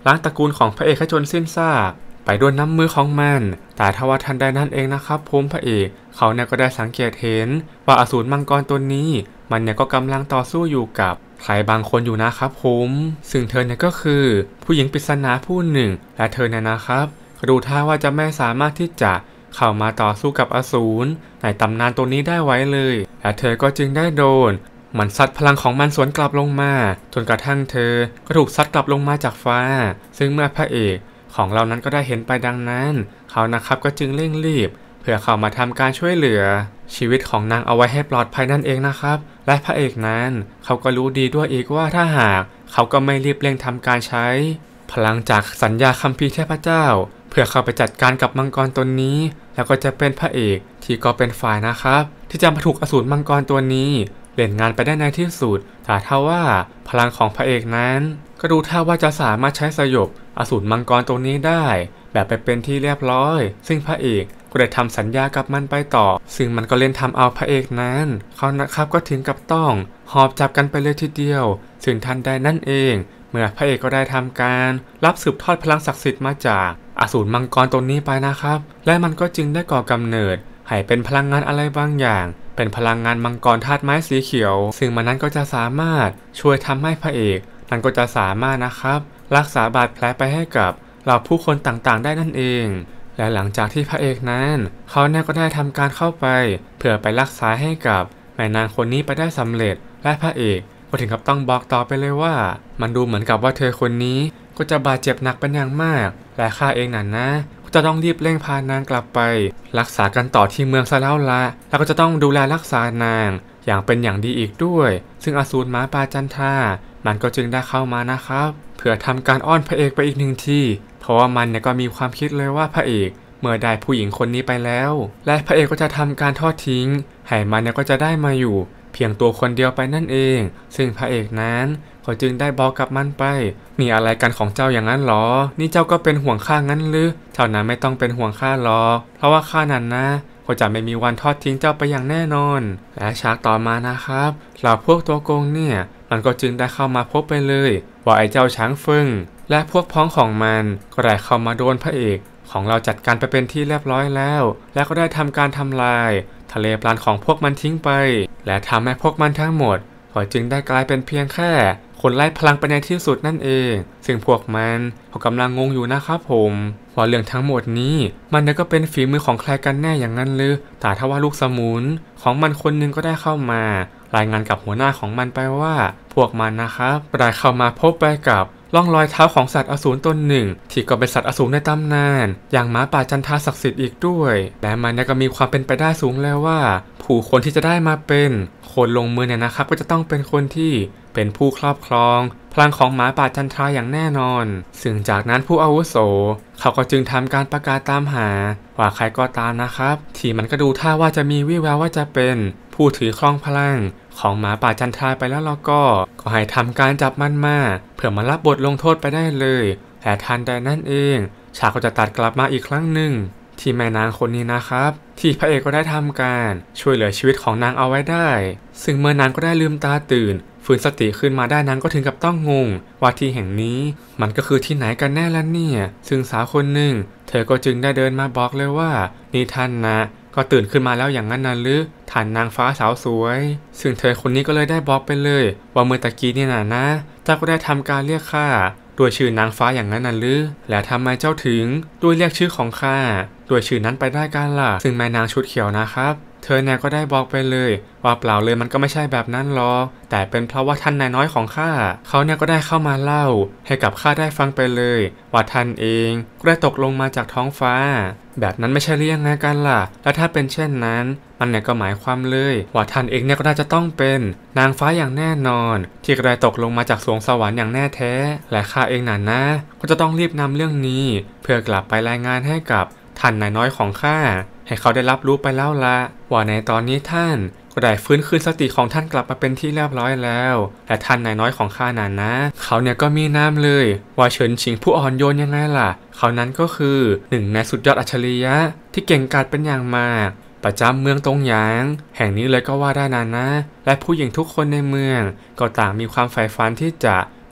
ล้างตระกูลของพระเอกให้จนสิ้นซากไปด้วยน้ำมือของมันแต่ทว่าทันใดนั้นเองนะครับผมพระเอกเขาเนี่ยก็ได้สังเกตเห็นว่าอสูรมังกรตัวนี้มันเนี่ยก็กำลังต่อสู้อยู่กับใครบางคนอยู่นะครับผมซึ่งเธอเนี่ยก็คือผู้หญิงปริศนาผู้หนึ่งและเธอเนี่ยนะครับก็ดูท่าว่าจะไม่สามารถที่จะเข้ามาต่อสู้กับอสูรในตำนานตัวนี้ได้ไว้เลยและเธอก็จึงได้โดนมันซัดพลังของมันสวนกลับลงมาจนกระทั่งเธอก็ถูกซัดกลับลงมาจากฟ้าซึ่งเมื่อพระเอกของเรานั้นก็ได้เห็นไปดังนั้นเขานะครับก็จึงเร่งรีบเพื่อเข้ามาทำการช่วยเหลือชีวิตของนางเอาไว้ให้ปลอดภัยนั่นเองนะครับและพระเอกนั้นเขาก็รู้ดีด้วยอีกว่าถ้าหากเขาก็ไม่รีบเร่งทำการใช้พลังจากสัญญาคัมภีร์เทพเจ้าเพื่อเข้าไปจัดการกับมังกรตัวนี้แล้วก็จะเป็นพระเอกที่ก็เป็นฝ่ายนะครับที่จะมาถูกอสูรมังกรตัวนี้เล่นงานไปได้ในที่สุดแต่ถ้าว่าพลังของพระเอกนั้นก็ดูท่าว่าจะสามารถใช้สยบอสูรมังกรตัวนี้ได้แบบไปเป็นที่เรียบร้อยซึ่งพระเอกก็ได้ทำสัญญากับมันไปต่อซึ่งมันก็เล่นทำเอาพระเอกนั้นเขานะครับก็ถึงกับต้องหอบจับกันไปเลยทีเดียวซึ่งทันใดนั่นเองเมื่อพระเอกก็ได้ทำการรับสืบทอดพลังศักดิ์สิทธิ์มาจากอสูรมังกรตัวนี้ไปนะครับและมันก็จึงได้ก่อกำเนิดให้เป็นพลังงานอะไรบางอย่างเป็นพลังงานมังกรธาตุไม้สีเขียวซึ่งมันนั้นก็จะสามารถช่วยทำให้พระเอกนั้นก็จะสามารถนะครับรักษาบาดแผลไปให้กับเหล่าผู้คนต่างๆได้นั่นเองและหลังจากที่พระเอกนั้นเขาเนี่ยก็ได้ทำการเข้าไปเพื่อไปรักษาให้กับแม่นางคนนี้ไปได้สำเร็จและพระเอกก็ถึงกับต้องบอกต่อไปเลยว่ามันดูเหมือนกับว่าเธอคนนี้ก็จะบาดเจ็บหนักเป็นอย่างมากและข้าเองนั่นนะก็จะต้องรีบเร่งพานางกลับไปรักษากันต่อที่เมืองซะแล้วละแล้วก็จะต้องดูแลรักษานางอย่างเป็นอย่างดีอีกด้วยซึ่งอสูรหมาป่าจันทรามันก็จึงได้เข้ามานะครับเพื่อทำการอ้อนพระเอกไปอีกหนึ่งทีเพราะว่ามันเนี่ยก็มีความคิดเลยว่าพระเอกเมื่อได้ผู้หญิงคนนี้ไปแล้วและพระเอกก็จะทำการทอดทิ้งให้มันเนี่ยก็จะได้มาอยู่เพียงตัวคนเดียวไปนั่นเองซึ่งพระเอกนั้นก็จึงได้บอกกับมันไปนี่อะไรกันของเจ้าอย่างนั้นหรอนี่เจ้าก็เป็นห่วงข้างั้นหรือเจ้านั้นไม่ต้องเป็นห่วงข้าหรอกเพราะว่าข้านั้นนะก็จะไม่มีวันทอดทิ้งเจ้าไปอย่างแน่นอนและฉากต่อมานะครับเหล่าพวกตัวโกงเนี่ยมันก็จึงได้เข้ามาพบไปเลยว่าไอ้เจ้าช้างฟึ่งและพวกพ้องของมันก็ได้เข้ามาโดนพระเอกของเราจัดการไปเป็นที่เรียบร้อยแล้วและก็ได้ทำการทำลายทะเลปลานของพวกมันทิ้งไปและทำให้พวกมันทั้งหมดก็จึงได้กลายเป็นเพียงแค่คนไล่พลังไปในที่สุดนั่นเองซึ่งพวกมันก็กำลังงงอยู่นะครับผมว่าเรื่องทั้งหมดนี้มันเนี่ยก็เป็นฝีมือของใครกันแน่อย่างนั้นหรือแต่ถ้าว่าลูกสมุนของมันคนหนึ่งก็ได้เข้ามารายงานกับหัวหน้าของมันไปว่าพวกมันนะครับได้เข้ามาพบไปกับร่องรอยเท้าของสัตว์อสูรตนหนึ่งที่ก็เป็นสัตว์อสูรในตำนานอย่างหมาป่าจันทราศักดิ์สิทธิ์อีกด้วยและมันเนี่ยก็มีความเป็นไปได้สูงแล้วว่าผู้คนที่จะได้มาเป็นคนลงมือเนี่ยนะครับก็จะต้องเป็นคนที่เป็นผู้ครอบครองพลังของหมาป่าจันทราอย่างแน่นอนซึ่งจากนั้นผู้อาวุโสเขาก็จึงทำการประกาศตามหาว่าใครก็ตามนะครับที่มันก็ดูท่าว่าจะมีวิแววว่าจะเป็นผู้ถือครองพลังของหมาป่าจันทราไปแล้วเราก็ก็ให้ทำการจับมันมาเพื่อมารับบทลงโทษไปได้เลยแต่ทันใดนั่นเองฉากก็จะตัดกลับมาอีกครั้งหนึ่งที่แม่นางคนนี้นะครับที่พระเอกก็ได้ทำการช่วยเหลือชีวิตของนางเอาไว้ได้ซึ่งเมื่อนางก็ได้ลืมตาตื่นฟื้นสติขึ้นมาได้นางก็ถึงกับต้องงงว่าที่แห่งนี้มันก็คือที่ไหนกันแน่ล่ะเนี่ยซึ่งสาวคนหนึ่งเธอก็จึงได้เดินมาบอกเลยว่านี่ท่านนะก็ตื่นขึ้นมาแล้วอย่างนั้นนะหรือท่านนางฟ้าสาวสวยซึ่งเธอคนนี้ก็เลยได้บอกไปเลยว่าเมื่อตะกี้นี่นะนะเจ้าก็ได้ทำการเรียกข้าด้วยชื่อนางฟ้าอย่างนั้นน่ะหรือและทำไมเจ้าถึงด้วยเรียกชื่อของข้าด้วยชื่อนั้นไปได้กันล่ะซึ่งแม่นางชุดเขียวนะครับเธอเนี่ยก็ได้บอกไปเลยว่าเปล่าเลยมันก็ไม่ใช่แบบนั้นหรอกแต่เป็นเพราะว่าท่านนายน้อยของข้าเขาเนี่ยก็ได้เข้ามาเล่าให้กับข้าได้ฟังไปเลยว่าท่านเองก็ได้ตกลงมาจากท้องฟ้าแบบนั้นไม่ใช่เรื่องไงกันล่ะและถ้าเป็นเช่นนั้นมันเนี่ยก็หมายความเลยว่าท่านเองเนี่ยก็น่าจะต้องเป็นนางฟ้าอย่างแน่นอนที่ก็ได้ตกลงมาจากสวงสวรรค์อย่างแน่แท้และข้าเองนั่นนะก็จะต้องรีบนำเรื่องนี้เพื่อกลับไปรายงานให้กับท่านนายน้อยของข้าให้เขาได้รับรู้ไปแล้วละว่าในตอนนี้ท่านก็ได้ฟื้นคืนสติของท่านกลับมาเป็นที่เรียบร้อยแล้วและท่านนายน้อยของข้านั้นนะเขาเนี่ยก็มีนามเลยว่าเฉินชิงผู้อ่อนโยนยังไงล่ะเขานั้นก็คือหนึ่งในสุดยอดอัจฉริยะที่เก่งกาจเป็นอย่างมากประจำเมืองตงหยางแห่งนี้เลยก็ว่าได้นานนะและผู้หญิงทุกคนในเมืองก็ต่างมีความใฝ่ฝันที่จะ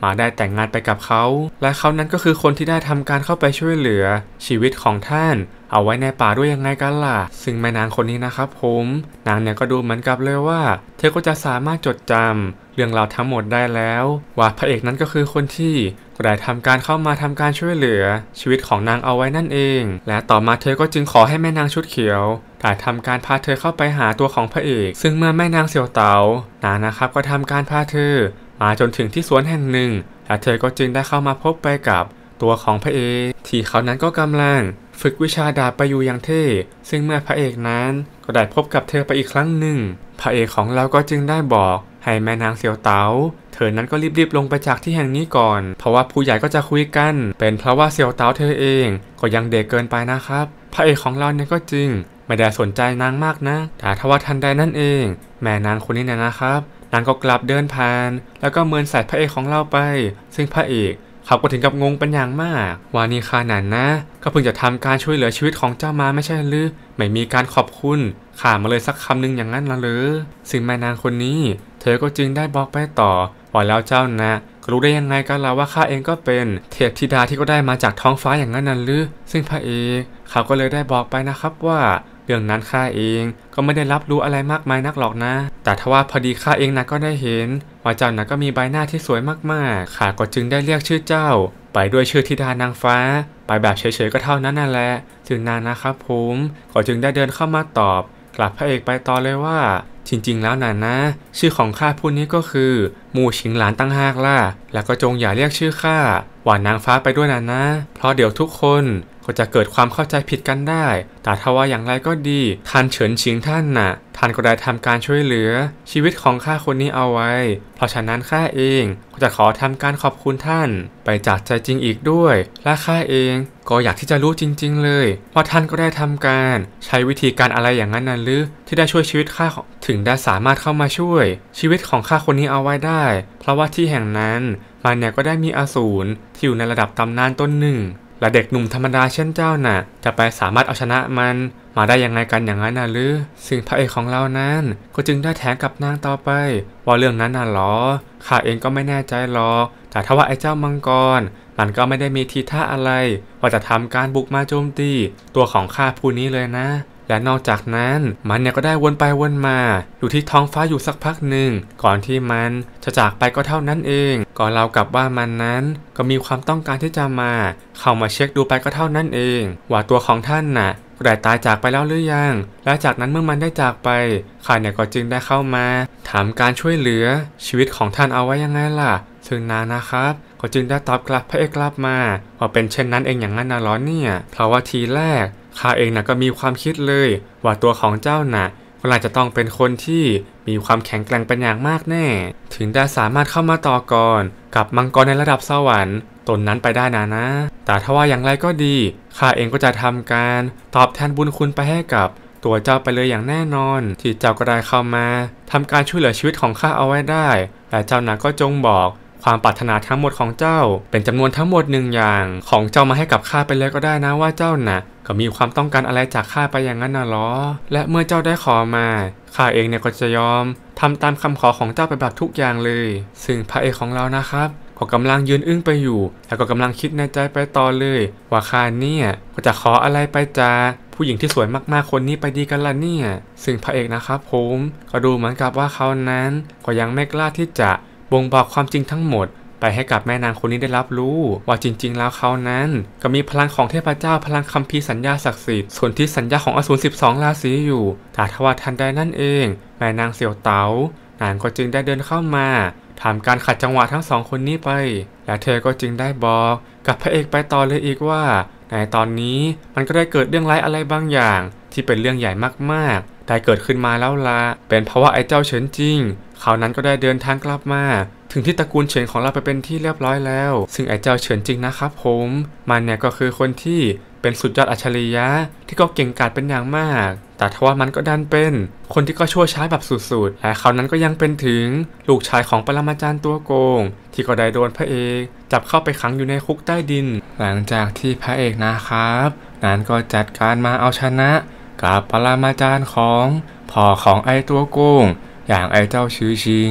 มาได้แต่งงานไปกับเขาและเขานั้นก็คือคนที่ได้ทำการเข้าไปช่วยเหลือชีวิตของท่านเอาไว้ในป่าด้วยยังไงกันล่ะซึ่งแม่นางคนนี้นะครับผมนางเนี่ยก็ดูเหมือนกับเลยว่าเธอก็จะสามารถจดจำเรื่องราวทั้งหมดได้แล้วว่าพระเอกนั้นก็คือคนที่ก็ได้ทำการเข้ามาทำการช่วยเหลือชีวิตของนางเอาไว้นั่นเองและต่อมาเธอก็จึงขอให้แม่นางชุดเขียวได้ทำการพาเธอเข้าไปหาตัวของพระเอกซึ่งเมื่อแม่นางเสี่ยวเต๋านางนะครับก็ทำการพาเธอมาจนถึงที่สวนแห่งหนึ่งและเธอก็จึงได้เข้ามาพบไปกับตัวของพระเอกที่เขานั้นก็กำลังฝึกวิชาดาบไปอยู่อย่างเท่ซึ่งเมื่อพระเอกนั้นก็ได้พบกับเธอไปอีกครั้งหนึ่งพระเอกของเราก็จึงได้บอกให้แม่นางเสี่ยวเต๋าเธอนั้นก็รีบๆลงไปจากที่แห่งนี้ก่อนเพราะว่าผู้ใหญ่ก็จะคุยกันเป็นเพราะว่าเสี่ยวเต๋าเธอเองก็ยังเด็กเกินไปนะครับพระเอกของเราเนี่ยก็จึงไม่ได้สนใจนางมากนะแต่ทว่าทันใดนั่นเองแม่นางคนนี้เนี่ยนะครับนางก็กลับเดินผ่านแล้วก็เมินใส่พระเอกของเราไปซึ่งพระเอกเขาก็ถึงกับงงเป็นอย่างมากว่านี่ข้านั่นนะก็เพิ่งจะทำการช่วยเหลือชีวิตของเจ้ามาไม่ใช่หรือไม่มีการขอบคุณข้ามาเลยสักคำหนึ่งอย่างนั้นละหรือซึ่งแม่นางคนนี้เธอก็จึงได้บอกไปต่อว่าแล้วเจ้านะก็รู้ได้ยังไงกันล่ะว่าข้าเองก็เป็นเทพธิดาที่ก็ได้มาจากท้องฟ้าอย่างนั้นนั่นหรือซึ่งพระเอกเขาก็เลยได้บอกไปนะครับว่าเรื่องนั้นข้าเองก็ไม่ได้รับรู้อะไรมากมายนักหรอกนะแต่ทว่าพอดีข้าเองนะก็ได้เห็นว่าเจ้านะก็มีใบหน้าที่สวยมากๆข้าก็จึงได้เรียกชื่อเจ้าไปด้วยชื่อธิดานางฟ้าไปแบบเฉยๆก็เท่านั้นนั่นแหละถึงนานนะครับผมก็จึงได้เดินเข้ามาตอบกลับพระเอกไปต่อเลยว่าจริงๆแล้วน่ะนะชื่อของข้าผู้นี้ก็คือหมู่ฉิงหลานตั้งหากล่ะแล้วก็จงอย่าเรียกชื่อข้าว่านางฟ้าไปด้วยน่ะนะเพราะเดี๋ยวทุกคนก็จะเกิดความเข้าใจผิดกันได้แต่ถ้าว่าอย่างไรก็ดีท่านเฉินชิงท่านน่ะท่านก็ได้ทำการช่วยเหลือชีวิตของข้าคนนี้เอาไว้เพราะฉะนั้นข้าเองก็จะขอทำการขอบคุณท่านไปจากใจจริงอีกด้วยและข้าเองก็อยากที่จะรู้จริงๆเลยว่าท่านก็ได้ทำการใช้วิธีการอะไรอย่างนั้นน่ะหรือที่ได้ช่วยชีวิตข้าถึงได้สามารถเข้ามาช่วยชีวิตของข้าคนนี้เอาไว้ได้เพราะว่าที่แห่งนั้นมันเนี่ยก็ได้มีอสูรที่อยู่ในระดับตำนานต้นหนึ่งและเด็กหนุ่มธรรมดาเช่นเจ้าน่ะจะไปสามารถเอาชนะมันมาได้ยังไงกันอย่างนั้นน่ะหรือซึ่งพระเอกของเรานั้นก็จึงได้แถมกับนางต่อไปว่าเรื่องนั้นน่ะหรอข้าเองก็ไม่แน่ใจหรอกแต่ถ้าว่าไอ้เจ้ามังกรมันก็ไม่ได้มีทีท่าอะไรว่าจะทำการบุกมาโจมตีตัวของข้าผู้นี้เลยนะและนอกจากนั้นมันเนี่ยก็ได้วนไปวนมาอยู่ที่ท้องฟ้าอยู่สักพักหนึ่งก่อนที่มันจะจากไปก็เท่านั้นเองก่อนเรากับว่ามันนั้นก็มีความต้องการที่จะมาเข้ามาเช็คดูไปก็เท่านั้นเองว่าตัวของท่านน่ะก็ได้ตายจากไปแล้วหรือยังและจากนั้นเมื่อมันได้จากไปข้าเนี่ยก็จึงได้เข้ามาถามการช่วยเหลือชีวิตของท่านเอาไว้ยังไงล่ะซึ่งนานนะครับก็จึงได้ตอบกลับพระเอกกลับมาว่าเป็นเช่นนั้นเองอย่างนั้นนะหรอเนี่ยเพราะว่าทีแรกข้าเองนะก็มีความคิดเลยว่าตัวของเจ้าน่ะก็น่าจะต้องเป็นคนที่มีความแข็งแกร่งเป็นอย่างมากแน่ถึงได้สามารถเข้ามาต่อกรกับมังกรในระดับสวรรค์ตนนั้นไปได้นะนะแต่ถ้าว่าอย่างไรก็ดีข้าเองก็จะทำการตอบแทนบุญคุณไปให้กับตัวเจ้าไปเลยอย่างแน่นอนที่เจ้าก็ได้เข้ามาทำการช่วยเหลือชีวิตของข้าเอาไว้ได้และเจ้าน่ะก็จงบอกความปรารถนาทั้งหมดของเจ้าเป็นจำนวนทั้งหมดหนึ่งอย่างของเจ้ามาให้กับข้าไปเลยก็ได้นะว่าเจ้าน่ะก็มีความต้องการอะไรจากข้าไปอย่างนั้นน่ะหรอและเมื่อเจ้าได้ขอมาข้าเองเนี่ยก็จะยอมทำตามคำขอของเจ้าไปแบบทุกอย่างเลยซึ่งพระเอกของเรานะครับก็กำลังยืนอึ้งไปอยู่แล้วก็กำลังคิดในใจไปต่อเลยว่าข้าเนี่ยก็จะขออะไรไปจากผู้หญิงที่สวยมากๆคนนี้ไปดีกันล่ะเนี่ยซึ่งพระเอกนะครับผมก็ดูเหมือนกับว่าเขานั้นก็ยังไม่กล้าที่จะบ่งบอกความจริงทั้งหมดไปให้กับแม่นางคนนี้ได้รับรู้ว่าจริงๆแล้วเขานั้นก็มีพลังของเทพเจ้าพลังคัมภีร์สัญญาศักดิ์สิทธิ์ส่วนที่สัญญาของอสูรสิบสองราศีอยู่แต่ทว่าทันใดนั่นเองแม่นางเสี่ยวเต๋านางก็จึงได้เดินเข้ามาทำการขัดจังหวะทั้งสองคนนี้ไปและเธอก็จึงได้บอกกับพระเอกไปต่อเลยอีกว่าในตอนนี้มันก็ได้เกิดเรื่องร้ายอะไรบางอย่างที่เป็นเรื่องใหญ่มากๆได้เกิดขึ้นมาแล้วละเป็นเพราะว่าไอ้เจ้าเฉินจิงเขานั้นก็ได้เดินทางกลับมาถึงที่ตระกูลเฉินของเราไปเป็นที่เรียบร้อยแล้วซึ่งไอ้เจ้าเฉินจิงนะครับผมมันเนี่ยก็คือคนที่เป็นสุดยอดอัจฉริยะที่ก็เก่งกาจเป็นอย่างมากแต่ทว่ามันก็ดันเป็นคนที่ก็ชั่วช้าแบบสุดๆและเขานั้นก็ยังเป็นถึงลูกชายของปรมาจารย์ตัวโกงที่ก็ได้โดนพระเอกจับเข้าไปขังอยู่ในคุกใต้ดินหลังจากที่พระเอกนะครับนั้นก็จัดการมาเอาชนะกับปรมาจารย์ของพ่อของไอ้ตัวโกงอย่างไอ้เจ้าชื่อชิง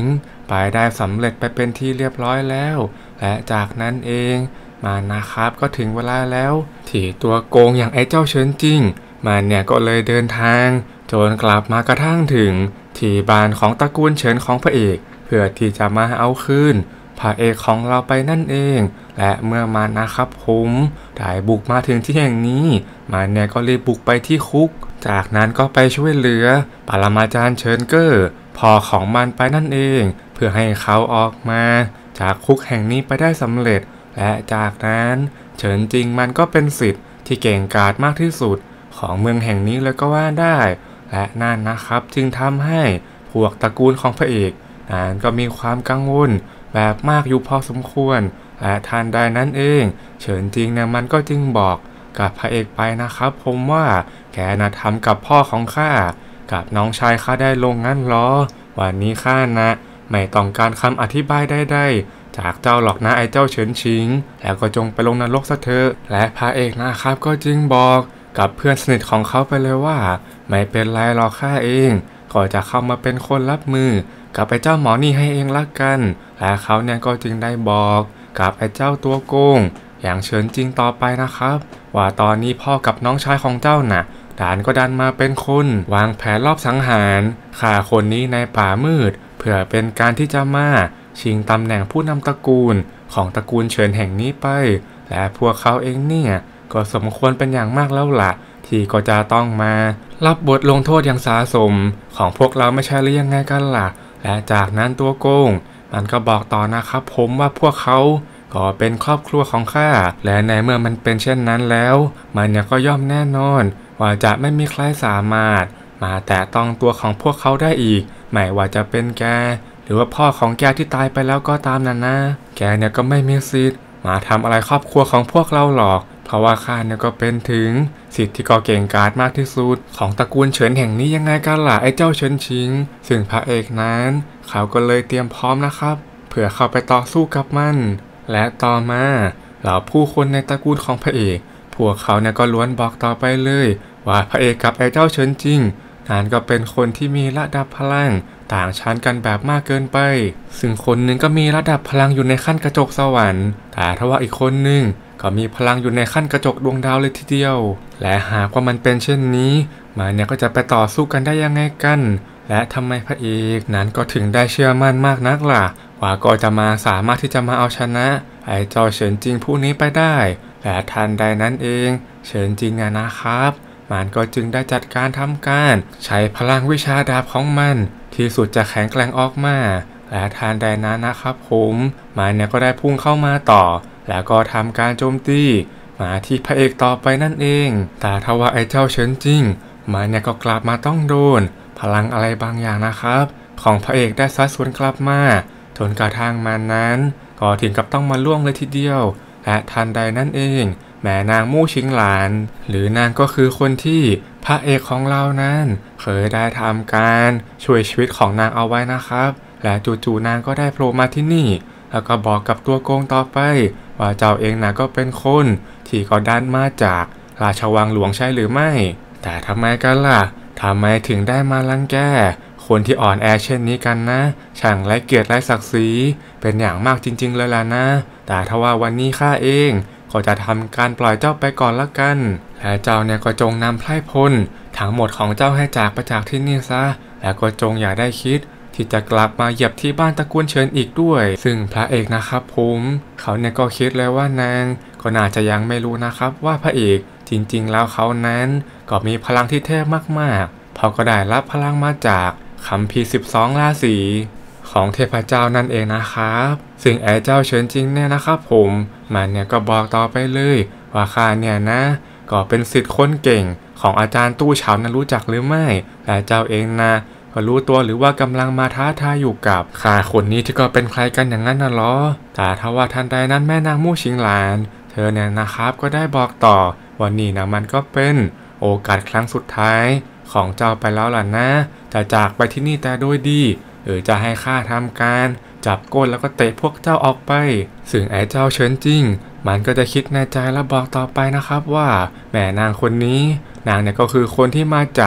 ไปได้สำเร็จไปเป็นที่เรียบร้อยแล้วและจากนั้นเองมานะครับก็ถึงเวลาแล้วที่ตัวโกงอย่างไอ้เจ้าเฉินจิ้งมันเนี่ยก็เลยเดินทางจนกลับมากระทั่งถึงที่บ้านของตระกูลเฉินของพระเอกเพื่อที่จะมาเอาคืนพระเอกของเราไปนั่นเองและเมื่อมานะครับผมได้บุกมาถึงที่แห่งนี้มันเนี่ยก็รีบบุกไปที่คุกจากนั้นก็ไปช่วยเหลือปรมาจารย์เฉินเก้อพ่อของมันไปนั่นเองเพื่อให้เขาออกมาจากคุกแห่งนี้ไปได้สำเร็จและจากนั้นเฉินจริงมันก็เป็นศิษย์ที่เก่งกาจมากที่สุดของเมืองแห่งนี้เลยก็ว่าได้และนั่นนะครับจึงทำให้พวกตระกูลของพระเอกนั้นก็มีความกังวลแบบมากอยู่พอสมควรและทันใดนั้นเองเฉินจริงเนี่ยมันก็จึงบอกกับพระเอกไปนะครับผมว่าแกน่ะทำกับพ่อของข้ากับน้องชายข้าได้ลงงั้นหรอวันนี้ข้านะไม่ต้องการคำอธิบายใดๆจากเจ้าหรอกนะไอ้เจ้าเฉินชิงแล้วก็จงไปลงนรกซะเถอะและพระเอกนะครับก็จึงบอกกับเพื่อนสนิทของเขาไปเลยว่าไม่เป็นไรหรอกข้าเองก็จะเข้ามาเป็นคนรับมือกับไอ้เจ้าหมอนี่ให้เองละกันและเขาเนี่ยก็จึงได้บอกกับไอ้เจ้าตัวโกงอย่างเฉินจริงต่อไปนะครับว่าตอนนี้พ่อกับน้องชายของเจ้าน่ะด่านก็ดันมาเป็นคนวางแผนรอบสังหารฆ่าคนนี้ในป่ามืดเพื่อเป็นการที่จะมาชิงตำแหน่งผู้นำตระกูลของตระกูลเฉินแห่งนี้ไปและพวกเขาเองเนี่ยก็สมควรเป็นอย่างมากแล้วล่ะที่ก็จะต้องมารับบทลงโทษอย่างสาสมของพวกเราไม่ใช่หรือยังไงกันล่ะและจากนั้นตัวโกงมันก็บอกต่อนะครับผมว่าพวกเขาก็เป็นครอบครัวของข้าและในเมื่อมันเป็นเช่นนั้นแล้วมันเนี่ยก็ย่อมแน่นอนว่าจะไม่มีใครสามารถมาแตะต้องตัวของพวกเขาได้อีกไม่ว่าจะเป็นแกหรือว่าพ่อของแกที่ตายไปแล้วก็ตามนั่นนะแกเนี่ยก็ไม่มีสิทธิ์มาทำอะไรครอบครัวของพวกเราหรอกเพราะว่าข้าเนี่ยก็เป็นถึงสิทธิ์ที่ก็เก่งกาจมากที่สุดของตระกูลเฉินแห่งนี้ยังไงกันล่ะไอ้เจ้าเฉินชิงซึ่งพระเอกนั้นเขาก็เลยเตรียมพร้อมนะครับเพื่อเข้าไปต่อสู้กับมันและต่อมาเหล่าผู้คนในตระกูลของพระเอกพวกเขาเนี่ยก็ล้วนบอกต่อไปเลยว่าพระเอกกับไอ้เจ้าเฉินจริงนั้นก็เป็นคนที่มีระดับพลังต่างชั้นกันแบบมากเกินไปซึ่งคนหนึ่งก็มีระดับพลังอยู่ในขั้นกระจกสวรรค์แต่ถ้าว่าอีกคนหนึ่งก็มีพลังอยู่ในขั้นกระจกดวงดาวเลยทีเดียวและหากว่ามันเป็นเช่นนี้มันเนี่ยก็จะไปต่อสู้กันได้ยังไงกันและทำไมพระเอกนั้นก็ถึงได้เชื่อมั่นมากนักล่ะว่าก็จะมาสามารถที่จะมาเอาชนะไอ้เจ้าเฉินจริงผู้นี้ไปได้และทันใดนั้นเองเฉินจริงอะนะครับมันก็จึงได้จัดการทำการใช้พลังวิชาดาบของมันที่สุดจะแข็งแกร่งออกมาและทันใดนั้นนะครับผมมันเนี่ยก็ได้พุ่งเข้ามาต่อแล้วก็ทำการโจมตีมาที่พระเอกต่อไปนั่นเองแต่ทว่าไอ้เจ้าเฉินจริงมันเนี่ยก็กลับมาต้องโดนพลังอะไรบางอย่างนะครับของพระเอกได้ซัดสวนกลับมาจนกระทั่งมันนั้นก็ถึงกับต้องมาล่วงเลยทีเดียวและทันใดนั้นเองแม่นางมู่ชิงหลานหรือนางก็คือคนที่พระเอกของเรานั้นเคยได้ทำการช่วยชีวิตของนางเอาไว้นะครับและจู่ๆนางก็ได้โผล่มาที่นี่แล้วก็บอกกับตัวโกงต่อไปว่าเจ้าเองนะก็เป็นคนที่ก็ดันมาจากราชวังหลวงใช่หรือไม่แต่ทำไมกันล่ะทำไมถึงได้มารังแกคนที่อ่อนแอเช่นนี้กันนะช่างไร้เกียรติไร้ศักดิ์ศรีเป็นอย่างมากจริงๆเลยล่ะนะแต่ทว่าวันนี้ข้าเองก็จะทำการปล่อยเจ้าไปก่อนละกันและเจ้าเนี่ยก็จงนำไพร่พลทั้งหมดของเจ้าให้จากไปจากที่นี่ซะแล้วก็จงอย่าได้คิดที่จะกลับมาเหยียบที่บ้านตระกูลเฉินอีกด้วยซึ่งพระเอกนะครับผมเขาเนี่ยก็คิดเลยว่านางก็น่าจะยังไม่รู้นะครับว่าพระเอกจริงๆแล้วเขานั้นก็มีพลังที่เทพมากๆเพราะก็ได้รับพลังมาจากคัมภีร์สิบสองราศีของเทพเจ้านั่นเองนะครับซึ่งไอ้เจ้าเฉินจริงเนี่ยนะครับผมมันเนี่ยก็บอกต่อไปเลยว่าข้าเนี่ยนะก็เป็นศิษย์คนเก่งของอาจารย์ตู้เฉานั้นรู้จักหรือไม่และเจ้าเองนะก็รู้ตัวหรือว่ากำลังมาท้าทายอยู่กับข้าคนนี้ที่ก็เป็นใครกันอย่างนั้นน่ะหรอแต่ถ้าว่าทันใดนั้นแม่นางมู่ชิงหลานเธอเนี่ยนะครับก็ได้บอกต่อว่านี่นะมันก็เป็นโอกาสครั้งสุดท้ายของเจ้าไปแล้วล่ะนะจะจากไปที่นี่แต่โดยดีหรือจะให้ข้าทำการจับก้นแล้วก็เตะพวกเจ้าออกไปซึ่งไอ้เจ้าเฉินจริงมันก็จะคิดในใจและบอกต่อไปนะครับว่าแม่นางคนนี้นางเนี่ยก็คือคนที่มาจาก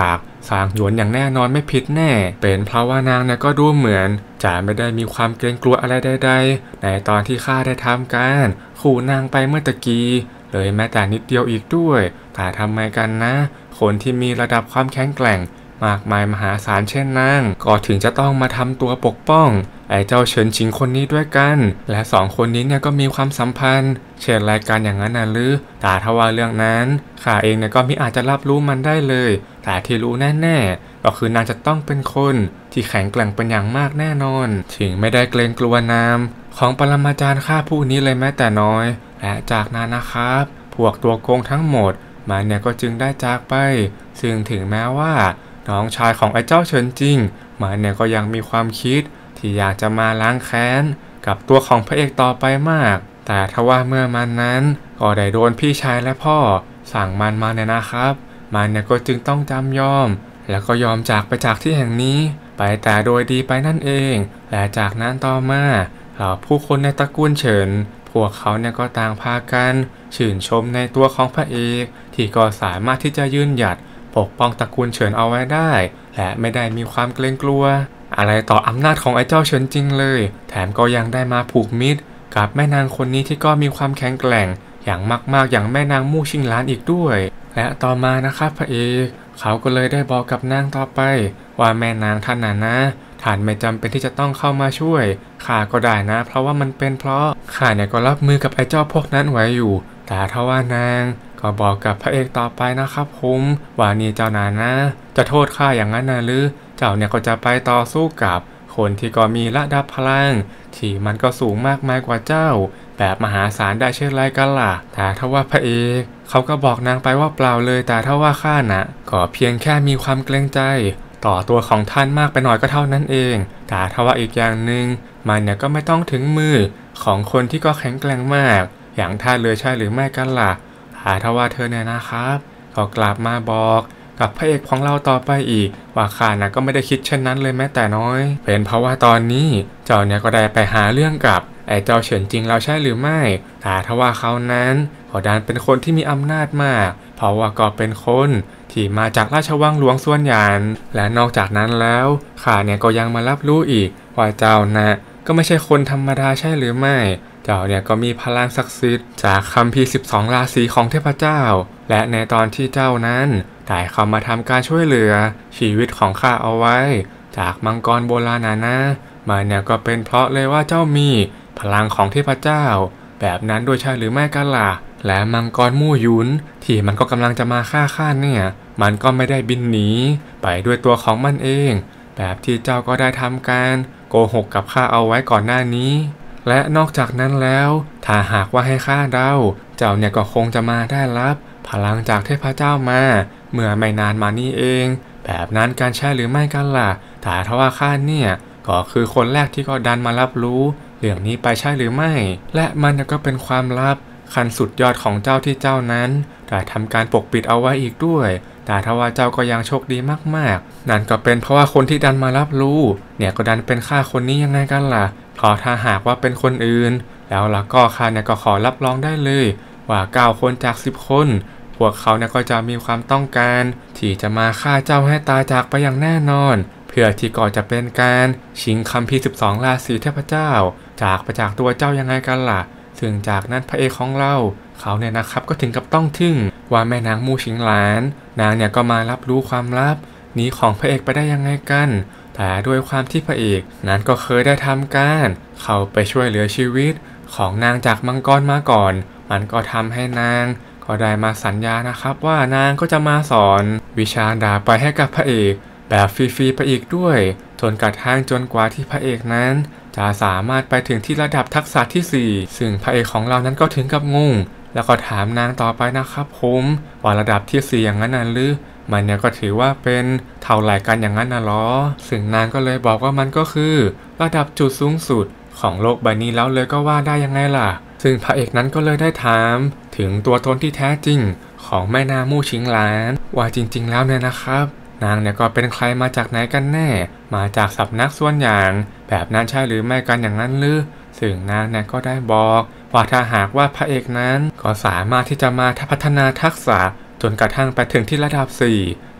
สางหยวนอย่างแน่นอนไม่ผิดแน่เป็นเพราะว่านางเนี่ยก็ดูเหมือนจะไม่ได้มีความเกรงกลัวอะไรใดๆในตอนที่ข้าได้ทำการขู่นางไปเมื่อตะกี้เลยแม้แต่นิดเดียวอีกด้วยแต่ทำไมกันนะคนที่มีระดับความแข็งแกร่งมากมายมหาศาลเช่นนางก็ถึงจะต้องมาทำตัวปกป้องไอ้เจ้าเฉินชิงคนนี้ด้วยกันและสองคนนี้เนี่ยก็มีความสัมพันธ์เช่นรายการอย่างนั้นน่ะหรือแต่ถ้าว่าเรื่องนั้นข้าเองเนี่ยก็มิอาจจะรับรู้มันได้เลยแต่ที่รู้แน่ๆก็คือนางจะต้องเป็นคนที่แข็งแกร่งเป็นอย่างมากแน่นอนถึงไม่ได้เกรงกลัวนามของปรมาจารย์ข้าผู้นี้เลยแม้แต่น้อยและจากนั้นนะครับพวกตัวโกงทั้งหมดมันเนี่ยก็จึงได้จากไปซึ่งถึงแม้ว่าน้องชายของไอ้เจ้าเฉินจิงมันเนี่ยก็ยังมีความคิดที่อยากจะมาล้างแค้นกับตัวของพระเอกต่อไปมากแต่ทว่าเมื่อมันนั้นก็ได้โดนพี่ชายและพ่อสั่งมันมาเนี่ยนะครับมันเนี่ยก็จึงต้องจำยอมแล้วก็ยอมจากไปจากที่แห่งนี้ไปแต่โดยดีไปนั่นเองและจากนั้นต่อมาเหล่าผู้คนในตระกูลเฉินพวกเขาเนี่ยก็ต่างพากันชื่นชมในตัวของพระเอกที่ก็สามารถที่จะยืนหยัดปกป้องตระกูลเฉินเอาไว้ได้และไม่ได้มีความเกรงกลัวอะไรต่ออำนาจของไอ้เจ้าเฉินจริงเลยแถมก็ยังได้มาผูกมิตรกับแม่นางคนนี้ที่ก็มีความแข็งแกร่งอย่างมากๆอย่างแม่นางมู่ชิงหลานอีกด้วยและต่อมานะครับพระเอกเขาก็เลยได้บอกกับนางต่อไปว่าแม่นางท่านน่ะนะท่านไม่จำเป็นที่จะต้องเข้ามาช่วยข้าก็ได้นะเพราะว่ามันเป็นเพราะข้าเนี่ยก็รับมือกับไอ้เจ้าพวกนั้นไว้อยู่แต่ทว่านางก็บอกกับพระเอกต่อไปนะครับผมว่านี่เจ้านานะจะโทษข้าอย่างนั้นนะหรือเจ้าเนี่ยก็จะไปต่อสู้กับคนที่ก็มีระดับพลังที่มันก็สูงมากมายกว่าเจ้าแบบมหาศาลได้เช่นไรกันล่ะแต่ถ้าว่าพระเอกเขาก็บอกนางไปว่าเปล่าเลยแต่ถ้าว่าข้าน่ะก็เพียงแค่มีความเกรงใจต่อตัวของท่านมากไปหน่อยก็เท่านั้นเองแต่ถ้าว่าอีกอย่างหนึ่งมันเนี่ยก็ไม่ต้องถึงมือของคนที่ก็แข็งแกร่งมากอย่างท่านเลยใช่หรือไม่กันล่ะแต่ถ้าว่าเธอเนี่ยนะครับก็กลับมาบอกกับพระเอกของเราต่อไปอีกว่าข้าน่ะก็ไม่ได้คิดเช่นนั้นเลยแม้แต่น้อยเป็นเพราะว่าตอนนี้เจ้าเนี่ยก็ได้ไปหาเรื่องกับไอ้เจ้าเฉินจริงเราใช่หรือไม่แต่ถ้าว่าเขานั้นก็ดันเป็นคนที่มีอำนาจมากเพราะว่าก็เป็นคนที่มาจากราชวังหลวงส่วนหยานและนอกจากนั้นแล้วข้าเนี่ยก็ยังมารับรู้อีกว่าเจ้าน่ะก็ไม่ใช่คนธรรมดาใช่หรือไม่เจ้าเนี่ยก็มีพลังศักดิ์สิทธิ์จากคัมภีร์สิบสองราศีของเทพเจ้าและในตอนที่เจ้านั้นได้เข้ามาทำการช่วยเหลือชีวิตของข้าเอาไว้จากมังกรโบราณนะนะมันเนี่ยก็เป็นเพราะเลยว่าเจ้ามีพลังของเทพเจ้าแบบนั้นด้วยใช่หรือไม่กันล่ะและมังกรมู่หยุนที่มันก็กำลังจะมาฆ่าข้าเนี่ยมันก็ไม่ได้บินหนีไปด้วยตัวของมันเองแบบที่เจ้าก็ได้ทำการโกหกกับข้าเอาไว้ก่อนหน้านี้และนอกจากนั้นแล้วถ้าหากว่าให้ข้าเดาเจ้าเนี่ยก็คงจะมาได้รับพลังจากเทพเจ้ามาเมื่อไม่นานมานี้เองแบบนั้นการใช่หรือไม่กันล่ะแต่ถ้าว่าข้าเนี่ยก็คือคนแรกที่ก็ดันมารับรู้เรื่องนี้ไปใช่หรือไม่และมันก็เป็นความลับขั้นสุดยอดของเจ้าที่เจ้านั้นได้ทำการปกปิดเอาไว้อีกด้วยแต่ถ้าว่าเจ้าก็ยังโชคดีมากๆนั่นก็เป็นเพราะว่าคนที่ดันมารับรู้เนี่ยก็ดันเป็นข้าคนนี้ยังไงกันล่ะเพราะถ้าหากว่าเป็นคนอื่นแล้วล่ะก็ข้าเนี่ยก็ขอรับรองได้เลยว่าเก้าคนจากสิบคนพวกเขาเนี่ยก็จะมีความต้องการที่จะมาฆ่าเจ้าให้ตายจากไปอย่างแน่นอนเพื่อที่ก่อจะเป็นการชิงคัมภีร์สิบสองราศีเทพเจ้าจากไปจากตัวเจ้ายังไงกันล่ะซึ่งจากนั้นพระเอกของเราเขาเนี่ยนะครับก็ถึงกับต้องทึ่งว่าแม่นางมู่ชิงหลานนางเนี่ยก็มารับรู้ความลับนี้ของพระเอกไปได้ยังไงกันแต่ด้วยความที่พระเอกนั้นก็เคยได้ทำการเข้าไปช่วยเหลือชีวิตของนางจากมังกรมาก่อนมันก็ทำให้นางก็ได้มาสัญญานะครับว่านางก็จะมาสอนวิชาดาบไปให้กับพระเอกแบบฟรีๆไปอีกด้วยจนกระทั่งจนกว่าที่พระเอกนั้นจะสามารถไปถึงที่ระดับทักษะที่สี่ซึ่งพระเอกของเรานั้นก็ถึงกับงงแล้วก็ถามนางต่อไปนะครับผมว่าระดับที่สี่อย่างนั้นน่ะหรือมันเนี่ยก็ถือว่าเป็นเท่าไหร่กันอย่างนั้นน่ะหรอซึ่งนางก็เลยบอกว่ามันก็คือระดับจุดสูงสุดของโลกใบนี้แล้วเลยก็ว่าได้ยังไงล่ะซึ่งพระเอกนั้นก็เลยได้ถามถึงตัวตนที่แท้จริงของแม่นางมู่ชิงหลานว่าจริงๆแล้วเนี่ยนะครับนางเนี่ยก็เป็นใครมาจากไหนกันแน่มาจากสำนักส่วนอย่างแบบนั้นใช่หรือไม่กันอย่างนั้นหรือซึ่งนางเนี่ยก็ได้บอกว่าถ้าหากว่าพระเอกนั้นก็สามารถที่จะมาพัฒนาทักษะจนกระทั่งไปถึงที่ระดับสี่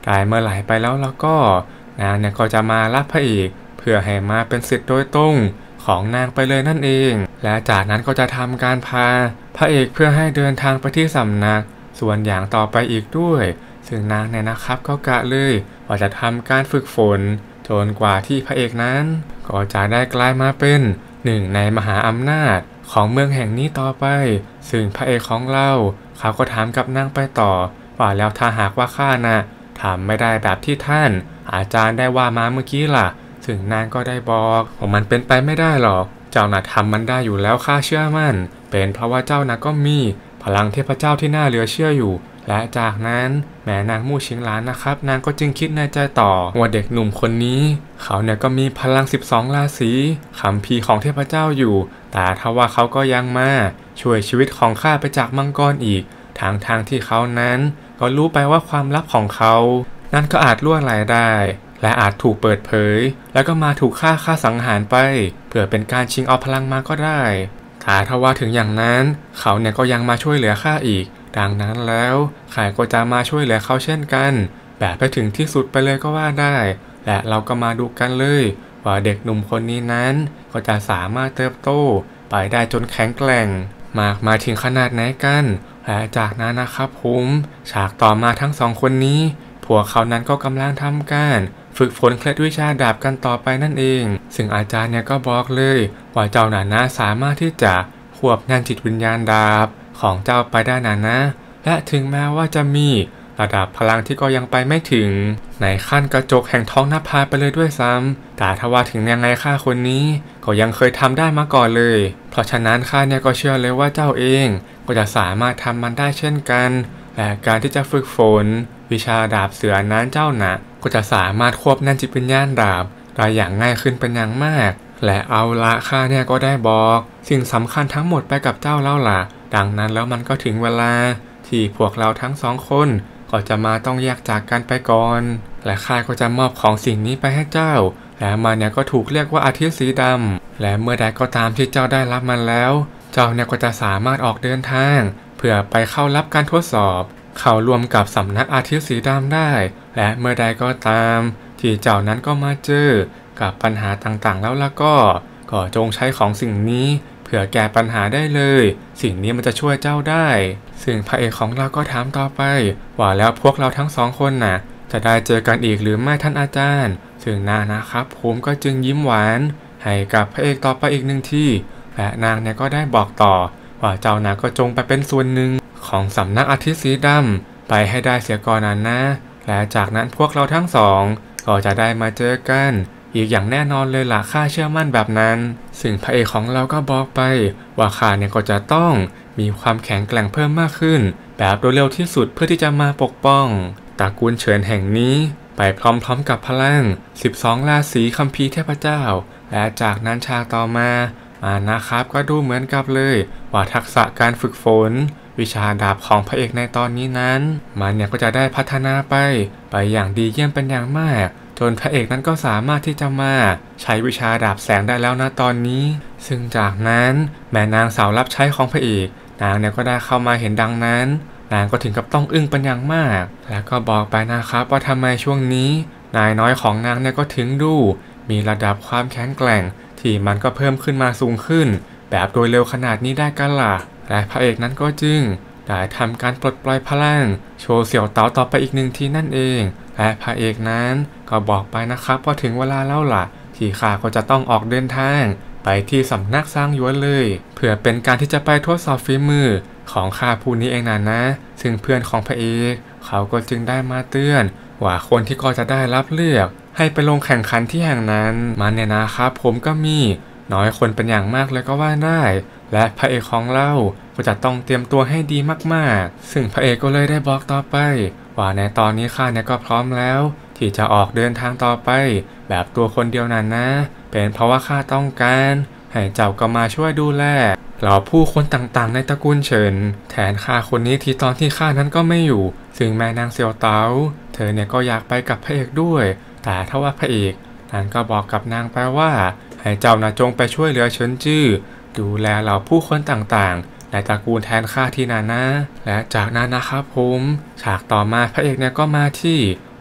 ได้เมื่อไหร่ไปแล้วแล้วก็นางเนี่ยก็จะมารับพระเอกเพื่อให้มาเป็นศิษย์โดยตรงของนางไปเลยนั่นเองและจากนั้นก็จะทำการพาพระเอกเพื่อให้เดินทางไปที่สำนักส่วนอย่างต่อไปอีกด้วยซึ่งนางเนี่ยนะครับก็กะเลยว่าจะทำการฝึกฝนจนกว่าที่พระเอกนั้นก็จะได้กลายมาเป็นหนึ่งในมหาอำนาจของเมืองแห่งนี้ต่อไปซึ่งพระเอกของเราเขาก็ถามกับนางไปต่อว่าแล้วถ้าหากว่าข้านะทำไม่ได้แบบที่ท่านอาจารย์ได้ว่ามาเมื่อกี้ล่ะซึ่งนางก็ได้บอกว่ามันเป็นไปไม่ได้หรอกเจ้าน่ะทำมันได้อยู่แล้วข้าเชื่อมั่นเป็นเพราะว่าเจ้าน่ะก็มีพลังเทพเจ้าที่น่าเหลือเชื่ออยู่และจากนั้นแม่นางมู่ชิงหลานนะครับนางก็จึงคิดในใจต่อว่าเด็กหนุ่มคนนี้เขาเนี่ยก็มีพลังสิบสองราศีคัมภีร์ของเทพเจ้าอยู่แต่ทว่าเขาก็ยังมาช่วยชีวิตของข้าไปจากมังกรอีกทางทางที่เขานั้นก็รู้ไปว่าความลับของเขานั่นก็อาจล่วไหลได้และอาจถูกเปิดเผยแล้วก็มาถูกฆ่าฆ่าสังหารไปเพื่อเป็นการชิงเอาพลังมาก็ได้ถ้าทว่าถึงอย่างนั้นเขาเนี่ยก็ยังมาช่วยเหลือข้าอีกดังนั้นแล้วข้าก็จะมาช่วยเหลือเขาเช่นกันแบบไปถึงที่สุดไปเลยก็ว่าได้และเราก็มาดูกันเลยว่าเด็กหนุ่มคนนี้นั้นก็จะสามารถเติบโตไปได้จนแข็งแกร่งมากมาถึงขนาดไหนกันและจากนั้นนะครับผมฉากต่อมาทั้งสองคนนี้พวกเขานั้นก็กำลังทำการฝึกฝนเคล็ดวิชาดาบกันต่อไปนั่นเองซึ่งอาจารย์เนี่ยก็บอกเลยว่าเจ้าหนานะสามารถที่จะควบงานจิตวิญญาณดาบของเจ้าไปได้นานะและถึงแม้ว่าจะมีระดับพลังที่ก็ยังไปไม่ถึงในขั้นกระจกแห่งท้องนภาไปเลยด้วยซ้ำแต่ถ้าว่าถึงยังไงข้าคนนี้ก็ยังเคยทำได้มาก่อนเลยเพราะฉะนั้นข้าเนี่ยก็เชื่อเลยว่าเจ้าเองก็จะสามารถทำมันได้เช่นกันและการที่จะฝึกฝนวิชาดาบเสือนั้นเจ้านะก็จะสามารถควบนั่นจิตวิญญาณดาบได้อย่างง่ายขึ้นเป็นอย่างมากและเอาละข้าเนี่ยก็ได้บอกสิ่งสำคัญทั้งหมดไปกับเจ้าแล้วล่ะดังนั้นแล้วมันก็ถึงเวลาที่พวกเราทั้งสองคนก็จะมาต้องแยกจากกันไปก่อนและข้าก็จะมอบของสิ่งนี้ไปให้เจ้าและมันเนี่ยก็ถูกเรียกว่าอาทิตย์สีดำและเมื่อใดก็ตามที่เจ้าได้รับมันแล้วเจ้าเนี่ยก็จะสามารถออกเดินทางเพื่อไปเข้ารับการทดสอบเข้ารวมกับสำนักอาทิตย์สีดำได้และเมื่อใดก็ตามที่เจ้านั้นก็มาเจอกับปัญหาต่างๆแล้วล่ะก็ก็จงใช้ของสิ่งนี้เพื่อแก้ปัญหาได้เลยสิ่งนี้มันจะช่วยเจ้าได้ซึ่งพระเอกของเราก็ถามต่อไปว่าแล้วพวกเราทั้งสองคนน่ะจะได้เจอกันอีกหรือไม่ท่านอาจารย์ซึ่งนางนะครับผมก็จึงยิ้มหวานให้กับพระเอกต่อไปอีกหนึ่งที่และนางเนี่ยก็ได้บอกต่อว่าเจ้าน่ะก็จงไปเป็นส่วนหนึ่งของสำนักอาทิตย์สีดำไปให้ได้เสียก่อนนั้นนะและจากนั้นพวกเราทั้งสองก็จะได้มาเจอกันอีกอย่างแน่นอนเลยล่ะข้าเชื่อมั่นแบบนั้นซึ่งพระเอกของเราก็บอกไปว่าข้าเนี่ยก็จะต้องมีความแข็งแกร่งเพิ่มมากขึ้นแบบโดยเร็วที่สุดเพื่อที่จะมาปกป้องตระกูลเฉินแห่งนี้ไปพร้อมๆกับพลังสิบสองราศีคัมภีร์เทพเจ้าและจากนั้นฉากต่อมามานะครับก็ดูเหมือนกับเลยว่าทักษะการฝึกฝนวิชาดาบของพระเอกในตอนนี้นั้นมันเนี่ยก็จะได้พัฒนาไปไปอย่างดีเยี่ยมเป็นอย่างมากจนพระเอกนั้นก็สามารถที่จะมาใช้วิชาดาบแสงได้แล้วนะตอนนี้ซึ่งจากนั้นแม่นางสาวรับใช้ของพระเอกนางเนี่ยก็ได้เข้ามาเห็นดังนั้นนางก็ถึงกับต้องอึ้งเป็นอย่างมากแล้วก็บอกไปนะครับว่าทำไมช่วงนี้นายน้อยของนางเนี่ยก็ถึงดูมีระดับความแข็งแกร่งที่มันก็เพิ่มขึ้นมาสูงขึ้นแบบโดยเร็วขนาดนี้ได้กันล่ะและพระเอกนั้นก็จึงได้ทำการปลดปล่อยพลังโชว์เสี่ยวเต๋าต่อไปอีกหนึ่งทีนั่นเองและพระเอกนั้นก็บอกไปนะครับว่าถึงเวลาแล้วล่ะที่ข้าก็จะต้องออกเดินทางไปที่สำนักสร้างหยวนเลยเพื่อเป็นการที่จะไปทดสอบฝีมือของข้าผู้นี้เองนะนะซึ่งเพื่อนของพระเอกเขาก็จึงได้มาเตือนว่าคนที่ก็จะได้รับเลือกให้ไปลงแข่งขันที่แห่งนั้นมันเนี่ยนะครับผมก็มีน้อยคนเป็นอย่างมากเลยก็ว่าได้และพระเอกของเราก็จะต้องเตรียมตัวให้ดีมากๆซึ่งพระเอกก็เลยได้บอกต่อไปว่าในตอนนี้ข้าเนี่ยก็พร้อมแล้วที่จะออกเดินทางต่อไปแบบตัวคนเดียวนั้นนะเป็นเพราะว่าข้าต้องการให้เจ้าก็มาช่วยดูแลเหล่าผู้คนต่างๆในตระกูลเฉินแทนข้าคนนี้ที่ตอนที่ข้านั้นก็ไม่อยู่ซึ่งแม่นางเสี่ยวเต๋าเธอเนี่ยก็อยากไปกับพระเอกด้วยแต่ถ้าว่าพระเอกนั้นก็บอกกับนางไปว่าให้เจ้านะจงไปช่วยเหลือเฉินจื้อดูแลเหล่าผู้คนต่างๆในตระกูลแทนข้าที่นานะและจากนั้นนะครับผมฉากต่อมาพระเอกเนี่ยก็มาที่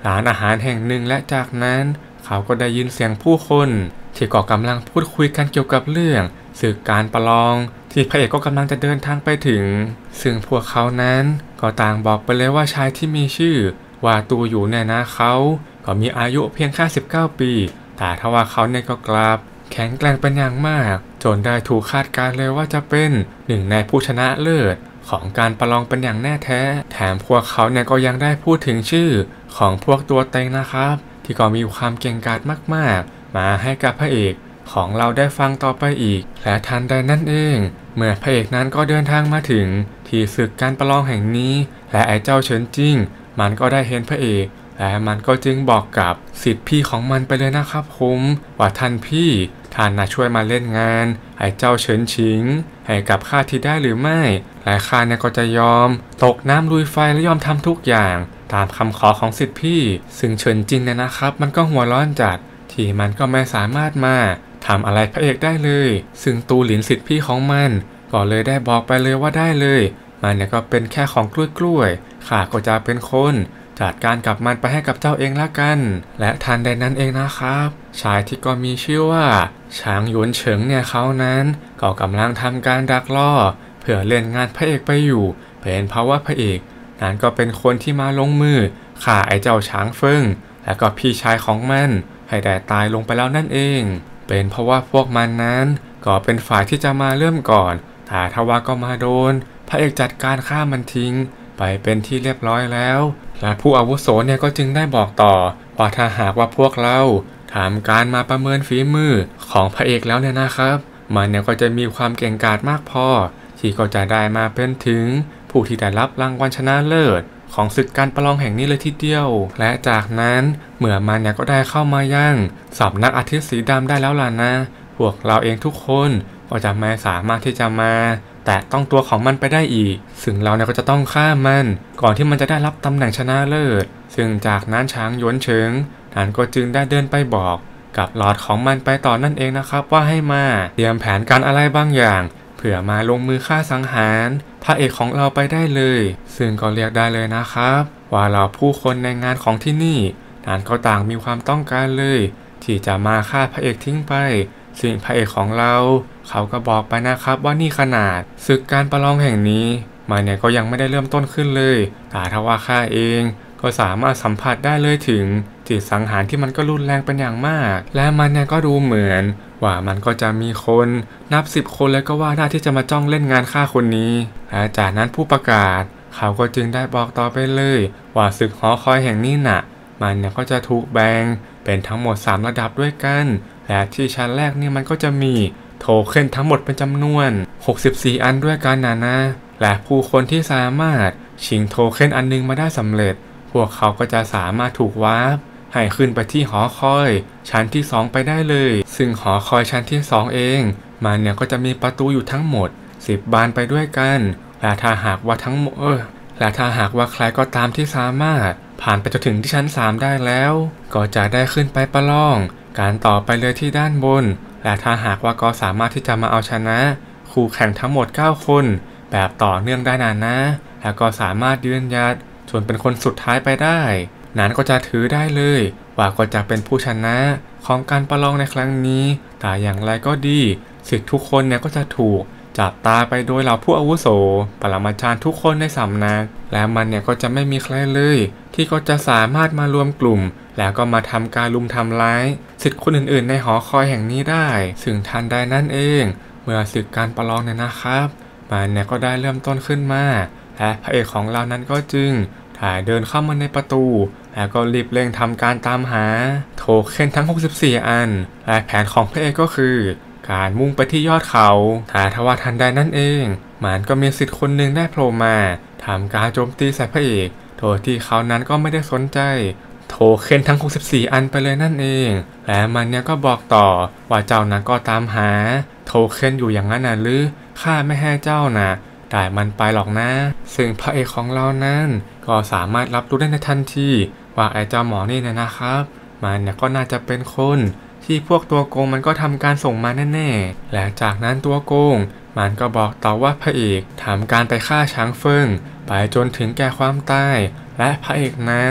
ร้านอาหารแห่งหนึ่งและจากนั้นเขาก็ได้ยินเสียงผู้คนที่ก็กำลังพูดคุยกันเกี่ยวกับเรื่องศึกการประลองที่พระเอกก็กำลังจะเดินทางไปถึงซึ่งพวกเขานั้นก็ต่างบอกไปเลยว่าชายที่มีชื่อว่าตูอยู่เนี่ยนะเขาก็มีอายุเพียงแค่สิบเก้าปีแต่ทว่าเขาเนี่ยก็กลับแข็งแกร่งเป็นอย่างมากจนได้ถูกคาดการเลยว่าจะเป็นหนึ่งในผู้ชนะเลิศของการประลองเป็นอย่างแน่แท้แถมพวกเขาเนี่ยก็ยังได้พูดถึงชื่อของพวกตัวเต็งนะครับที่ก็มีความเก่งกาจมากๆมาให้กับพระเอกของเราได้ฟังต่อไปอีกและทันใดนั่นเองเมื่อพระเอกนั้นก็เดินทางมาถึงที่ศึกการประลองแห่งนี้และไอ้เจ้าเฉินจิ้งมันก็ได้เห็นพระเอกและมันก็จึงบอกกับศิษย์พี่ของมันไปเลยนะครับผมว่าท่านพี่ท่านน่ะช่วยมาเล่นงานไอ้เจ้าเฉินชิงให้กับข้าที่ได้หรือไม่และข้าเนี่ยก็จะยอมตกน้ำลุยไฟและยอมทำทุกอย่างตามคำขอของศิษย์พี่ซึ่งเฉินจินเนี่ยนะครับมันก็หัวร้อนจัดที่มันก็ไม่สามารถมาทำอะไรพระเอกได้เลยซึ่งตูหลินศิษย์พี่ของมันก็เลยได้บอกไปเลยว่าได้เลยมันเนี่ยก็เป็นแค่ของกล้วยๆข้าก็จะเป็นคนจัดการกับมันไปให้กับเจ้าเองละกันและทันใดนั้นเองนะครับชายที่ก็มีชื่อว่าฉางหยวนเฉิงเนี่ยเขานั้นก็กำลังทำการดักล่อเพื่อเล่นงานพระเอกไปอยู่เป็นเพราะว่าพระเอกนั้นก็เป็นคนที่มาลงมือฆ่าไอ้เจ้าฉางเฟิงและก็พี่ชายของมันให้ได้ตายลงไปแล้วนั่นเองเป็นเพราะว่าพวกมันนั้นก็เป็นฝ่ายที่จะมาเริ่มก่อนแต่ทว่าก็มาโดนพระเอกจัดการฆ่ามันทิ้งไปเป็นที่เรียบร้อยแล้วและผู้อาวุโสเนี่ยก็จึงได้บอกต่อว่าถ้าหากว่าพวกเราทำการมาประเมินฝีมือของพระเอกแล้วเนี่ยนะครับมันเนี่ยก็จะมีความเก่งกาจมากพอที่ก็จะได้มาเป็นถึงผู้ที่ได้รับรางวัลชนะเลิศของศึกการประลองแห่งนี้เลยทีเดียวและจากนั้นเมื่อมันเนี่ยก็ได้เข้ามายังสำนักอาทิตย์สีดำได้แล้วล่ะนะพวกเราเองทุกคนก็จะไม่สามารถที่จะมาแต่ต้องตัวของมันไปได้อีกซึ่งเราเนี่ยก็จะต้องฆ่ามันก่อนที่มันจะได้รับตำแหน่งชนะเลิศซึ่งจากนั้นช้างหยวนเฉิงท่านก็จึงได้เดินไปบอกกับหลอดของมันไปต่อนั่นเองนะครับว่าให้มาเตรียมแผนการอะไรบางอย่างเพื่อมาลงมือฆ่าสังหารพระเอกของเราไปได้เลยซึ่งก็เรียกได้เลยนะครับว่าเราผู้คนในงานของที่นี่ท่านก็ต่างมีความต้องการเลยที่จะมาฆ่าพระเอกทิ้งไปซึ่งพระเอกของเราเขาก็บอกไปนะครับว่านี่ขนาดศึกการประลองแห่งนี้มันเนี่ยก็ยังไม่ได้เริ่มต้นขึ้นเลยแต่ถ้าว่าข้าเองก็สามารถสัมผัสได้เลยถึงจิตสังหารที่มันก็รุนแรงเป็นอย่างมากและมันเนี่ยก็ดูเหมือนว่ามันก็จะมีคนนับสิบคนเลยก็ว่าได้ที่จะมาจ้องเล่นงานฆ่าคนนี้และจากนั้นผู้ประกาศเขาก็จึงได้บอกต่อไปเลยว่าศึกหอคอยแห่งนี้น่ะมันเนี่ยก็จะถูกแบ่งเป็นทั้งหมดสามระดับด้วยกันและที่ชั้นแรกนี่มันก็จะมีโทเค็นทั้งหมดเป็นจำนวนหกสิบสี่อันด้วยกันนะนะและผู้คนที่สามารถชิงโทเค็นอันนึงมาได้สำเร็จพวกเขาก็จะสามารถถูกวาร์ปให้ขึ้นไปที่หอคอยชั้นที่สองไปได้เลยซึ่งหอคอยชั้นที่สองเองมันเนี่ยก็จะมีประตูอยู่ทั้งหมดสิบบานไปด้วยกันและถ้าหากว่าทั้งหมดเออและถ้าหากว่าใครก็ตามที่สามารถผ่านไปจนถึงที่ชั้นสามได้แล้วก็จะได้ขึ้นไปประลองการต่อไปเลยที่ด้านบนและถ้าหากว่าก็สามารถที่จะมาเอาชนะคู่แข่งทั้งหมดเก้าคนแบบต่อเนื่องได้นานนะแล้วก็สามารถยืนหยัดจนเป็นคนสุดท้ายไปได้นั้นก็จะถือได้เลยว่าก็จะเป็นผู้ชนะของการประลองในครั้งนี้แต่อย่างไรก็ดีศิษย์ทุกคนเนี่ยก็จะถูกจับตาไปโดยเหล่าผู้อาวุโสปรมาจารย์ทุกคนในสำนักและมันเนี่ยก็จะไม่มีใครเลยที่ก็จะสามารถมารวมกลุ่มแล้วก็มาทำการลุมทำร้ายศิษย์คนอื่นๆในหอคอยแห่งนี้ได้ซึ่งทันใดนั่นเองเมื่อศึกการประลองเนี่ยนะครับมันเนี่ยก็ได้เริ่มต้นขึ้นมาและพระเอกของเรานั้นก็จึงถ่ายเดินเข้ามาในประตูแล้วก็รีบเร่งทำการตามหาโทเค็นทั้งหกสิบสี่อันและแผนของพระเอกก็คือการมุ่งไปที่ยอดเขาแต่ทว่าทันใดนั่นเองมันก็มีศิษย์คนหนึ่งได้โผล่มาทำการโจมตีใส่พระเอกโดยที่เขานั้นก็ไม่ได้สนใจโทเค็นทั้งหกสิบสี่อันไปเลยนั่นเองและมันเนี่ยก็บอกต่อว่าเจ้านั้นก็ตามหาโทเค็นอยู่อย่างนั้นน่ะหรือข้าไม่ให้เจ้านะได้มันไปหรอกนะซึ่งพระเอกของเรานั้นก็สามารถรับรู้ได้ในทันทีว่าไอ้เจ้าหมอนี่เนี่ยนะครับมันเนี่ยก็น่าจะเป็นคนที่พวกตัวโกงมันก็ทำการส่งมาแน่ๆและจากนั้นตัวโกงมันก็บอกต่อว่าพระเอกทำการไปฆ่าช้างเฟิงไปจนถึงแก่ความตายและพระเอกนั้น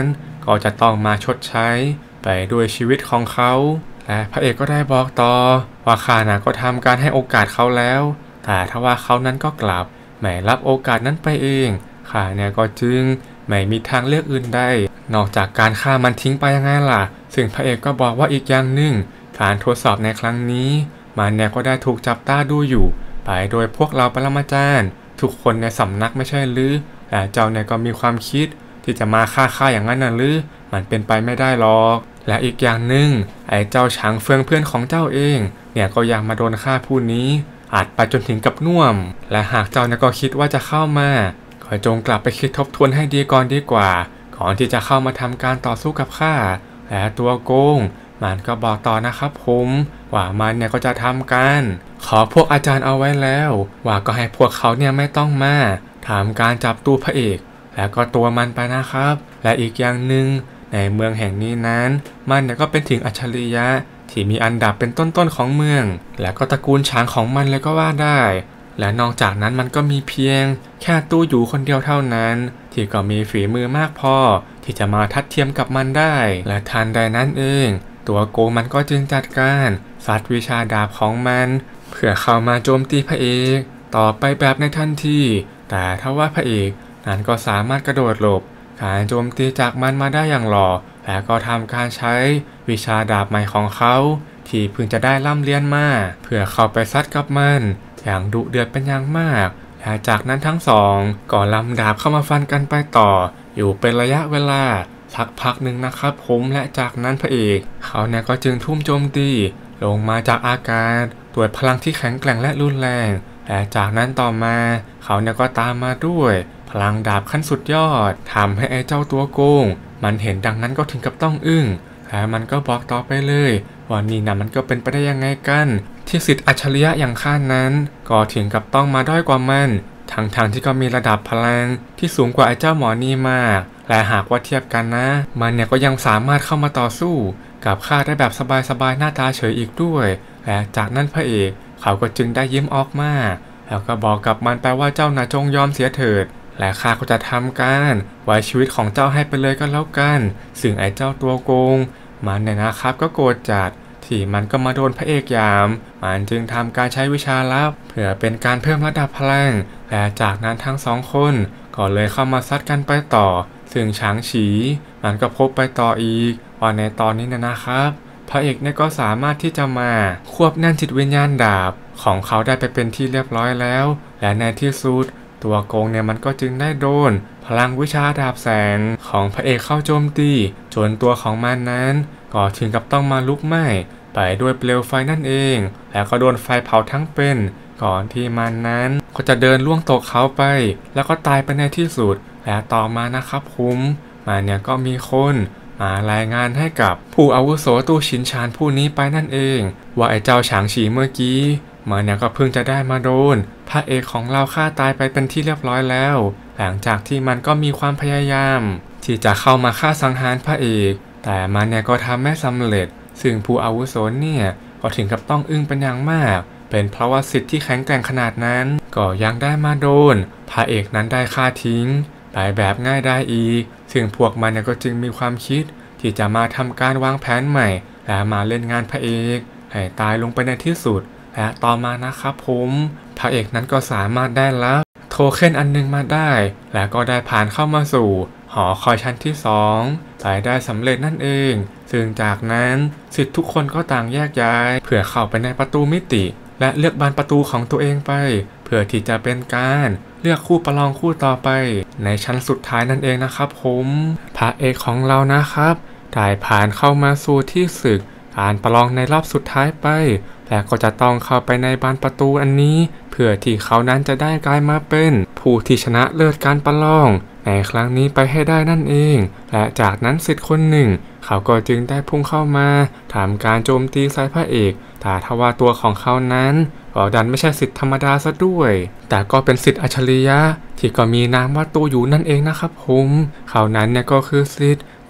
ก็จะต้องมาชดใช้ไปด้วยชีวิตของเขาและพระเอกก็ได้บอกต่อว่าข้าน่ะก็ทำการให้โอกาสเขาแล้วแต่ถ้าว่าเขานั้นก็กลับไม่รับโอกาสนั้นไปเองข้าเนี่ยก็จึงไม่มีทางเลือกอื่นใดนอกจากการฆ่ามันทิ้งไปยังไงล่ะซึ่งพระเอกก็บอกว่าอีกอย่างหนึ่งการทดสอบในครั้งนี้มันเนี่ยก็ได้ถูกจับตาดูอยู่ไปโดยพวกเราปรมาจารย์ทุกคนในสำนักไม่ใช่หรือแต่เจ้าเนี่ยก็มีความคิดที่จะมาฆ่าข้าอย่างนั้นน่ะหรือมันเป็นไปไม่ได้หรอกและอีกอย่างหนึ่งไอ้เจ้าฉางเฟืองเพื่อนของเจ้าเองเนี่ยก็ยังมาโดนฆ่าผู้นี้อาจไปจนถึงกับน่วมและหากเจ้าเนี่ยก็คิดว่าจะเข้ามาขอจงกลับไปคิดทบทวนให้ดีก่อนดีกว่าก่อนที่จะเข้ามาทำการต่อสู้กับข้าและตัวโกงมันก็บอกต่อนะครับผมว่ามันเนี่ยก็จะทำการขอพวกอาจารย์เอาไว้แล้วว่าก็ให้พวกเขาเนี่ยไม่ต้องมาทำการจับตัวพระเอกแล้วก็ตัวมันไปนะครับและอีกอย่างหนึ่งในเมืองแห่งนี้นั้นมันเนี่ยก็เป็นถึงอัจฉริยะที่มีอันดับเป็นต้นๆของเมืองและก็ตระกูลช้างของมันเลยก็ว่าได้และนอกจากนั้นมันก็มีเพียงแค่ตู้อยู่คนเดียวเท่านั้นที่ก็มีฝีมือมากพอที่จะมาทัดเทียมกับมันได้และทันใดนั้นเองตัวโกงมันก็จึงจัดการซัดวิชาดาบของมันเพื่อเข้ามาโจมตีพระเอกต่อไปแบบในทันทีแต่ถ้าว่าพระเอกนั้นก็สามารถกระโดดหลบการโจมตีจากมันมาได้อย่างหล่อและก็ทำการใช้วิชาดาบใหม่ของเขาที่เพิ่งจะได้ร่ำเรียนมาเพื่อเข้าไปซัดกับมันอย่างดุเดือดเป็นอย่างมากและจากนั้นทั้งสองก็ลำดาบเข้ามาฟันกันไปต่ออยู่เป็นระยะเวลาสักพักหนึ่งนะครับผมและจากนั้นพระเอกเขาเนี่ยก็จึงทุ่มโจมตีลงมาจากอากาศด้วยพลังที่แข็งแกร่งและรุนแรงและจากนั้นต่อมาเขาเนี่ยก็ตามมาด้วยพลังดาบขั้นสุดยอดทำให้ไอ้เจ้าตัวโกงมันเห็นดังนั้นก็ถึงกับต้องอึ้งและมันก็บอกต่อไปเลยว่านี่นะมันก็เป็นไปได้ยังไงกันที่สิทธิ์อัจฉริยะอย่างข้านั้นก็ถึงกับต้องมาด้อยกว่ามันทั้งๆ ท, ที่ก็มีระดับพลังที่สูงกว่าไอ้เจ้าหมอนี่มากและหากว่าเทียบกันนะมันเนี่ยก็ยังสามารถเข้ามาต่อสู้กับข้าได้แบบสบายๆหน้าตาเฉยอีกด้วยและจากนั้นพระเอกเขาก็จึงได้ยิ้มออกมาแล้วก็บอกกับมันไปว่าเจ้าน่ะจงยอมเสียเถิดและข้าก็จะทำการไว้ชีวิตของเจ้าให้ไปเลยก็แล้วกันซึ่งไอ้เจ้าตัวโกงมันเนี่ยนะครับก็โกรธจัดที่มันก็มาโดนพระเอกยามมันจึงทำการใช้วิชาลับเพื่อเป็นการเพิ่มระดับพลังและจากนั้นทั้งสองคนก็เลยเข้ามาซัดกันไปต่อซึ่งฉางฉีมันก็พบไปต่ออีกว่าในตอนนี้นะนะครับพระเอกเนี่ยก็สามารถที่จะมาควบแน่นจิตวิญญาณดาบของเขาได้ไปเป็นที่เรียบร้อยแล้วและในที่สุดตัวโกงเนี่ยมันก็จึงได้โดนพลังวิชาดาบแสงของพระเอกเข้าโจมตีจนตัวของมันนั้นก็ถึงกับต้องมาลุกไหม้ไปด้วยเปลวไฟนั่นเองแล้วก็โดนไฟเผาทั้งเป็นก่อนที่มันนั้นก็จะเดินล่วงตกเขาไปแล้วก็ตายไปในที่สุดและต่อมานะครับผมมันเนี่ยก็มีคนมารายงานให้กับผู้อาวุโสตู้ชินชานผู้นี้ไปนั่นเองว่าไอ้เจ้าฉางฉีเมื่อกี้มันเนี่ยก็เพิ่งจะได้มาโดนพระเอกของเราฆ่าตายไปเป็นที่เรียบร้อยแล้วหลังจากที่มันก็มีความพยายามที่จะเข้ามาฆ่าสังหารพระเอกแต่มันเนี่ยก็ทำไม่สำเร็จซึ่งผู้อาวุโสเนี่ยก็ถึงกับต้องอึ้งเป็นอย่างมากเป็นเพราะว่าสิทธิ์ที่แข็งแกร่งขนาดนั้นก็ยังได้มาโดนพระเอกนั้นได้ฆ่าทิ้งไปแบบง่ายได้อีกซึ่งพวกมันเนี่ยก็จึงมีความคิดที่จะมาทำการวางแผนใหม่และมาเล่นงานพระเอกให้ตายลงไปในที่สุดและต่อมานะครับผมพระเอกนั้นก็สามารถได้รับโทเค็นอันนึงมาได้และก็ได้ผ่านเข้ามาสู่หอคอยชั้นที่สองไปได้สำเร็จนั่นเองซึ่งจากนั้นศิษย์ทุกคนก็ต่างแยกย้ายเพื่อเข้าไปในประตูมิติและเลือกบานประตูของตัวเองไปเพื่อที่จะเป็นการเลือกคู่ประลองคู่ต่อไปในชั้นสุดท้ายนั่นเองนะครับผมพระเอกของเรานะครับได้ผ่านเข้ามาสู่ที่ศึกการประลองในรอบสุดท้ายไปและก็จะต้องเข้าไปในบานประตูอันนี้เพื่อที่เขานั้นจะได้กลายมาเป็นผู้ที่ชนะเลิศการประลองในครั้งนี้ไปให้ได้นั่นเองและจากนั้นศิษย์คนหนึ่งเขาก็จึงได้พุ่งเข้ามาทำการโจมตีใส่พระเอกแต่ทว่าตัวของเขานั้นก็ดันไม่ใช่ศิษย์ธรรมดาซะด้วยแต่ก็เป็นศิษย์อัจฉริยะที่ก็มีนามว่าตัวอยู่นั่นเองนะครับผมเขานั้นเนี่ยก็คือศิษย์ที่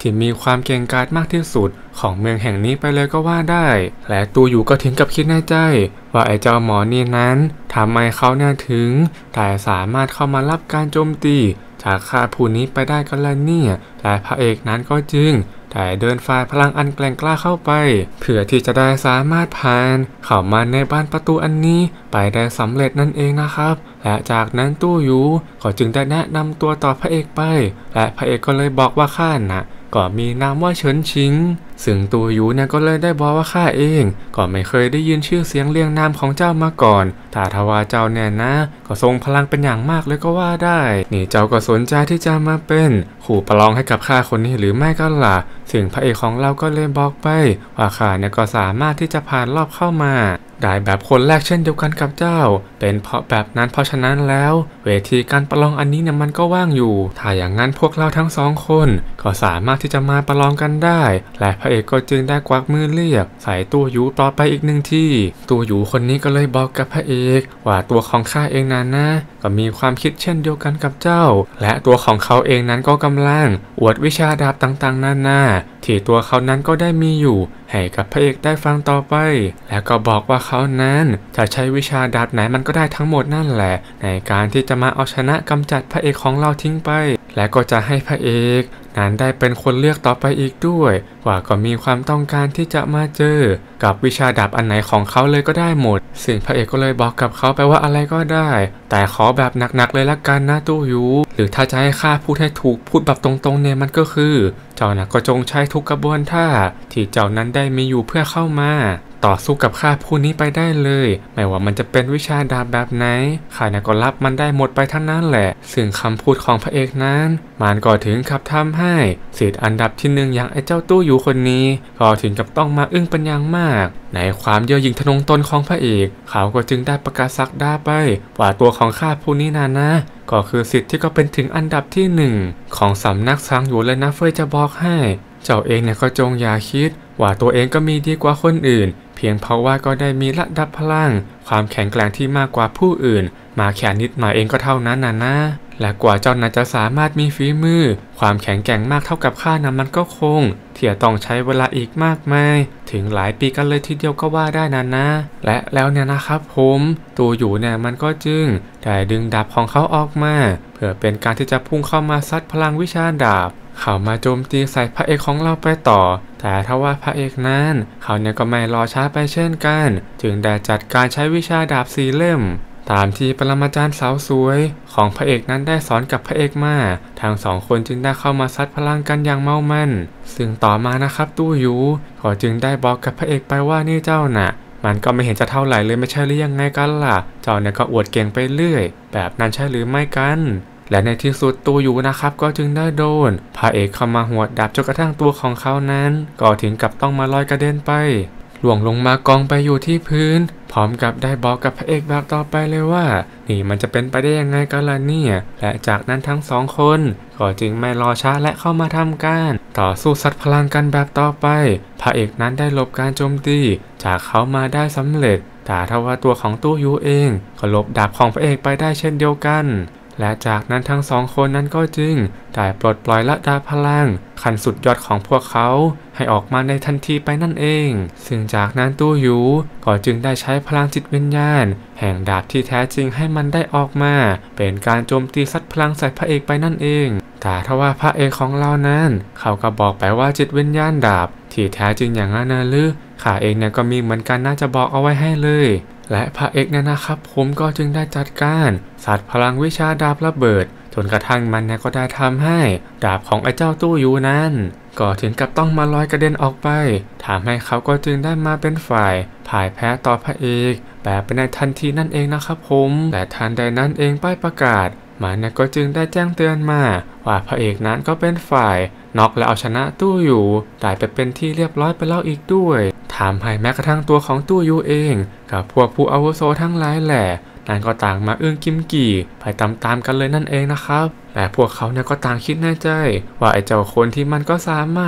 ที่มีความเก่งกาจมากที่สุดของเมืองแห่งนี้ไปเลยก็ว่าได้และตูอยู่ก็ถึงกับคิดในใจว่าไอ้เจ้าหมอนี่นั้นทำไมเขาเนี่ยถึงแต่สามารถเข้ามารับการโจมตีจากข้าผู้นี้ไปได้กันแล้วเนี่ยและพระเอกนั้นก็จึงแต่เดินฝ่ายพลังอันแกร่งกล้าเข้าไปเพื่อที่จะได้สามารถผ่านเข้ามาในบ้านประตูอันนี้ไปได้สำเร็จนั่นเองนะครับและจากนั้นตู้ยูก็จึงได้แนะนำตัวต่อพระเอกไปและพระเอกก็เลยบอกว่าข้าน่ะก็มีนามว่าเฉินชิงซึ่งตัวยูเนี่ยก็เลยได้บอกว่าข้าเองก็ไม่เคยได้ยินชื่อเสียงเรียงนามของเจ้ามาก่อนแต่ทว่าเจ้าเนี่ยนะก็ทรงพลังเป็นอย่างมากเลยก็ว่าได้นี่เจ้าก็สนใจที่จะมาเป็นขู่ประลองให้กับข้าคนนี้หรือไม่ก็ล่ะซึ่งพระเอกของเราก็เลยบอกไปว่าข้าเนี่ยก็สามารถที่จะผ่านรอบเข้ามาได้แบบคนแรกเช่นเดียวกันกับเจ้าเป็นเพราะแบบนั้นเพราะฉะนั้นแล้วเวทีการประลองอันนี้เนี่ยมันก็ว่างอยู่ถ้าอย่างนั้นพวกเราทั้งสองคนก็สามารถที่จะมาประลองกันได้และพระเอกก็จึงได้กวักมือเรียกใส่ตู้ยูต่อไปอีกหนึ่งที่ตู้ยูคนนี้ก็เลยบอกกับพระเอกว่าตัวของข้าเองนั้นนะก็มีความคิดเช่นเดียวกันกับเจ้าและตัวของเขาเองนั้นก็กำลังอวดวิชาดาบต่างๆนานาที่ตัวเขานั้นก็ได้มีอยู่ให้กับพระเอกได้ฟังต่อไปแล้วก็บอกว่าเขานั้นจะใช้วิชาดาบไหนมันก็ได้ทั้งหมดนั่นแหละในการที่จะมาเอาชนะกำจัดพระเอกของเราทิ้งไปและก็จะให้พระเอกนั้นได้เป็นคนเลือกต่อไปอีกด้วยว่าก็มีความต้องการที่จะมาเจอกับวิชาดาบอันไหนของเขาเลยก็ได้หมดซึ่งพระเอกก็เลยบอกกับเขาไปว่าอะไรก็ได้แต่ขอแบบหนักๆเลยละกันนะตู้ยูหรือถ้าจะให้ข้าพูดให้ถูกพูดแบบตรงๆเนี่ยมันก็คือเจ้าน่ะก็จงใช้ทุกกระบวนท่าที่เจ้านั้นได้มีอยู่เพื่อเข้ามาต่อสู้กับข้าผู้นี้ไปได้เลยไม่ว่ามันจะเป็นวิชาดาบแบบไหนข้าเนี่ยก็รับมันได้หมดไปทั้งนั้นแหละซึ่งคำพูดของพระเอกนั้นมันก็ถึงกับทำให้ศิษย์อันดับที่หนึ่งอย่างไอ้เจ้าตู้อยู่คนนี้ก็ถึงกับต้องมาอึ้งเป็นอย่างมากในความเย่อหยิ่งทะนงตนของพระเอกเขาก็จึงได้ประกาศศักดาไปว่าตัวของข้าผู้นี้น่ะนะก็คือศิษย์ที่ก็เป็นถึงอันดับที่หนึ่งของสำนักซางอยู่เลยนะเฟยจะบอกให้เจ้าเองเนี่ยก็จงอย่าคิดว่าตัวเองก็มีดีกว่าคนอื่นเพียงเพราะว่าก็ได้มีระดับพลังความแข็งแกร่งที่มากกว่าผู้อื่นมาแค่นิดหน่อยเองก็เท่านั้นนะนะและกว่าเจ้าน่ะจะสามารถมีฝีมือความแข็งแกร่งมากเท่ากับข้านั้นมันก็คงที่จะต้องใช้เวลาอีกมากมายถึงหลายปีกันเลยทีเดียวก็ว่าได้นะนะและแล้วเนี่ยนะครับผมตัวอยู่เนี่ยมันก็จึงได้ดึงดาบของเขาออกมาเพื่อเป็นการที่จะพุ่งเข้ามาซัดพลังวิชาดาบเขามาโจมตีใส่พระเอกของเราไปต่อแต่ถ้าว่าพระเอกนั้นเขาเนี่ยก็ไม่รอช้าไปเช่นกันจึงได้จัดการใช้วิชาดาบสีเล่มตามที่ปรมาจารย์สาวสวยของพระเอกนั้นได้สอนกับพระเอกมาทั้งสองคนจึงได้เข้ามาซัดพลังกันอย่างเมามันซึ่งต่อมานะครับตู้ยูก็จึงได้บอกกับพระเอกไปว่านี่เจ้าน่ะมันก็ไม่เห็นจะเท่าไหร่เลยไม่ใช่หรือยังไงกันล่ะเจ้าเนี่ยก็อวดเก่งไปเรื่อยแบบนั้นใช่หรือไม่กันและในที่สุดตัวอยู่นะครับก็จึงได้โดนพระเอกเข้ามาหวดดาบจนกระทั่งตัวของเขานั้นก็ถึงกับต้องมาลอยกระเด็นไปล่วงลงมากองไปอยู่ที่พื้นพร้อมกับได้บอกกับพระเอกแบบต่อไปเลยว่านี่มันจะเป็นไปได้ยังไงกันล่ะเนี่ยและจากนั้นทั้งสองคนก็จึงไม่รอช้าและเข้ามาทำการต่อสู้สัตว์พลังกันแบบต่อไปพระเอกนั้นได้หลบการโจมตีจากเขามาได้สำเร็จแต่ทว่าตัวของตู้ยูเองก็หลบดาบของพระเอกไปได้เช่นเดียวกันและจากนั้นทั้งสองคนนั้นก็จึงได้ปลดปล่อยละดาบพลังขั้นสุดยอดของพวกเขาให้ออกมาในทันทีไปนั่นเองซึ่งจากนั้นตู้ยูก็จึงได้ใช้พลังจิตวิญญาณแห่งดาบที่แท้จริงให้มันได้ออกมาเป็นการโจมตีซัดพลังใส่พระเอกไปนั่นเองแต่ทว่าพระเอกของเรานั้นเขาก็บอกไปว่าจิตวิญญาณดาบที่แท้จริงอย่างนั้นนะหรือข้าเองเนี่ยก็มีเหมือนกันน่าจะบอกเอาไว้ให้เลยและพระเอกเนี่ยนะครับผมก็จึงได้จัดการสัตว์พลังวิชาดาบระเบิดจนกระทั่งมันเนี่ยก็ได้ทำให้ดาบของไอ้เจ้าตู้ยูนั้นก็ถึงกับต้องมาลอยกระเด็นออกไปทำให้เขาก็จึงได้มาเป็นฝ่ายพ่ายแพ้ต่อพระเอกแบบเป็นในทันทีนั่นเองนะครับผมแต่ทันใดนั้นเองป้ายประกาศมันเนี่ยก็จึงได้แจ้งเตือนมาว่าพระเอกนั้นก็เป็นฝ่ายน็อกและเอาชนะตู้อยู่ได้ไปเป็นที่เรียบร้อยไปแล้วอีกด้วยทำให้แม้กระทั่งตัวของตู้ยูเองกับพวกผู้อาวุโสทั้งหลายแหละนั่นก็ต่างมาอึ้งกิมกี่ไปตามๆกันเลยนั่นเองนะครับและพวกเขาเนี่ยก็ต่างคิดในใจว่าไอ้เจ้าคนที่มันก็สามารถท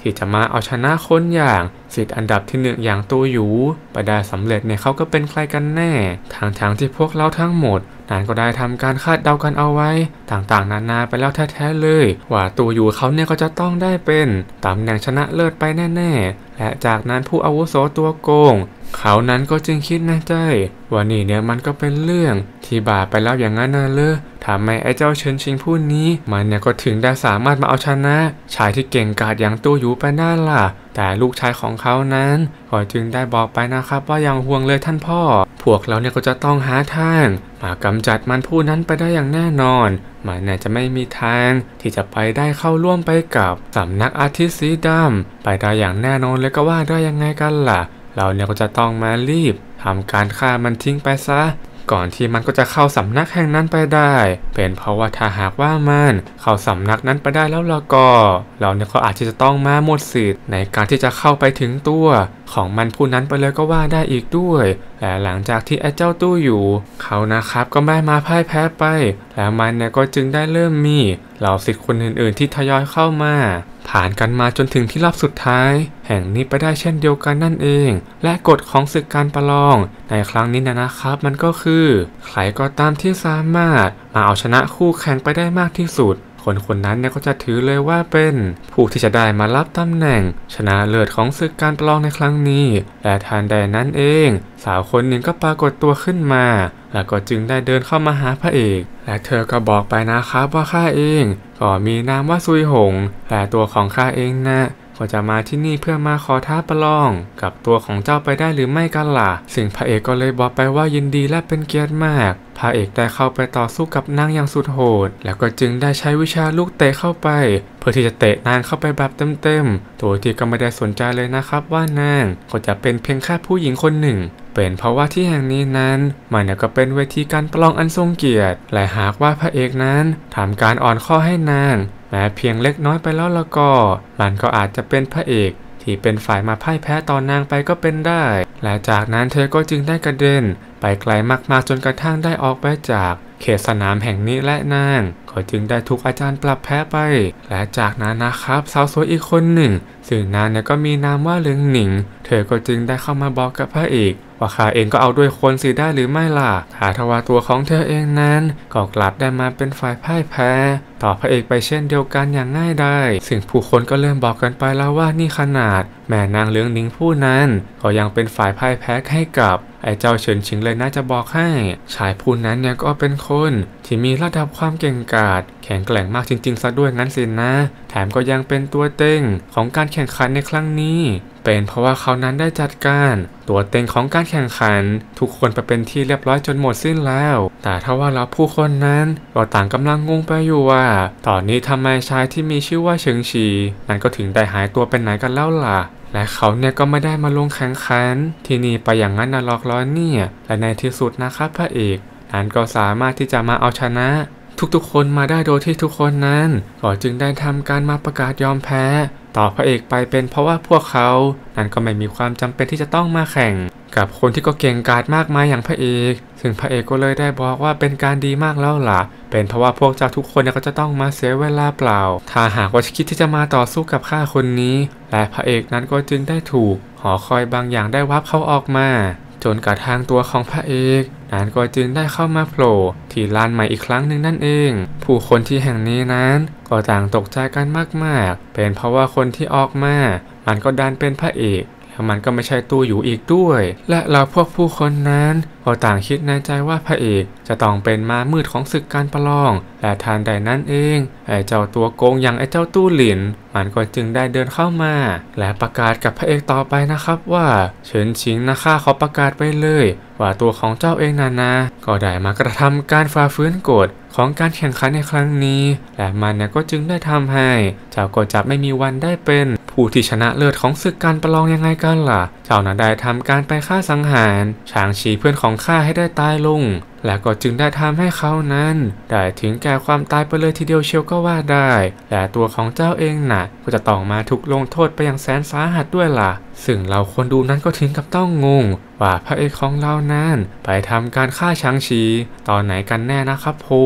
ที่จะมาเอาชนะคนอย่างสิทธิ์อันดับที่หนึ่งอย่างตูหยูไปได้สำเร็จเนี่ยเขาก็เป็นใครกันแน่ทางทางที่พวกเราทั้งหมดนั้นก็ได้ทำการคาดเดากันเอาไว้ต่างๆนานาไปแล้วแท้ๆเลยว่าตูหยูเขาเนี่ยก็จะต้องได้เป็นตำแหน่งชนะเลิศไปแน่ๆและจากนั้นผู้อาวุโสตัวโกงเขานั้นก็จึงคิดในใจว่านี่เนี่ยมันก็เป็นเรื่องที่บาปไปแล้วอย่างนั้นนะเลยทำไมไอ้เจ้าเฉินชิงผู้นี้มันเนี่ยก็ถึงได้สามารถมาเอาชนะชายที่เก่งกาจอย่างตูหยูไปได้ล่ะแต่ลูกชายของเขานั้นก็จึงได้บอกไปนะครับว่ายังห่วงเลยท่านพ่อพวกเราเนี่ยก็จะต้องหาทางมากำจัดมันผู้นั้นไปได้อย่างแน่นอนมันเนี่ยจะไม่มีทางที่จะไปได้เข้าร่วมไปกับสำนักอาทิตย์สีดำไปได้อย่างแน่นอนเลยก็ว่าได้ยังไงกันล่ะเราเนี่ยก็จะต้องมารีบทำการฆ่ามันทิ้งไปซะก่อนที่มันก็จะเข้าสำนักแห่งนั้นไปได้เป็นเพราะว่าถ้าหากว่ามันเข้าสำนักนั้นไปได้แล้วล่ะก็เราเนี่ยก็อาจจะต้องมาหมดสิทธิ์ในการที่จะเข้าไปถึงตัวของมันผู้นั้นไปเลยก็ว่าได้อีกด้วยและหลังจากที่ไอ้เจ้าตู้อยู่เขานะครับก็ไม่มาพ่ายแพ้ไปแล้วมันเนี่ยก็จึงได้เริ่มมีเหล่าศิษย์คนอื่นๆที่ทยอยเข้ามาผ่านกันมาจนถึงที่รอบสุดท้ายแห่งนี้ไปได้เช่นเดียวกันนั่นเองและกฎของศึกการประลองในครั้งนี้นะนะครับมันก็คือใครก็ตามที่สามารถมาเอาชนะคู่แข่งไปได้มากที่สุดคนคนนั้นเนี่ยก็จะถือเลยว่าเป็นผู้ที่จะได้มารับตำแหน่งชนะเลิศของศึกการประลองในครั้งนี้และทันใดนั้นเองสาวคนหนึ่งก็ปรากฏตัวขึ้นมาแล้วก็จึงได้เดินเข้ามาหาพระเอกและเธอก็บอกไปนะครับว่าข้าเองก็มีนามว่าซุยหงและตัวของข้าเองนะก็จะมาที่นี่เพื่อมาขอท้าประลองกับตัวของเจ้าไปได้หรือไม่กันล่ะซึ่งพระเอกก็เลยบอกไปว่ายินดีและเป็นเกียรติมากพระเอกได้เข้าไปต่อสู้กับนางอย่างสุดโหดแล้วก็จึงได้ใช้วิชาลูกเตะเข้าไปเพื่อที่จะเตะนางเข้าไปแบบเต็มๆโดยที่ก็ไม่ได้สนใจเลยนะครับว่านางก็จะเป็นเพียงแค่ผู้หญิงคนหนึ่งเป็นเพราะว่าที่แห่งนี้นั้นมันก็เป็นเวทีการประลองอันทรงเกียรติและหากว่าพระเอกนั้นทำการอ่อนข้อให้นางแม้เพียงเล็กน้อยไปแล้วละก็มันก็อาจจะเป็นพระเอกที่เป็นฝ่ายมาพ่ายแพ้ต่อนางไปก็เป็นได้และจากนั้นเธอก็จึงได้กระเด็นไปไกลมากๆจนกระทั่งได้ออกไปจากเขตสนามแห่งนี้และนางก็จึงได้ถูกอาจารย์ปรับแพ้ไปและจากนั้นนะครับสาวสวยอีกคนหนึ่งซึ่งนางเนี่ยก็มีนามว่าเหลืองหนิงเธอก็จึงได้เข้ามาบอกกับพระเอกว่าข้าเองก็เอาด้วยคนสิได้หรือไม่ล่ะถ้าทว่าตัวของเธอเองนั้นก็กลับได้มาเป็นฝ่ายพ่ายแพ้ต่อพระเอกไปเช่นเดียวกันอย่างง่ายได้ซึ่งผู้คนก็เริ่มบอกกันไปแล้วว่านี่ขนาดแม่นางเหลืองหนิงผู้นั้นก็ยังเป็นฝ่ายพ่ายแพ้ให้กับไอ้เจ้าเฉินชิงเลยน่าจะบอกให้ชายผู้นั้นเนี่ยก็เป็นคนที่มีระดับความเก่งกาจแข็งแกร่งมากจริงๆซะด้วยงั้นสินะแถมก็ยังเป็นตัวเต็งของการแข่งขันในครั้งนี้เป็นเพราะว่าเขานั้นได้จัดการตัวเต็งของการแข่งขันทุกคนไปเป็นที่เรียบร้อยจนหมดสิ้นแล้วแต่ถ้าว่าเราผู้คนนั้นก็ต่างกำลังงงไปอยู่ว่าตอนนี้ทำไมชายที่มีชื่อว่าเฉิงฉีนั้นก็ถึงได้หายตัวไปไหนกันแล้วล่ะและเขาเนี่ยก็ไม่ได้มาลงแข่งขันที่นี่ไปอย่างนั้นนะหรอกล้อเนี่ยและในที่สุดนะครับพระเอกนั้นก็สามารถที่จะมาเอาชนะทุกๆคนมาได้โดยที่ทุกคนนั้นก็จึงได้ทำการมาประกาศยอมแพ้ต่อพระเอกไปเป็นเพราะว่าพวกเขานั้นก็ไม่มีความจำเป็นที่จะต้องมาแข่งกับคนที่ก็เก่งกาจมากมายอย่างพระเอกซึ่งพระเอกก็เลยได้บอกว่าเป็นการดีมากแล้วล่ะเป็นเพราะว่าพวกเจ้าทุกคนเนี่ยก็จะต้องมาเสียเวลาเปล่าถ้าหากว่าคิดที่จะมาต่อสู้กับข้าคนนี้และพระเอกนั้นก็จึงได้ถูกหอคอยบางอย่างได้วับเขาออกมาจนกระทั่งตัวของพระเอกนั้นก็จึงได้เข้ามาโผล่ที่ลานใหม่อีกครั้งหนึ่งนั่นเองผู้คนที่แห่งนี้นั้นก็ต่างตกใจกันมากๆเป็นเพราะว่าคนที่ออกมามันก็ดันเป็นพระเอกแล้วมันก็ไม่ใช่ตู้อยู่อีกด้วยและเราพวกผู้คนนั้นก็ต่างคิดในใจว่าพระเอกจะต้องเป็นม้ามืดของศึกการประลองและทานใดนั้นเองไอ้เจ้าตัวโกงอย่างไอ้เจ้าตู้หลินมันก็จึงได้เดินเข้ามาและประกาศกับพระเอกต่อไปนะครับว่าเฉินชิงนะข้าขอประกาศไปเลยว่าตัวของเจ้าเองนานาก็ได้มากระทำการฝ่าฝืนกฎของการแข่งขันในครั้งนี้และมันเนี่ยก็จึงได้ทำให้เจ้าก็จะไม่มีวันได้เป็นผู้ที่ชนะเลิศของศึกการประลองยังไงกันล่ะเจ้าน่ะได้ทำการไปฆ่าสังหารฉางฉีเพื่อนของข้าให้ได้ตายลงและก็จึงได้ทำให้เขานั้นได้ถึงแก่ความตายไปเลยทีเดียวเชียวก็ว่าได้และตัวของเจ้าเองน่ะก็จะต้องมาถูกลงโทษไปอย่างแสนสาหัสด้วยล่ะซึ่งเราคนดูนั้นก็ถึงกับต้องงงว่าพระเอกของเรานั้นไปทำการฆ่าฉางฉีตอนไหนกันแน่นะครับผม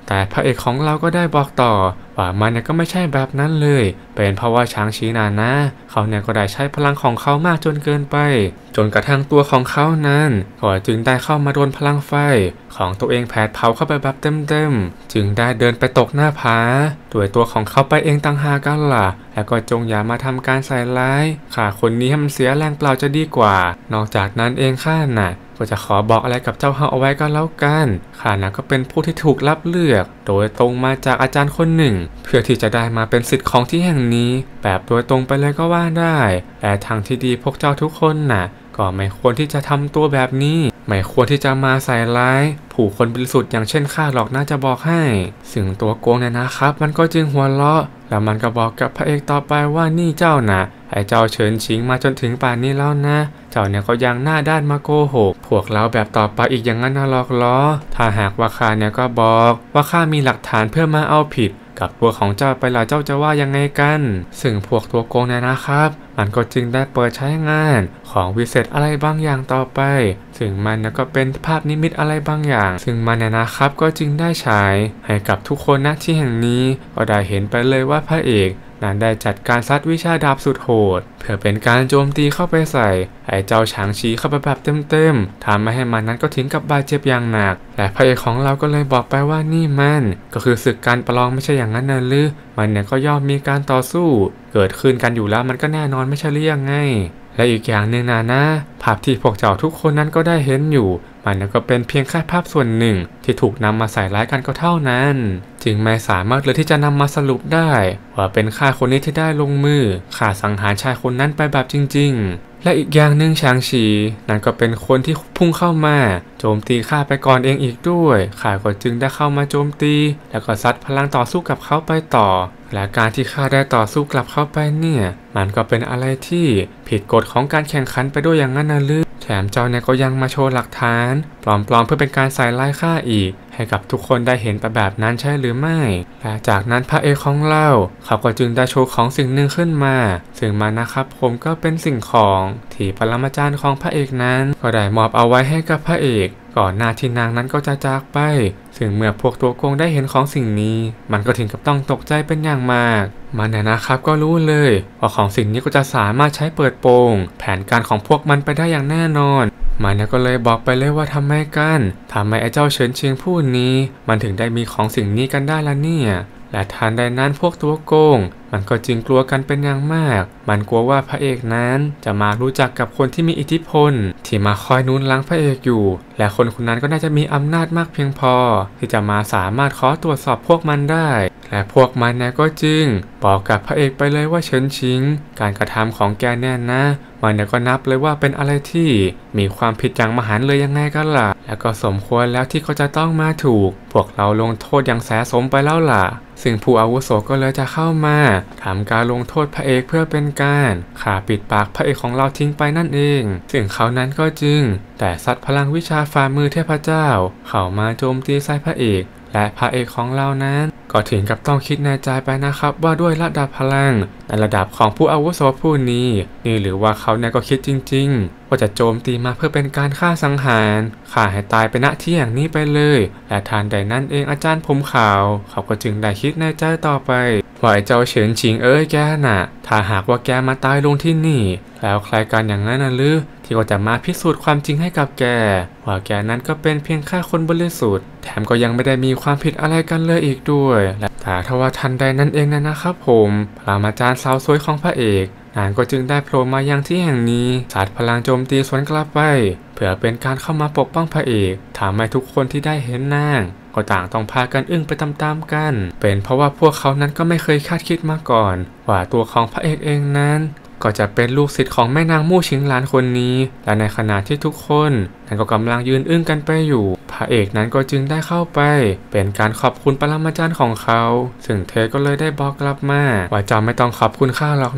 แต่พระเอกของเราก็ได้บอกต่อว่ามันเนี่ยก็ไม่ใช่แบบนั้นเลยเป็นเพราะว่าช้างชีนานะเขาเนี่ยก็ได้ใช้พลังของเขามากจนเกินไปจนกระทั่งตัวของเขานั้นก็จึงได้เข้ามาโดนพลังไฟของตัวเองแผดเผาเข้าไปแบบเต็มๆจึงได้เดินไปตกหน้าผาด้วยตัวของเขาไปเองต่างหากกันล่ะแล้วก็จงอย่ามาทำการใส่ร้ายข้าคนนี้ให้มันเสียแรงเปล่าจะดีกว่านอกจากนั้นเองข้าน่ะก็จะขอบอกอะไรกับเจ้าเฮาเอาไว้ก็แล้วกันข้าน่ะก็เป็นผู้ที่ถูกรับเลือกโดยตรงมาจากอาจารย์คนหนึ่งเพื่อที่จะได้มาเป็นศิษย์ของที่แห่งนี้แบบโดยตรงไปเลยก็ว่าได้แต่ทางที่ดีพวกเจ้าทุกคนน่ะก็ไม่ควรที่จะทำตัวแบบนี้ไม่ควรที่จะมาใส่ร้ายผู้คนบริสุทธิ์อย่างเช่นข้าหรอกน่าจะบอกให้ซึ่งตัวโกงเนี่ยนะครับมันก็จึงหัวเราะแล้วมันก็บอกกับพระเอกต่อไปว่านี่เจ้านะไอ้เจ้าเฉินชิงมาจนถึงป่านนี้แล้วนะเจ้าเนี่ยก็ยังหน้าด้านมาโกหกพวกเราแบบต่อไปอีกอย่างนั้นนะหรอกล้อถ้าหากว่าข้าเนี่ยก็บอกว่าข้ามีหลักฐานเพื่อมาเอาผิดกับตัวของเจ้าไปล่ะเจ้าจะว่ายังไงกันซึ่งพวกตัวโกงเนี่ยนะครับมันก็จึงได้เปิดใช้งานของวิเศษอะไรบางอย่างต่อไปซึ่งมันก็เป็นภาพนิมิตอะไรบางอย่างซึ่งมันเนี่ยนะครับก็จึงได้ฉายให้กับทุกคนณที่แห่งนี้ก็ได้เห็นไปเลยว่าพระเอกนั้นได้จัดการซัดวิชาดาบสุดโหดเพื่อเป็นการโจมตีเข้าไปใส่ไอ้เจ้าฉางชีเข้าไปแบบเต็มๆทำให้มันนั้นก็ถึงกับบาดเจ็บอย่างหนักและพระเอกของเราก็เลยบอกไปว่านี่มันก็คือศึกการประลองไม่ใช่อย่างนั้นนะหรือมันเนี่ยก็ย่อมมีการต่อสู้เกิดขึ้นกันอยู่แล้วมันก็แน่นอนไม่ใช่หรือยังไงและอีกอย่างหนึ่งนะนะภาพที่พวกเจ้าทุกคนนั้นก็ได้เห็นอยู่มันก็เป็นเพียงแค่ภาพส่วนหนึ่งที่ถูกนำมาใส่ร้ายกันก็เท่านั้นจึงไม่สามารถเลยที่จะนำมาสรุปได้ว่าเป็นข้าคนนี้ที่ได้ลงมือฆ่าสังหารชายคนนั้นไปแบบจริงๆและอีกอย่างหนึ่งชางชีนั่นก็เป็นคนที่พุ่งเข้ามาโจมตีข้าไปก่อนเองอีกด้วยข้าก็จึงได้เข้ามาโจมตีแล้วก็ซัดพลังต่อสู้กับเขาไปต่อและการที่ข้าได้ต่อสู้กลับเข้าไปเนี่ยมันก็เป็นอะไรที่ผิดกฎของการแข่งขันไปด้วยอย่างนั้นนะลือแถมเจ้าเนี่ยก็ยังมาโชว์หลักฐานปลอมๆเพื่อเป็นการใส่ร้ายข้าอีกให้กับทุกคนได้เห็นไปแบบนั้นใช่หรือไม่และจากนั้นพระเอกของเราเขาก็จึงได้โชว์ของสิ่งหนึ่งขึ้นมาซึ่งมันนะครับผมก็เป็นสิ่งของที่ปรมาจารย์ของพระเอกนั้นก็ได้มอบเอาไว้ให้กับพระเอกก่อนหน้าที่นางนั้นก็จะจากไปซึ่งเมื่อพวกตัวโกงได้เห็นของสิ่งนี้มันก็ถึงกับต้องตกใจเป็นอย่างมากมันเนี่ยนะครับก็รู้เลยว่าของสิ่งนี้ก็จะสามารถใช้เปิดโปงแผนการของพวกมันไปได้อย่างแน่นอนมันเนี่ยก็เลยบอกไปเลยว่าทำไมกันทำไมไอ้เจ้าเฉินเชียงผู้นี้มันถึงได้มีของสิ่งนี้กันได้ละเนี่ยและทันใดนั้นพวกตัวโกงมันก็จึงกลัวกันเป็นอย่างมากมันกลัวว่าพระเอกนั้นจะมารู้จักกับคนที่มีอิทธิพลที่มาคอยนุนหลังพระเอกอยู่และคนคนนั้นก็น่าจะมีอำนาจมากเพียงพอที่จะมาสามารถขอตรวจสอบพวกมันได้และพวกมันเนี่ยก็จึงบอกกับพระเอกไปเลยว่าเฉินชิงการกระทำของแกแน่นะมันเนี่ยก็นับเลยว่าเป็นอะไรที่มีความผิดอย่างมหันต์เลยยังไงกันล่ะแล้วก็สมควรแล้วที่เขาจะต้องมาถูกพวกเราลงโทษอย่างแสสมไปแล้วล่ะซึ่งผู้อาวุโสก็เลยจะเข้ามาทำการลงโทษพระเอกเพื่อเป็นการฆ่าปิดปากพระเอกของเราทิ้งไปนั่นเองซึ่งเขานั้นก็จึงแต่ซัดพลังวิชาฝ่ามือเทพเจ้าเข้ามาโจมตีใส่พระเอกและพระเอกของเรานั้นก็ถึงกับต้องคิดในใจไปนะครับว่าด้วยระดับพลังในระดับของผู้อาวุโสผู้นี้นี่หรือว่าเขาเนี่ยก็คิดจริงๆว่าจะโจมตีมาเพื่อเป็นการฆ่าสังหารฆ่าให้ตายไปณที่อย่างนี้ไปเลยและทานใดนั้นเองอาจารย์ผมขาวเขาก็จึงได้คิดในใจต่อไปว่าไอ้เจ้าเฉินชิงเอ้ยแกน่ะถ้าหากว่าแกมาตายลงที่นี่แล้วใครกันอย่างนั้นน่ะหรือที่ก็จะมาพิสูจน์ความจริงให้กับแกว่าแกนั้นก็เป็นเพียงแค่คนบริสุทธิ์แถมก็ยังไม่ได้มีความผิดอะไรกันเลยอีกด้วยและแต่ทว่าทันใดนั้นเองนะนะครับผมปรมาจารย์สาวสวยของพระเอกนางก็จึงได้โผล่มายังที่แห่งนี้สาดพลังโจมตีสวนกลับไปเพื่อเป็นการเข้ามาปกป้องพระเอกทำให้ทุกคนที่ได้เห็นนางก็ต่างต้องพากันอึ้งไปตามๆกันเป็นเพราะว่าพวกเขานั้นก็ไม่เคยคาดคิดมาก่อนว่าตัวของพระเอกเองนั้นก็จะเป็นลูกศิษย์ของแม่นางมู่ชิงหลานคนนี้และในขณะที่ทุกคนนั้นก็กำลังยืนอึ้งกันไปอยู่พระเอกนั้นก็จึงได้เข้าไปเป็นการขอบคุณปรมาจารย์ของเขาซึ่งเธอก็เลยได้บอกกลับมาว่าเจ้าไม่ต้องขอบคุณข้าหรอกนะ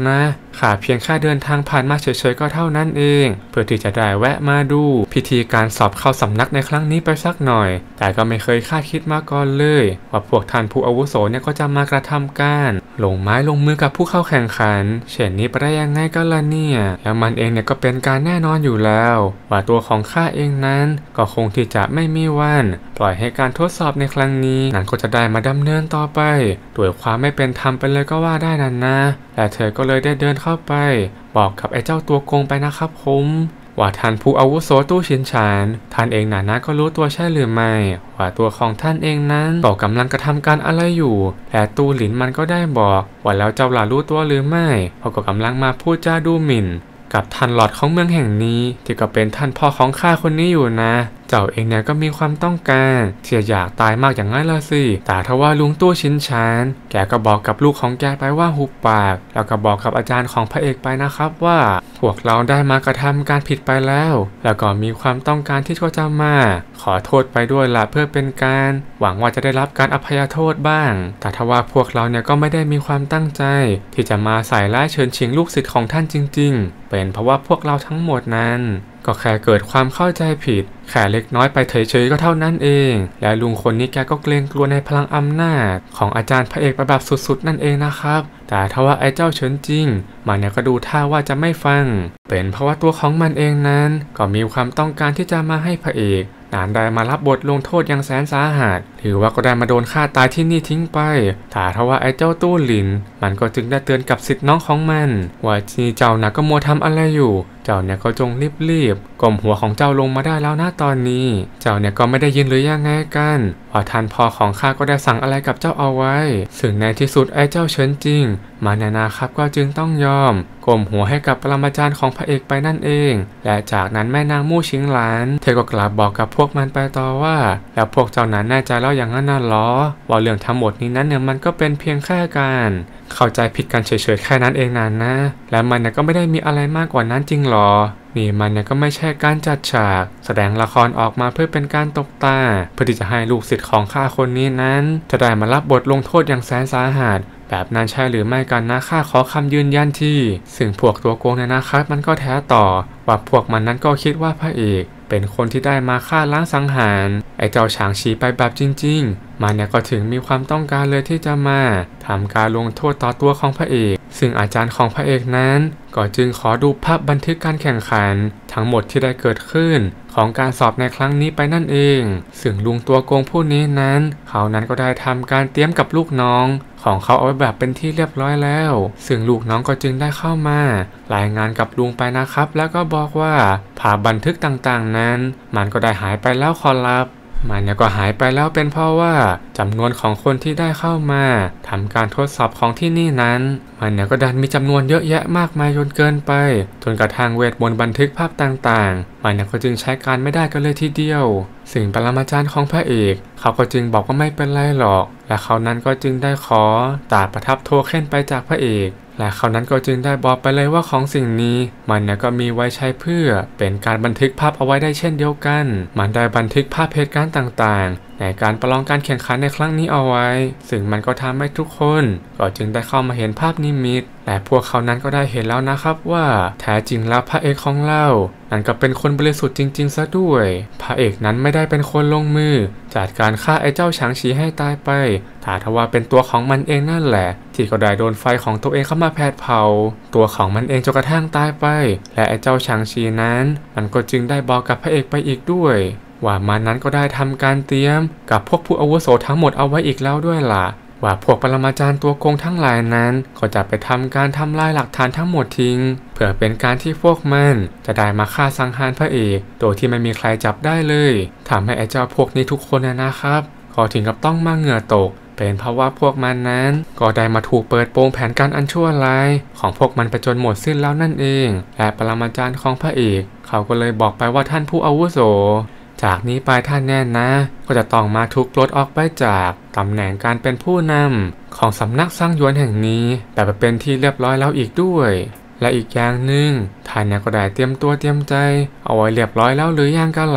ข้าเพียงแค่เดินทางผ่านมาเฉยๆก็เท่านั้นเองเพื่อที่จะได้แวะมาดูพิธีการสอบเข้าสำนักในครั้งนี้ไปสักหน่อยแต่ก็ไม่เคยคาดคิดมาก่อนเลยว่าพวกท่านผู้อาวุโสเนี่ยก็จะมากระทำการลงไม้ลงมือกับผู้เข้าแข่งขันเช่นนี้ไปได้ยังไงกันล่ะเนี่ยแล้วมันเองเนี่ยก็เป็นการแน่นอนอยู่แล้วว่าตัวของข้าเองนั้นก็คงที่จะไม่มีวันปล่อยให้การทดสอบในครั้งนี้นั้นก็จะได้มาดำเนินต่อไปด้วยความไม่เป็นธรรมไปเลยก็ว่าได้นั่นนะและเธอก็เลยได้เดินเข้าไปบอกกับไอ้เจ้าตัวโกงไปนะครับผมว่าท่านผู้อาวุโสตู้ชินฉานท่านเองน่ะนะก็รู้ตัวใช่หรือไม่ว่าตัวของท่านเองนั้นก็กำลังกระทำการอะไรอยู่และตู้หลินมันก็ได้บอกว่าแล้วเจ้าหล่ะรู้ตัวหรือไม่เขาก็กำลังมาพูดจาดูหมิ่นกับท่านหลอดของเมืองแห่งนี้ที่ก็เป็นท่านพ่อของข้าคนนี้อยู่นะเจ้าเองเนี่ยก็มีความต้องการที่จะอยากตายมากอย่างนั้นละสิแต่ทว่าลุงตู้ชินชานแกก็บอกกับลูกของแกไปว่าหุบปากแล้วก็บอกกับอาจารย์ของพระเอกไปนะครับว่าพวกเราได้มากระทำการผิดไปแล้วแล้วก็มีความต้องการที่จะมาขอโทษไปด้วยละเพื่อเป็นการหวังว่าจะได้รับการอภัยโทษบ้างแต่ทว่าพวกเราเนี่ยก็ไม่ได้มีความตั้งใจที่จะมาใส่ร้ายเชิญชิงลูกศิษย์ของท่านจริงๆเป็นเพราะว่าพวกเราทั้งหมดนั้นก็แค่เกิดความเข้าใจผิดแค่เล็กน้อยไปเฉยๆก็เท่านั้นเองและลุงคนนี้แกก็เกรงกลัวในพลังอำนาจของอาจารย์พระเอกไปแบบสุดๆนั่นเองนะครับแต่ทว่าไอ้เจ้าเฉินจิงมันเนี่ยก็ดูท่าว่าจะไม่ฟังเป็นเพราะว่าตัวของมันเองนั้นก็มีความต้องการที่จะมาให้พระเอกนานได้มารับบทลงโทษอย่างแสนสาหัสถือว่าก็ได้มาโดนฆ่าตายที่นี่ทิ้งไปแต่ทว่าไอ้เจ้าตู้หลินมันก็จึงได้เตือนกับศิษย์น้องของมันว่าจีเจ้าน่ะก็มัวทำอะไรอยู่เจ้าเนี่ยก็จงรีบๆก้มหัวของเจ้าลงมาได้แล้วนะตอนนี้เจ้าเนี่ยก็ไม่ได้ยินหรือยังไงกันว่าท่านพ่อของข้าก็ได้สั่งอะไรกับเจ้าเอาไว้ซึ่งในที่สุดไอ้เจ้าเฉินจิงมานานาครับก็จึงต้องยอมก้มหัวให้กับปรมาจารย์ของพระเอกไปนั่นเองและจากนั้นแม่นางมู่ชิงหลานเธอก็กลับบอกกับพวกมันไปต่อว่าแล้วพวกเจ้านั้นแน่ใจแล้วอย่างนั้นน่ะหรอว่าเรื่องทั้งหมดนี้นั้นเนี่ยมันก็เป็นเพียงแค่การเข้าใจผิดกันเฉยๆแค่นั้นเองนั่นนะและมันเนี่ยก็ไม่ได้มีอะไรมากกว่านั้นจริงหรอนี่มันเนี่ยก็ไม่ใช่การจัดฉากแสดงละครออกมาเพื่อเป็นการตบตาเพื่อที่จะให้ลูกศิษย์ของข้าคนนี้นั้นจะได้มารับบทลงโทษอย่างแสนสาหัสแบบนั้นใช่หรือไม่กันนะข้าขอคำยืนยันที่ซึ่งพวกตัวโกงเนี่ยนะครับมันก็แท้ต่อว่าพวกมันนั้นก็คิดว่าพระเอกเป็นคนที่ได้มาฆ่าล้างสังหารไอ้เจ้าฉางฉีไปแบบจริงๆมันเนี่ยก็ถึงมีความต้องการเลยที่จะมาทำการลงโทษต่อตัวของพระเอกซึ่งอาจารย์ของพระเอกนั้นก็จึงขอดูภาพบันทึกการแข่งขันทั้งหมดที่ได้เกิดขึ้นของการสอบในครั้งนี้ไปนั่นเองซึ่งลุงตัวโกงผู้นี้นั้นเขานั้นก็ได้ทำการเตรียมกับลูกน้องของเขาเอาไว้แบบเป็นที่เรียบร้อยแล้วซึ่งลูกน้องก็จึงได้เข้ามารายงานกับลุงไปนะครับแล้วก็บอกว่าภาพบันทึกต่างๆนั้นมันก็ได้หายไปแล้วขอรับมันเนี่ยก็หายไปแล้วเป็นเพราะว่าจำนวนของคนที่ได้เข้ามาทำการทดสอบของที่นี่นั้นมันเนี่ยก็ดันมีจำนวนเยอะแยะมากมายจนเกินไปจนกระทั่งเวทมนต์บันทึกภาพต่างๆมันเนี่ยก็จึงใช้การไม่ได้กันเลยทีเดียวสิ่งปรมาจารย์ของพระเอกเขาก็จึงบอกว่าไม่เป็นไรหรอกและเขานั้นก็จึงได้ขอตราประทับโทเค็นไปจากพระเอกและเขานั้นก็จึงได้บอกไปเลยว่าของสิ่งนี้มันเนี่ยก็มีไว้ใช้เพื่อเป็นการบันทึกภาพเอาไว้ได้เช่นเดียวกันมันได้บันทึกภาพเหตุการณ์ต่างๆในการประลองการแข่งขันในครั้งนี้เอาไว้ซึ่งมันก็ทำให้ทุกคนก็จึงได้เข้ามาเห็นภาพนิมิตและพวกเขานั้นก็ได้เห็นแล้วนะครับว่าแท้จริงแล้วพระเอกของเรานั่นก็เป็นคนบริสุทธิ์จริงๆซะด้วยพระเอกนั้นไม่ได้เป็นคนลงมือจัดการฆ่าไอ้เจ้าฉางฉีให้ตายไปแต่ทว่าเป็นตัวของมันเองนั่นแหละที่ก็ได้โดนไฟของตัวเองเข้ามาแผดเผาตัวของมันเองจนกระทั่งตายไปและไอ้เจ้าฉางฉีนั้นมันก็จึงได้บอกกับพระเอกไปอีกด้วยว่ามันนั้นก็ได้ทำการเตรียมกับพวกผู้อาวุโสทั้งหมดเอาไว้อีกแล้วด้วยล่ะว่าพวกปรมาจารย์ตัวโกงทั้งหลายนั้นก็จะไปทำการทำลายหลักฐานทั้งหมดทิ้งเพื่อเป็นการที่พวกมันจะได้มาฆ่าสังหารพระเอกโดยที่ไม่มีใครจับได้เลยทำให้ไอ้เจ้าพวกนี้ทุกคนนะครับก็ถึงกับต้องมาเหงื่อตกเป็นเพราะว่าพวกมันนั้นก็ได้มาถูกเปิดโปงแผนการอันชั่วร้ายของพวกมันไปจนหมดสิ้นแล้วนั่นเองและปรมาจารย์ของพระเอกเขาก็เลยบอกไปว่าท่านผู้อาวุโสจากนี้ไปท่านแน่นะก็จะต้องมาถูกปลดออกไปจากตำแหน่งการเป็นผู้นำของสำนักซังหยวนแห่งนี้แบบเป็นที่เรียบร้อยแล้วอีกด้วยและอีกอย่างหนึ่งท่านเนี่ยก็ได้เตรียมตัวเตรียมใจเอาไว้เรียบร้อยแล้วหรือยังกันล่ะท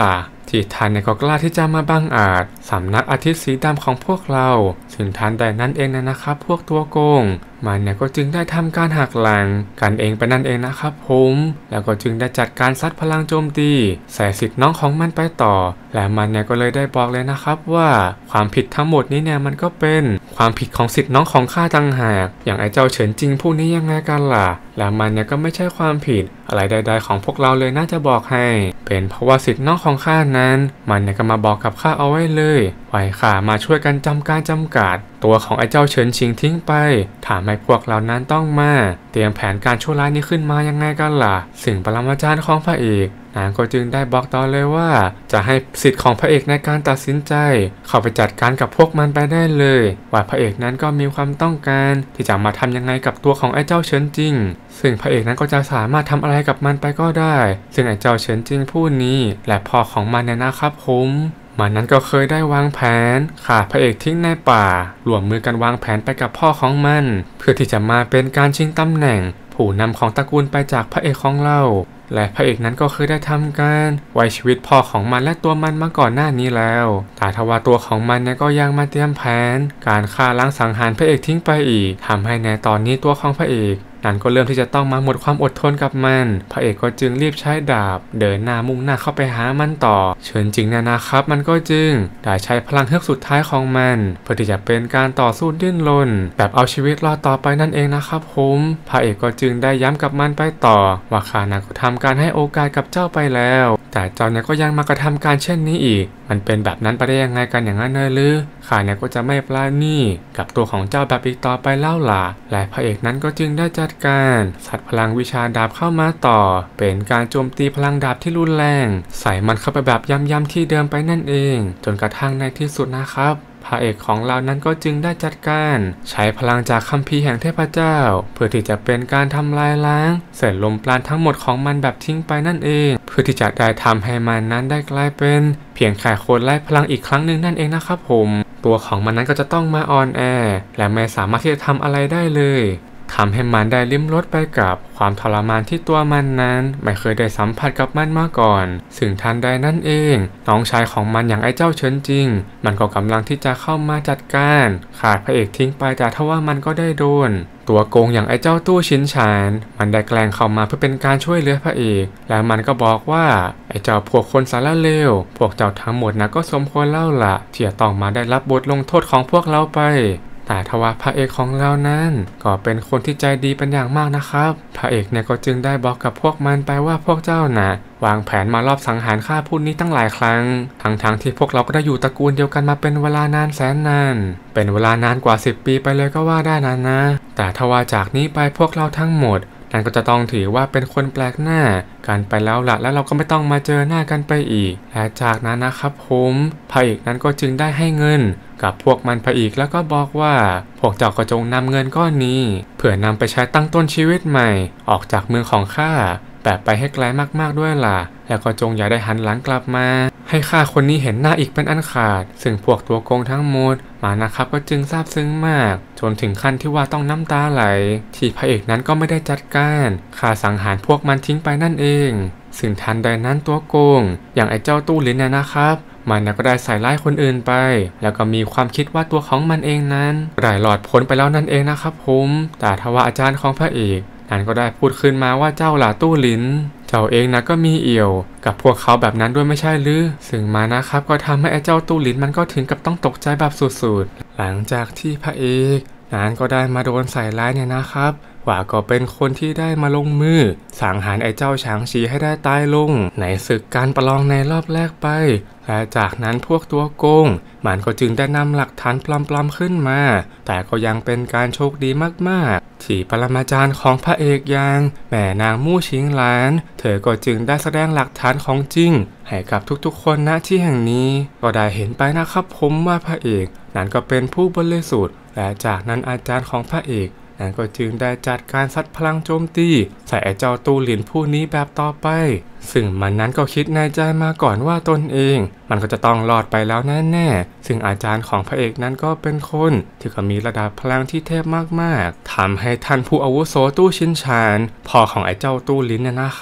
ที่ท่านเนี่ยก็กล้าที่จะมาบังอาจสำนักอาทิตย์สีดำของพวกเราซึ่งท่านใดนั้นเองนะนะครับพวกตัวโกงมันเนี่ยก็จึงได้ทำการหักหลังกันเองไปนั่นเองนะครับผมแล้วก็จึงได้จัดการซัดพลังโจมตีใส่สิทธิ์น้องของมันไปต่อและมันเนี่ยก็เลยได้บอกเลยนะครับว่าความผิดทั้งหมดนี้เนี่ยมันก็เป็นความผิดของสิทธิ์น้องของข้าต่างหากอย่างไอ้เจ้าเฉินจริงผู้นี้ยังไงกันล่ะและมันเนี่ยก็ไม่ใช่ความผิดอะไรใดๆของพวกเราเลยน่าจะบอกให้เป็นเพราะว่าสิทธิ์น้องของข้านั้นมันเนี่ยก็มาบอกกับข้าเอาไว้เลยไว้ข้ามาช่วยกันจำการจำกัดตัวของไอ้เจ้าเฉินชิงทิ้งไปถามให้พวกเรานั้นต้องมาเตรียมแผนการชั่วร้ายนี้ขึ้นมายังไงกันล่ะสิ่งปรมาจารย์ของพระเอกนางก็จึงได้บอกต่อเลยว่าจะให้สิทธิ์ของพระเอกในการตัดสินใจเข้าไปจัดการกับพวกมันไปได้เลยว่าพระเอกนั้นก็มีความต้องการที่จะมาทำยังไงกับตัวของไอ้เจ้าเฉินจริงซึ่งพระเอกนั้นก็จะสามารถทำอะไรกับมันไปก็ได้ซึ่งไอ้เจ้าเฉินจริงผู้นี้และพ่อของมันเนี่ยนะครับผมมันนั้นก็เคยได้วางแผนฆ่าพระเอกทิ้งในป่ารวมมือกันวางแผนไปกับพ่อของมันเพื่อที่จะมาเป็นการชิงตำแหน่งผู้นำของตระกูลไปจากพระเอกของเราและพระเอกนั้นก็เคยได้ทำการไว้ชีวิตพ่อของมันและตัวมันมาก่อนหน้านี้แล้วแต่ทว่าตัวของมันเนี่ยก็ยังมาเตรียมแผนการฆ่าล้างสังหารพระเอกทิ้งไปอีกทำให้ในตอนนี้ตัวของพระเอกนั้นก็เริ่มที่จะต้องมาหมดความอดทนกับมันพระเอกก็จึงรีบใช้ดาบเดินหน้ามุ่งหน้าเข้าไปหามันต่อเชิญจริงนะนะครับมันก็จึงได้ใช้พลังเฮือกสุดท้ายของมันเพื่อที่จะเป็นการต่อสู้ดิ้นรนแบบเอาชีวิตรอดต่อไปนั่นเองนะครับผมพระเอกก็จึงได้ย้ำกับมันไปต่อว่าข้านะก็ทำการให้โอกาสกับเจ้าไปแล้วแต่เจ้าเนี่ยก็ยังมากระทำการเช่นนี้อีกมันเป็นแบบนั้นไปได้ยังไงกันอย่างนั้นเลยหรือข้าเนี่ยก็จะไม่ปราณีกับตัวของเจ้าแบบอีกต่อไปเล่าล่ะและพระเอกนั้นก็จึงได้จัดการสัตว์พลังวิชาดาบเข้ามาต่อเป็นการโจมตีพลังดาบที่รุนแรงใส่มันเข้าไปแบบย้ำๆที่เดิมไปนั่นเองจนกระทั่งในที่สุดนะครับพระเอกของเรานั้นก็จึงได้จัดการใช้พลังจากคัมภีร์แห่งเทพเจ้าเพื่อที่จะเป็นการทำลายล้างเศษลมปราณทั้งหมดของมันแบบทิ้งไปนั่นเองเพื่อที่จะได้ทำให้มันนั้นได้กลายเป็นเพียงแค่โคนไร้พลังอีกครั้งหนึ่งนั่นเองนะครับผมตัวของมันนั้นก็จะต้องมาออนแอและไม่สามารถที่จะทำอะไรได้เลยทำให้มันได้ลิ้มรสไปกับความทรมานที่ตัวมันนั้นไม่เคยได้สัมผัสกับมันมาก่อนซึ่งทันใดนั่นเองน้องชายของมันอย่างไอ้เจ้าเฉินจริงมันก็กำลังที่จะเข้ามาจัดการขาดพระเอกทิ้งไปแต่ทว่ามันก็ได้โดนตัวโกงอย่างไอ้เจ้าตู้ชินฉานมันได้แกล้งเข้ามาเพื่อเป็นการช่วยเหลือพระเอกและมันก็บอกว่าไอ้เจ้าพวกคนสารเลวพวกเจ้าทั้งหมดนะก็สมควรเล่าละที่จะต้องมาได้รับบทลงโทษของพวกเราไปแต่ทว่าพระเอกของเรานั้นก็เป็นคนที่ใจดีเป็นอย่างมากนะครับพระเอกเนี่ยก็จึงได้บอกกับพวกมันไปว่าพวกเจ้าน่ะวางแผนมารอบสังหารฆ่าผู้นี้ตั้งหลายครั้งทั้งๆ ท, ที่พวกเราก็ได้อยู่ตระกูลเดียวกันมาเป็นเวลานานแสนนานเป็นเวลานานกว่าสิบปีไปเลยก็ว่าได้นะนะแต่ทว่าจากนี้ไปพวกเราทั้งหมดนั่นก็จะต้องถือว่าเป็นคนแปลกหน้ากันไปแล้วละแล้วเราก็ไม่ต้องมาเจอหน้ากันไปอีกและจากนั้นนะครับผมพระเอกนั้นก็จึงได้ให้เงินกับพวกมันไปอีกแล้วก็บอกว่าพวกเจ้าก็จงนำเงินก้อนนี้เพื่อนำไปใช้ตั้งต้นชีวิตใหม่ออกจากเมืองของข้าแบบไปให้ไกลมากๆด้วยล่ะแล้วก็จงอย่าได้หันหลังกลับมาให้ข้าคนนี้เห็นหน้าอีกเป็นอันขาดซึ่งพวกตัวโกงทั้งหมดมานะครับก็จึงซาบซึ้งมากจนถึงขั้นที่ว่าต้องน้ำตาไหลที่พระเอกนั้นก็ไม่ได้จัดการฆ่าสังหารพวกมันทิ้งไปนั่นเองซึ่งทันใดนั้นตัวโกงอย่างไอ้เจ้าตู้ลิ้นเนี่ยนะครับมันก็ได้ใส่ร้ายคนอื่นไปแล้วก็มีความคิดว่าตัวของมันเองนั้นได้หลอดพ้นไปแล้วนั่นเองนะครับผมแต่ทว่าอาจารย์ของพระเอกนั้นก็ได้พูดขึ้นมาว่าเจ้าหล่าตู้ลิ้นเจ้าเองนะก็มีเอี่ยวกับพวกเขาแบบนั้นด้วยไม่ใช่หรือซึ่งมานะครับก็ทำให้ไอ้เจ้าตู้ลิ้นมันก็ถึงกับต้องตกใจแบบสุดๆหลังจากที่พระเอกนั้นก็ได้มาโดนใส่ร้ายเนี่ยนะครับว่าก็เป็นคนที่ได้มาลงมือสังหารไอ้เจ้าฉางชีให้ได้ตายลงในศึกการประลองในรอบแรกไปและจากนั้นพวกตัวโกงมันก็จึงได้นำหลักฐานปลอมๆขึ้นมาแต่ก็ยังเป็นการโชคดีมากๆที่ปรมาจารย์ของพระเอกอย่างแม่นางมู่ชิงหลานเธอก็จึงได้แสดงหลักฐานของจริงให้กับทุกๆคนณที่แห่งนี้ก็ได้เห็นไปนะครับผมว่าพระเอกนั้นก็เป็นผู้บริสุทธิ์และจากนั้นอาจารย์ของพระเอกนั้นก็จึงได้จัดการซัดพลังโจมตีใส่ไอ้เจ้าตู้หลินผู้นี้แบบต่อไปซึ่งมันนั้นก็คิดในใจมาก่อนว่าตนเองมันก็จะต้องรอดไปแล้วแน่ๆซึ่งอาจารย์ของพระเอกนั้นก็เป็นคนที่ก็มีระดับพลังที่เทพมากๆทำให้ท่านผู้อาวุโสตู้ชินชานพ่อของไอ้เจ้าตู้หลินเนี่ยนะครับก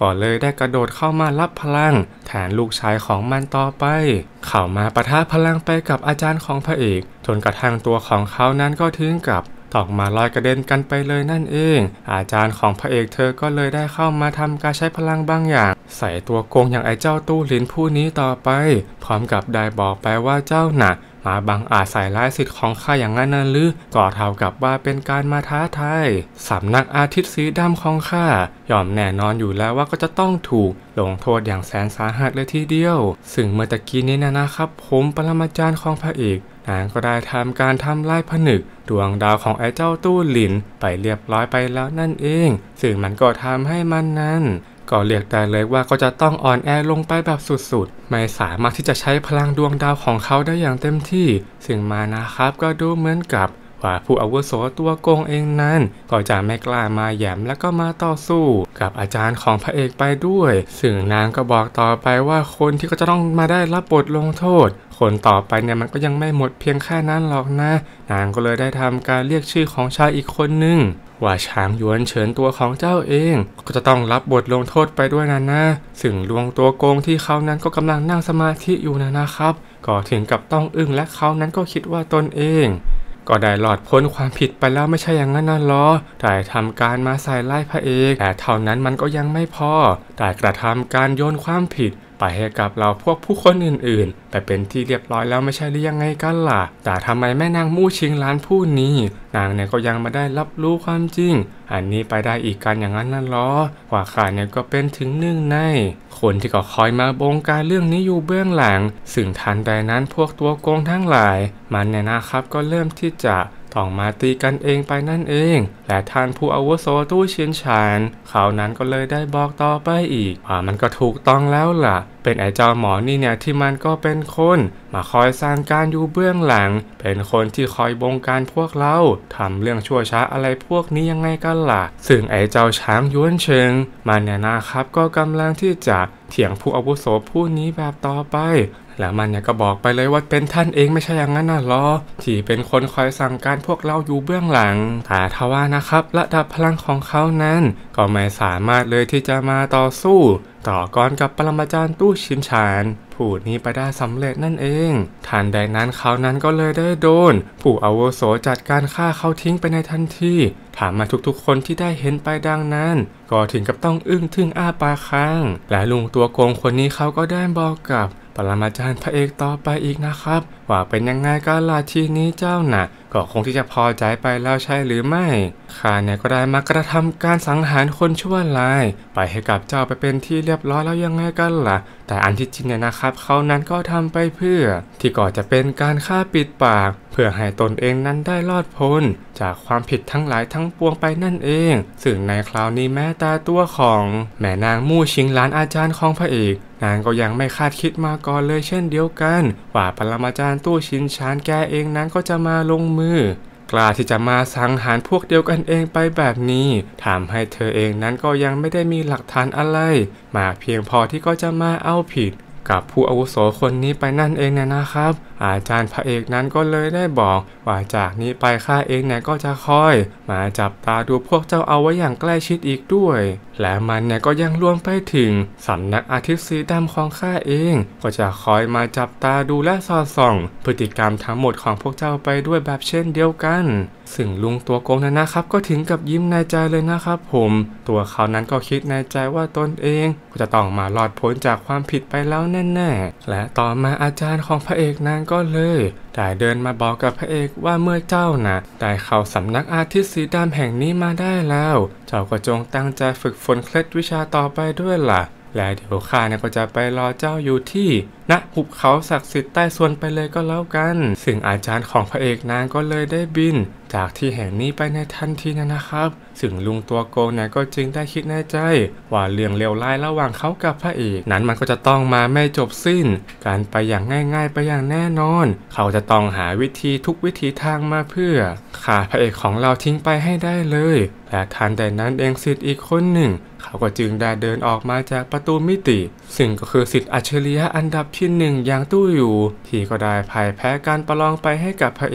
ก็เลยได้กระโดดเข้ามารับพลังแทนลูกชายของมันต่อไปเข้ามาปะทะพลังไปกับอาจารย์ของพระเอกจนกระทั่งตัวของเขานั้นก็ถึงกับตกมาลอยกระเด็นกันไปเลยนั่นเองอาจารย์ของพระเอกเธอก็เลยได้เข้ามาทำการใช้พลังบางอย่างใส่ตัวโกงอย่างไอ้เจ้าตู้หลินผู้นี้ต่อไปพร้อมกับได้บอกไปว่าเจ้าหนักมาบังอาจใส่ร้ายสิทธิ์ของข้าอย่างนั้นนั่นหรือก็เท่ากับว่าเป็นการมาท้าทายสำนักอาทิตย์สีดำของข้ายอมแน่นอนอยู่แล้วว่าก็จะต้องถูกลงโทษอย่างแสนสาหัสเลยทีเดียวซึ่งเมื่อตะกี้นี้นะนะครับผมปรมาจารย์ของพระเอกนางก็ได้ทำการทำลายผนึกดวงดาวของไอ้เจ้าตู้หลินไปเรียบร้อยไปแล้วนั่นเองซึ่งมันก็ทำให้มันนั้นก็เรียกได้เลยว่าก็จะต้องอ่อนแอลงไปแบบสุดๆไม่สามารถที่จะใช้พลังดวงดาวของเขาได้อย่างเต็มที่ซึ่งมานะครับก็ดูเหมือนกับว่าผู้อาวุโสตัวโกงเองนั้นก็จะไม่กล้ามาแย้มและก็มาต่อสู้กับอาจารย์ของพระเอกไปด้วยซึ่งนางก็บอกต่อไปว่าคนที่ก็จะต้องมาได้รับบทลงโทษคนต่อไปเนี่ยมันก็ยังไม่หมดเพียงแค่นั้นหรอกนะนางก็เลยได้ทำการเรียกชื่อของชายอีกคนหนึ่งว่าช้างหยวนเฉินตัวของเจ้าเองก็จะต้องรับบทลงโทษไปด้วยนะนะซึ่งลวงตัวโกงที่เขานั้นก็กำลังนั่งสมาธิอยู่นะนะครับก็ถึงกับต้องอึ้งและเขานั้นก็คิดว่าตนเองก็ได้หลอดพ้นความผิดไปแล้วไม่ใช่อย่างนั้นนะล้อได้ทำการมาใส่ไล่พระเอกแต่เท่านั้นมันก็ยังไม่พอได้กระทำการโยนความผิดไปให้กับเราพวกผู้คนอื่นๆแต่เป็นที่เรียบร้อยแล้วไม่ใช่หรือยังไงกันล่ะแต่ทำไมแม่นางมู่ชิงล้านผู้นี้นางเนี่ยก็ยังมาได้รับรู้ความจริงอันนี้ไปได้อีกกันอย่างนั้นนั่นล้อว่าข้าเนี่ยก็เป็นถึงหนึ่งในคนที่ก็คอยมาบงการเรื่องนี้อยู่เบื้องหลังซึ่งทันใดนั้นพวกตัวโกงทั้งหลายมันเนี่ยนะครับก็เริ่มที่จะต้องมาตีกันเองไปนั่นเองและท่านผู้อาวุโสตู้เชียนฉานเขานั้นก็เลยได้บอกต่อไปอีกว่ามันก็ถูกต้องแล้วล่ะเป็นไอ้เจ้าหมอนี่เนี่ยที่มันก็เป็นคนมาคอยสร้างการอยู่เบื้องหลังเป็นคนที่คอยบงการพวกเราทำเรื่องชั่วช้าอะไรพวกนี้ยังไงกันล่ะซึ่งไอ้เจ้าช้างย้วนเชิงมันเนี่ยนะครับก็กำลังที่จะเถียงผู้อาวุโสผู้นี้แบบต่อไปแล้วมันเนี่ยก็บอกไปเลยว่าเป็นท่านเองไม่ใช่อย่างนั้นน่ะหรอที่เป็นคนคอยสั่งการพวกเราอยู่เบื้องหลังแต่ทว่านะครับระดับพลังของเขานั้นก็ไม่สามารถเลยที่จะมาต่อสู้ต่อกรกับปรมาจารย์ตู้ชินฉานผู้นี้ไปได้สำเร็จนั่นเองทันใดนั้นเขานั้นก็เลยได้โดนผู้อาวุโสจัดการฆ่าเขาทิ้งไปในทันทีถามมาทุกๆคนที่ได้เห็นไปดังนั้นก็ถึงกับต้องอึ้งทึ่งอ้าปากค้างและลุงตัวโกงคนนี้เขาก็ได้บอกกับปรมาจารย์พระเอกต่อไปอีกนะครับว่าเป็นยังไงกันล่ะทีนี้เจ้าน่ะก็คงที่จะพอใจไปแล้วใช่หรือไม่ข้าเนี่ยก็ได้มากระทำการสังหารคนชั่วร้ายไปให้กับเจ้าไปเป็นที่เรียบร้อยแล้วยังไงกันล่ะแต่อันที่จริงเนี่ยนะครับเขานั้นก็ทำไปเพื่อที่ก่อจะเป็นการฆ่าปิดปากเพื่อให้ตนเองนั้นได้รอดพ้นจากความผิดทั้งหลายทั้งปวงไปนั่นเองซึ่งในคราวนี้แม้แต่ตัวของแม่นางมู่ชิงล้านอาจารย์ของพระเอกนางก็ยังไม่คาดคิดมาก่อนเลยเช่นเดียวกันว่าปรมาจารย์ตู้ชินชานแกเองนั้นก็จะมาลงมือกล้าที่จะมาสังหารพวกเดียวกันเองไปแบบนี้ทำให้เธอเองนั้นก็ยังไม่ได้มีหลักฐานอะไรมากเพียงพอที่ก็จะมาเอาผิดกับผู้อาวุโสคนนี้ไปนั่นเองเนี่ยนะครับอาจารย์พระเอกนั้นก็เลยได้บอกว่าจากนี้ไปข้าเองเนี่ยก็จะคอยมาจับตาดูพวกเจ้าเอาไว้อย่างใกล้ชิดอีกด้วยและมันเนี่ยก็ยังรวมไปถึงสำนักอาทิตย์สีดำของข้าเองก็จะคอยมาจับตาดูและสอดส่องพฤติกรรมทั้งหมดของพวกเจ้าไปด้วยแบบเช่นเดียวกันซึ่งลุงตัวโกงนั้นนะครับก็ถึงกับยิ้มในใจเลยนะครับผมตัวเขานั้นก็คิดในใจว่าตนเองก็จะต้องมารอดพ้นจากความผิดไปแล้วแน่ๆและต่อมาอาจารย์ของพระเอกนั้นก็เลยได้เดินมาบอกกับพระเอกว่าเมื่อเจ้าน่ะได้เข้าสำนักอาทิตย์สีดำแห่งนี้มาได้แล้วเจ้าก็จงตั้งใจฝึกฝนเคล็ดวิชาต่อไปด้วยล่ะและเดี๋ยวข้าเนี่ยก็จะไปรอเจ้าอยู่ที่ณหุบเขาศักดิ์สิทธิ์ใต้ส่วนไปเลยก็แล้วกันซึ่งอาจารย์ของพระเอกนางก็เลยได้บินจากที่แห่งนี้ไปในทันทีนะครับซึ่งลุงตัวโกงเนี่ยก็จึงได้คิดในใจว่าเรื่องเลวร้ายระหว่างเขากับพระเอกนั้นมันก็จะต้องมาไม่จบสิ้นการไปอย่างง่ายๆไปอย่างแน่นอนเขาจะต้องหาวิธีทุกวิธีทางมาเพื่อฆ่าพระเอกของเราทิ้งไปให้ได้เลยและทันใดนั้นเองศิษย์อีกคนหนึ่งเขาก็จึงได้เดินออกมาจากประตูมิติซึ่งก็คือศิษย์อัจฉริยะอันดับที่หนึ่งอย่างตู้อยู่ที่ก็ได้พ่ายแพ้การประลองไปให้กับพระเอก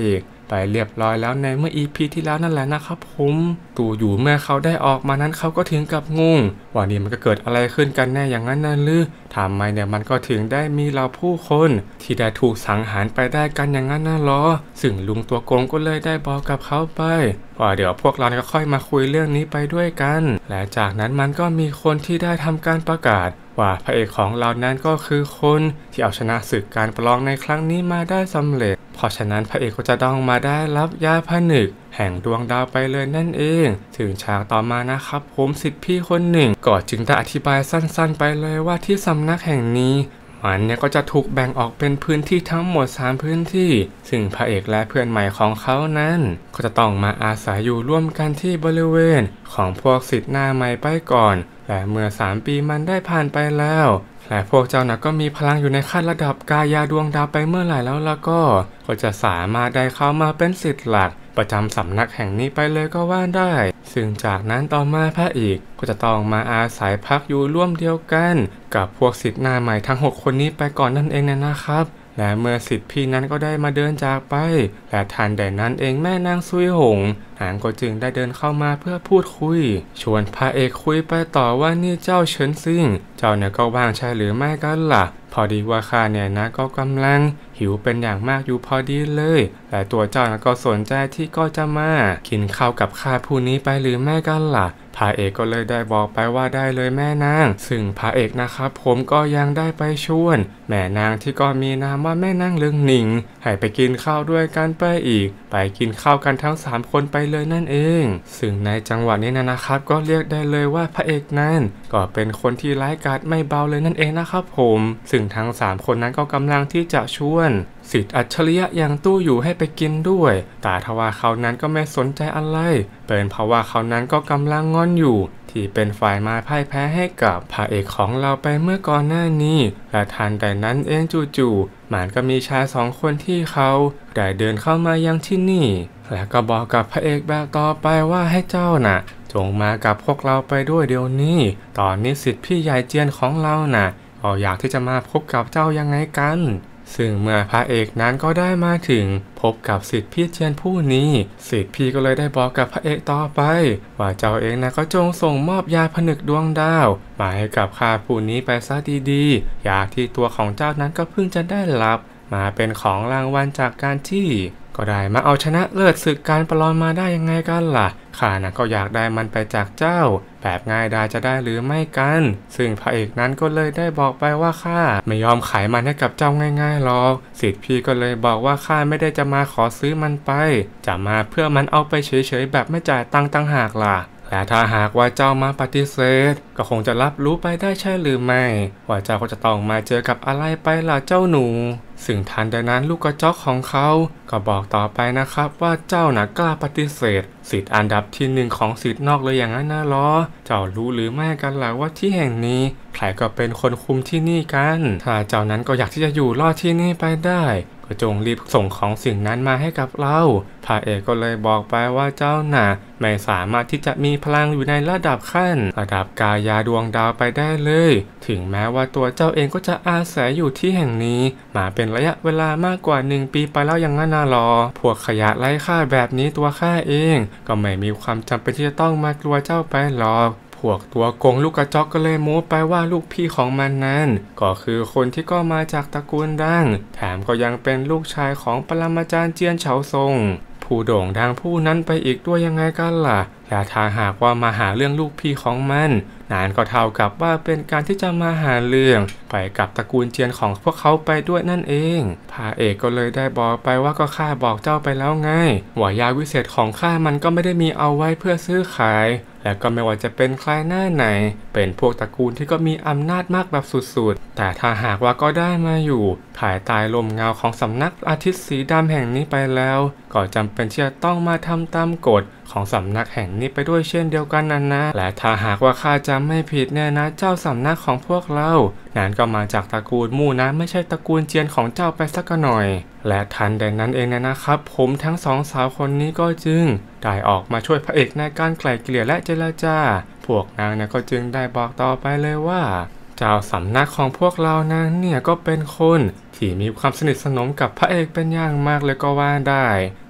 ไปเรียบร้อยแล้วในเมื่อ อี พี ที่แล้วนั่นแหละนะครับผมตู่อยู่เมื่อเขาได้ออกมานั้นเขาก็ถึงกับงงว่านี่มันก็เกิดอะไรขึ้นกันแน่อย่างนั้นนั่นหรือทำไมเนี่ยมันก็ถึงได้มีเราผู้คนที่ได้ถูกสังหารไปได้กันอย่างนั้นน่ะหรอซึ่งลุงตัวโกงก็เลยได้บอกกับเขาไปว่าเดี๋ยวพวกเราก็ค่อยมาคุยเรื่องนี้ไปด้วยกันและจากนั้นมันก็มีคนที่ได้ทำการประกาศว่าพระเอกของเรานั้นก็คือคนที่เอาชนะศึกการประลองในครั้งนี้มาได้สำเร็จเพราะฉะนั้นพระเอกก็จะต้องมาได้รับยาผนึกแห่งดวงดาวไปเลยนั่นเองถึงฉากต่อมานะครับผมศิษย์พี่คนหนึ่งก็จึงได้อธิบายสั้นๆไปเลยว่าที่สำนักแห่งนี้มันเนี่ยก็จะถูกแบ่งออกเป็นพื้นที่ทั้งหมดสามพื้นที่ซึ่งพระเอกและเพื่อนใหม่ของเขานั้นก็จะต้องมาอาศัยอยู่ร่วมกันที่บริเวณของพวกศิษย์หน้าใหม่ไปก่อนและเมื่อสามปีมันได้ผ่านไปแล้วและพวกเจ้าน่ะก็มีพลังอยู่ในขั้นระดับกายาดวงดาวไปเมื่อไหร่แล้วล่ะก็ก็จะสามารถได้เข้ามาเป็นศิษย์หลักประจำสำนักแห่งนี้ไปเลยก็ว่าได้ซึ่งจากนั้นต่อมาพระเอกก็จะต้องมาอาศัยพักอยู่ร่วมเดียวกันกับพวกศิษย์หน้าใหม่ทั้งหกคนนี้ไปก่อนนั่นเองนะนะครับและเมื่อศิษย์พี่นั้นก็ได้มาเดินจากไปและทันใดนั้นเองแม่นางซุยหงนางก็จึงได้เดินเข้ามาเพื่อพูดคุยชวนพระเอกคุยไปต่อว่านี่เจ้าเฉินซิ่งเจ้าเนี่ยก็ว่างใช่หรือไม่กันล่ะพอดีว่าข้าเนี่ยนะก็กำลังหิวเป็นอย่างมากอยู่พอดีเลยแต่ตัวเจ้านะก็สนใจที่ก็จะมากินข้าวกับข้าผู้นี้ไปหรือไม่กันล่ะพระเอกก็เลยได้บอกไปว่าได้เลยแม่นางซึ่งพระเอกนะครับผมก็ยังได้ไปชวนแม่นางที่ก็มีนามว่าแม่นางเลืองหนิงให้ไปกินข้าวด้วยกันไปอีกไปกินข้าวกันทั้งสามคนไปเลยนั่นเองซึ่งในจังหวะนี้นะนะครับก็เรียกได้เลยว่าพระเอกนั้นก็เป็นคนที่ร้ายกาจไม่เบาเลยนั่นเองนะครับผมซึ่งทั้งสามคนนั้นก็กำลังที่จะชวนศิษย์อัจฉริยะอย่างตู้อยู่ให้ไปกินด้วยแต่ทว่าเขานั้นก็ไม่สนใจอะไรเป็นเพราะว่าเขานั้นก็กำลังงอนอยู่ที่เป็นฝ่ายมาพ่ายแพ้ให้กับพระเอกของเราไปเมื่อก่อนหน้านี้และทันแต่นั้นเองจู่ๆมันก็มีชายสองคนที่เขาได้เดินเข้ามายังที่นี่และก็บอกกับพระเอกแบบต่อไปว่าให้เจ้าน่ะจงมากับพวกเราไปด้วยเดี๋ยวนี้ตอนนี้ศิษย์พี่ใหญ่เจียนของเราน่ะก็อยากที่จะมาพบกับเจ้ายังไงกันซึ่งเมื่อพระเอกนั้นก็ได้มาถึงพบกับศิษย์พี่เจียนผู้นี้ศิษย์พี่ก็เลยได้บอกกับพระเอกต่อไปว่าเจ้าเองนะก็จงส่งมอบยาผนึกดวงดาวมาให้กับข้าผู้นี้ไปซะดีๆยาที่ตัวของเจ้านั้นก็เพิ่งจะได้รับมาเป็นของรางวัลจากการที่ก็ได้มาเอาชนะเลิศศึกการประลองมาได้ยังไงกันล่ะข้านะก็อยากได้มันไปจากเจ้าแบบง่ายดายจะได้หรือไม่กันซึ่งพระเอกนั้นก็เลยได้บอกไปว่าข้าไม่ยอมขายมันให้กับเจ้าง่ายๆหรอกศิษย์พี่ก็เลยบอกว่าข้าไม่ได้จะมาขอซื้อมันไปจะมาเพื่อมันเอาไปเฉยๆแบบไม่จ่ายตังค์ต่างหากล่ะและถ้าหากว่าเจ้ามาปฏิเสธก็คงจะรับรู้ไปได้ใช่หรือไม่ว่าเจ้าก็จะต้องมาเจอกับอะไรไปล่ะเจ้าหนูซึ่งทันใดนั้นลูกกระจอกของเขาก็บอกต่อไปนะครับว่าเจ้าน่ะกล้าปฏิเสธศิษย์อันดับที่หนึ่งของศิษย์นอกเลยอย่างนั้นนะล้อเจ้ารู้หรือไม่กันล่ะว่าที่แห่งนี้ใครก็เป็นคนคุมที่นี่กันถ้าเจ้านั้นก็อยากที่จะอยู่รอดที่นี่ไปได้ก็จงรีบส่งของสิ่งนั้นมาให้กับเราพระเอกก็เลยบอกไปว่าเจ้าน่ะไม่สามารถที่จะมีพลังอยู่ในระดับขั้นระดับกายาดวงดาวไปได้เลยถึงแม้ว่าตัวเจ้าเองก็จะอาศัยอยู่ที่แห่งนี้มาเป็นระยะเวลามากกว่าหนึ่งปีไปแล้วอย่างนั้นน่ะหรอพวกขยะไร้ค่าแบบนี้ตัวข้าเองก็ไม่มีความจำเป็นที่จะต้องมากลัวเจ้าไปหรอกพวกตัวโกงลูกกระจอกก็เลยโม้ไปว่าลูกพี่ของมันนั้นก็คือคนที่ก็มาจากตระกูลดังแถมก็ยังเป็นลูกชายของปรมาจารย์เจียนเฉาซงผู้โด่งดังผู้นั้นไปอีกด้วยยังไงกันล่ะและถ้าหากว่ามาหาเรื่องลูกพี่ของมันนานก็เท่ากับว่าเป็นการที่จะมาหาเรื่องไปกับตระกูลเจียนของพวกเขาไปด้วยนั่นเองพระเอกก็เลยได้บอกไปว่าก็ข้าบอกเจ้าไปแล้วไงว่ายาวิเศษของข้ามันก็ไม่ได้มีเอาไว้เพื่อซื้อขายและก็ไม่ว่าจะเป็นใครหน้าไหนเป็นพวกตระกูลที่ก็มีอำนาจมากแบบสุดๆแต่ถ้าหากว่าก็ได้มาอยู่ภายใต้ลมเงาของสำนักอาทิตย์สีดำแห่งนี้ไปแล้วก็จำเป็นที่จะต้องมาทำตามกฎของสำนักแห่งนี้ไปด้วยเช่นเดียวกันนั่นนะและถ้าหากว่าข้าจำไม่ผิดแน่นะเจ้าสำนักของพวกเรานั้นก็มาจากตระกูลมู่นะไม่ใช่ตระกูลเจียนของเจ้าไปสักหน่อยและทันใดนั้นเองนะครับผมทั้งสองสาวคนนี้ก็จึงได้ออกมาช่วยพระเอกในการไกล่เกลี่ยและเจรจาพวกนางเนี่ยก็จึงได้บอกต่อไปเลยว่าเจ้าสำนักของพวกเรานั้นเนี่ยก็เป็นคนที่มีความสนิทสนมกับพระเอกเป็นอย่างมากเลยก็ว่าได้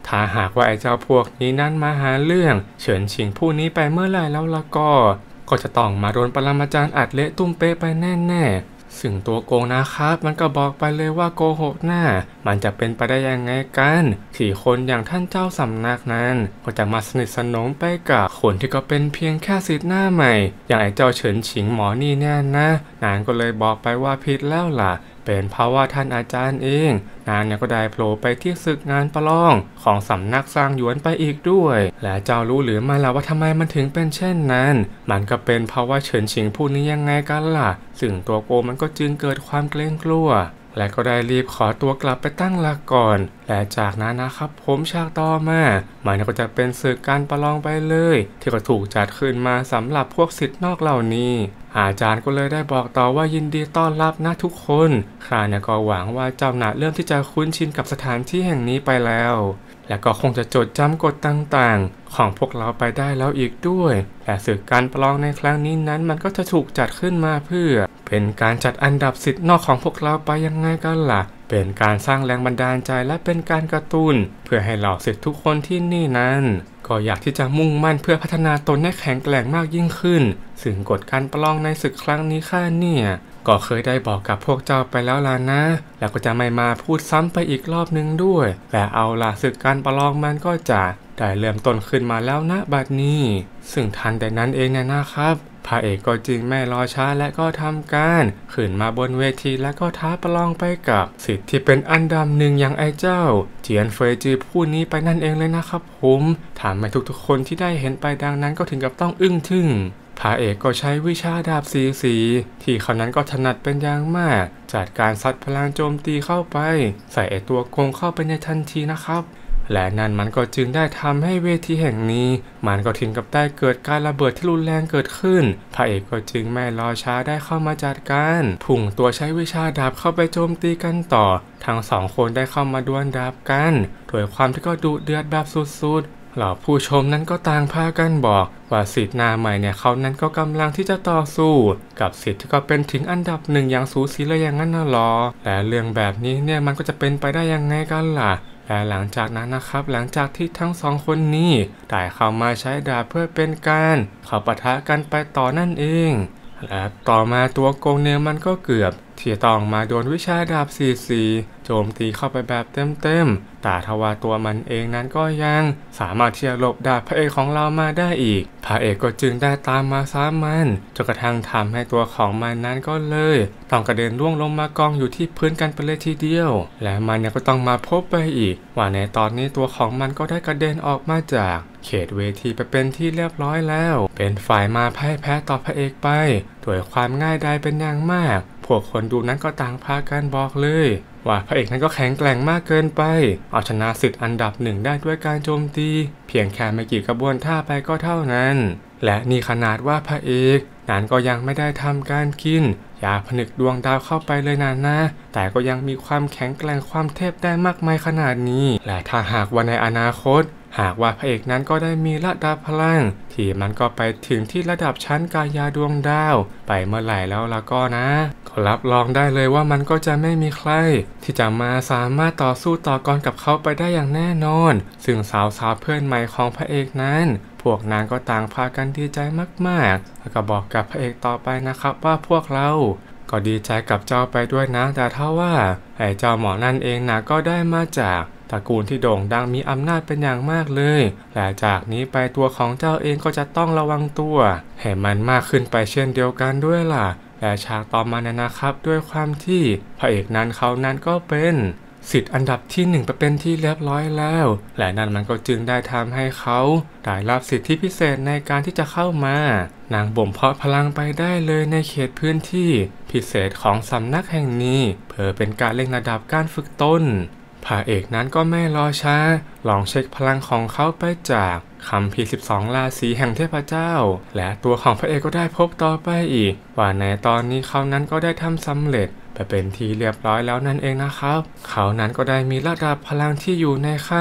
ถ้าหากว่าไอ้เจ้าพวกนี้นั้นมาหาเรื่องเฉินชิงผู้นี้ไปเมื่อไหร่แล้วละก็ก็จะต้องมาโดนปรมาจารย์อัดเละตุ้มเป๊ะไปแน่ๆซึ่งตัวโกงนะครับมันก็บอกไปเลยว่าโกหกหน้ามันจะเป็นไปได้ยังไงกันที่คนอย่างท่านเจ้าสำนักนั้นก็จะมาสนิทสนมไปกับคนที่ก็เป็นเพียงแค่ศิษย์หน้าใหม่อย่างไอ้เจ้าเฉินฉิงหมอนี่แน่นะนางก็เลยบอกไปว่าผิดแล้วล่ะเป็นเพราะว่าท่านอาจารย์เองนางเนี่ยก็ได้โผล่ไปที่ศึกงานประลองของสำนักสร้างหยวนไปอีกด้วยและเจ้ารู้หรือไม่ล่ะว่าทำไมมันถึงเป็นเช่นนั้นมันก็เป็นเพราะว่าเฉินชิงผู้นี้ยังไงกันล่ะซึ่งตัวโกมันก็จึงเกิดความเกรงกลัวและก็ได้รีบขอตัวกลับไปตั้งหลักก่อนและจากนั้นนะครับผมฉากต่อมามันก็จะเป็นศึกการประลองไปเลยที่ก็ถูกจัดขึ้นมาสำหรับพวกศิษย์นอกเหล่านี้อาจารย์ก็เลยได้บอกต่อว่ายินดีต้อนรับนะทุกคนข้าเนี่ยก็หวังว่าเจ้าหน้าเริ่มที่จะคุ้นชินกับสถานที่แห่งนี้ไปแล้วและก็คงจะจดจำกฎต่างๆของพวกเราไปได้แล้วอีกด้วยแต่ศึกการประลองในครั้งนี้นั้นมันก็จะถูกจัดขึ้นมาเพื่อเป็นการจัดอันดับศิษย์นอกของพวกเราไปยังไงกันล่ะเป็นการสร้างแรงบันดาลใจและเป็นการกระตุ้นเพื่อให้เหล่าศิษย์ทุกคนที่นี่นั้นก็อยากที่จะมุ่งมั่นเพื่อพัฒนาตนให้แข็งแกร่งมากยิ่งขึ้นซึ่งกฎการประลองในศึกครั้งนี้ข้าเนี่ยก็เคยได้บอกกับพวกเจ้าไปแล้วล่ะนะแล้วก็จะไม่มาพูดซ้ำไปอีกรอบนึงด้วยแต่เอาล่ะศึกการประลองมันก็จะได้เริ่มต้นขึ้นมาแล้วนะบัดนี้ซึ่งทันแต่นั้นเองเนี่ยนะครับพระเอกก็จึงไม่รอช้าและก็ทำการขึ้นมาบนเวทีและก็ท้าประลองไปกับศิษย์ที่เป็นอันดับหนึ่งอย่างไอ้เจ้าเจียนเฟยจือผู้นี้ไปนั่นเองเลยนะครับผมถามให้ทุกๆคนที่ได้เห็นไปดังนั้นก็ถึงกับต้องอึ้งทึ่งพระเอกก็ใช้วิชาดาบสีสีที่เขานั้นก็ถนัดเป็นอย่างมากจัดการซัดพลังโจมตีเข้าไปใส่ไอ้ตัวโกงเข้าไปในทันทีนะครับและนั่นมันก็จึงได้ทำให้เวทีแห่งนี้มันก็ถึงกับได้เกิดการระเบิดที่รุนแรงเกิดขึ้นพระเอกก็จึงไม่รอช้าได้เข้ามาจัดการพุ่งตัวใช้วิชาดาบเข้าไปโจมตีกันต่อทั้งสองคนได้เข้ามาดวลดาบกันด้วยความที่ก็ดุเดือดแบบสุดๆเหล่าผู้ชมนั้นก็ต่างพากันบอกว่าศิษย์หน้าใหม่เนี่ยเขานั้นก็กำลังที่จะต่อสู้กับศิษย์ที่ก็เป็นถึงอันดับหนึ่งอย่างสูสีเลยอย่างนั้นน่ะหรอและเรื่องแบบนี้เนี่ยมันก็จะเป็นไปได้ยังไงกันล่ะและหลังจากนั้นนะครับหลังจากที่ทั้งสองคนนี้ได้เข้ามาใช้ดาบเพื่อเป็นการเข้าปะทะกันไปต่อนั่นเองและต่อมาตัวโกงเนี่ยมันก็เกือบที่ต้องมาโดนวิชาดาบสีสีโจมตีเข้าไปแบบเต็มๆแต่ทว่าตัวมันเองนั้นก็ยังสามารถที่จะหลบดาบพระเอกของเรามาได้อีกพระเอกก็จึงได้ตามมาซ้ำมันจนกระทั่งทำให้ตัวของมันนั้นก็เลยต้องกระเด็นร่วงลงมากองอยู่ที่พื้นกันไปเลยทีเดียวและมันเนี่ยก็ต้องมาพบไปอีกว่าในตอนนี้ตัวของมันก็ได้กระเด็นออกมาจากเขตเวทีไปเป็นที่เรียบร้อยแล้วเป็นฝ่ายมาพ่ายแพ้ต่อพระเอกไปด้วยความง่ายดายเป็นอย่างมากพวกคนดูนั้นก็ต่างพากันบอกเลยว่าพระเอกนั้นก็แข็งแกร่งมากเกินไปเอาชนะศิษย์อันดับหนึ่งได้ด้วยการโจมตีเพียงแค่ไม่กี่กระบวนท่าไปก็เท่านั้นและนี่ขนาดว่าพระเอกนั้นก็ยังไม่ได้ทำการกินยาผนึกดวงดาวเข้าไปเลยนะนะแต่ก็ยังมีความแข็งแกร่งความเทพได้มากมายขนาดนี้และถ้าหากว่าในอนาคตหากว่าพระเอกนั้นก็ได้มีระดับพลังที่มันก็ไปถึงที่ระดับชั้นกายาดวงดาวไปเมื่อไหร่แล้วล่ะก็นะก็รับรองได้เลยว่ามันก็จะไม่มีใครที่จะมาสามารถต่อสู้ต่อกรกับเขาไปได้อย่างแน่นอนซึ่งสาวๆเพื่อนใหม่ของพระเอกนั้นพวกนางก็ต่างพากันดีใจมากๆแล้วก็บอกกับพระเอกต่อไปนะครับว่าพวกเราก็ดีใจกับเจ้าไปด้วยนะแต่ถ้าว่าไอ้เจ้าหมอนั่นเองนะก็ได้มาจากตระกูลที่โด่งดังมีอำนาจเป็นอย่างมากเลยและจากนี้ไปตัวของเจ้าเองก็จะต้องระวังตัวให้มันมากขึ้นไปเช่นเดียวกันด้วยล่ะและฉากต่อมาเนี่ยนะครับด้วยความที่พระเอกนั้นเขานั้นก็เป็นศิษย์อันดับที่หนึ่งไปเป็นที่เรียบร้อยแล้วและนั่นมันก็จึงได้ทำให้เขาได้รับสิทธิพิเศษในการที่จะเข้ามานางบ่มเพาะพลังไปได้เลยในเขตพื้นที่พิเศษของสำนักแห่งนี้เพื่อเป็นการเร่งระดับการฝึกตนพระเอกนั้นก็ไม่รอช้าลองเช็คพลังของเขาไปจากคัมภีร์สิบสองราศีแห่งเทพเจ้าและตัวของพระเอกก็ได้พบต่อไปอีกว่าในตอนนี้เขานั้นก็ได้ทำสำเร็จไปเป็นที่เรียบร้อยแล้วนั่นเองนะครับเขานั้นก็ได้มีระดับพลังที่อยู่ในขั้น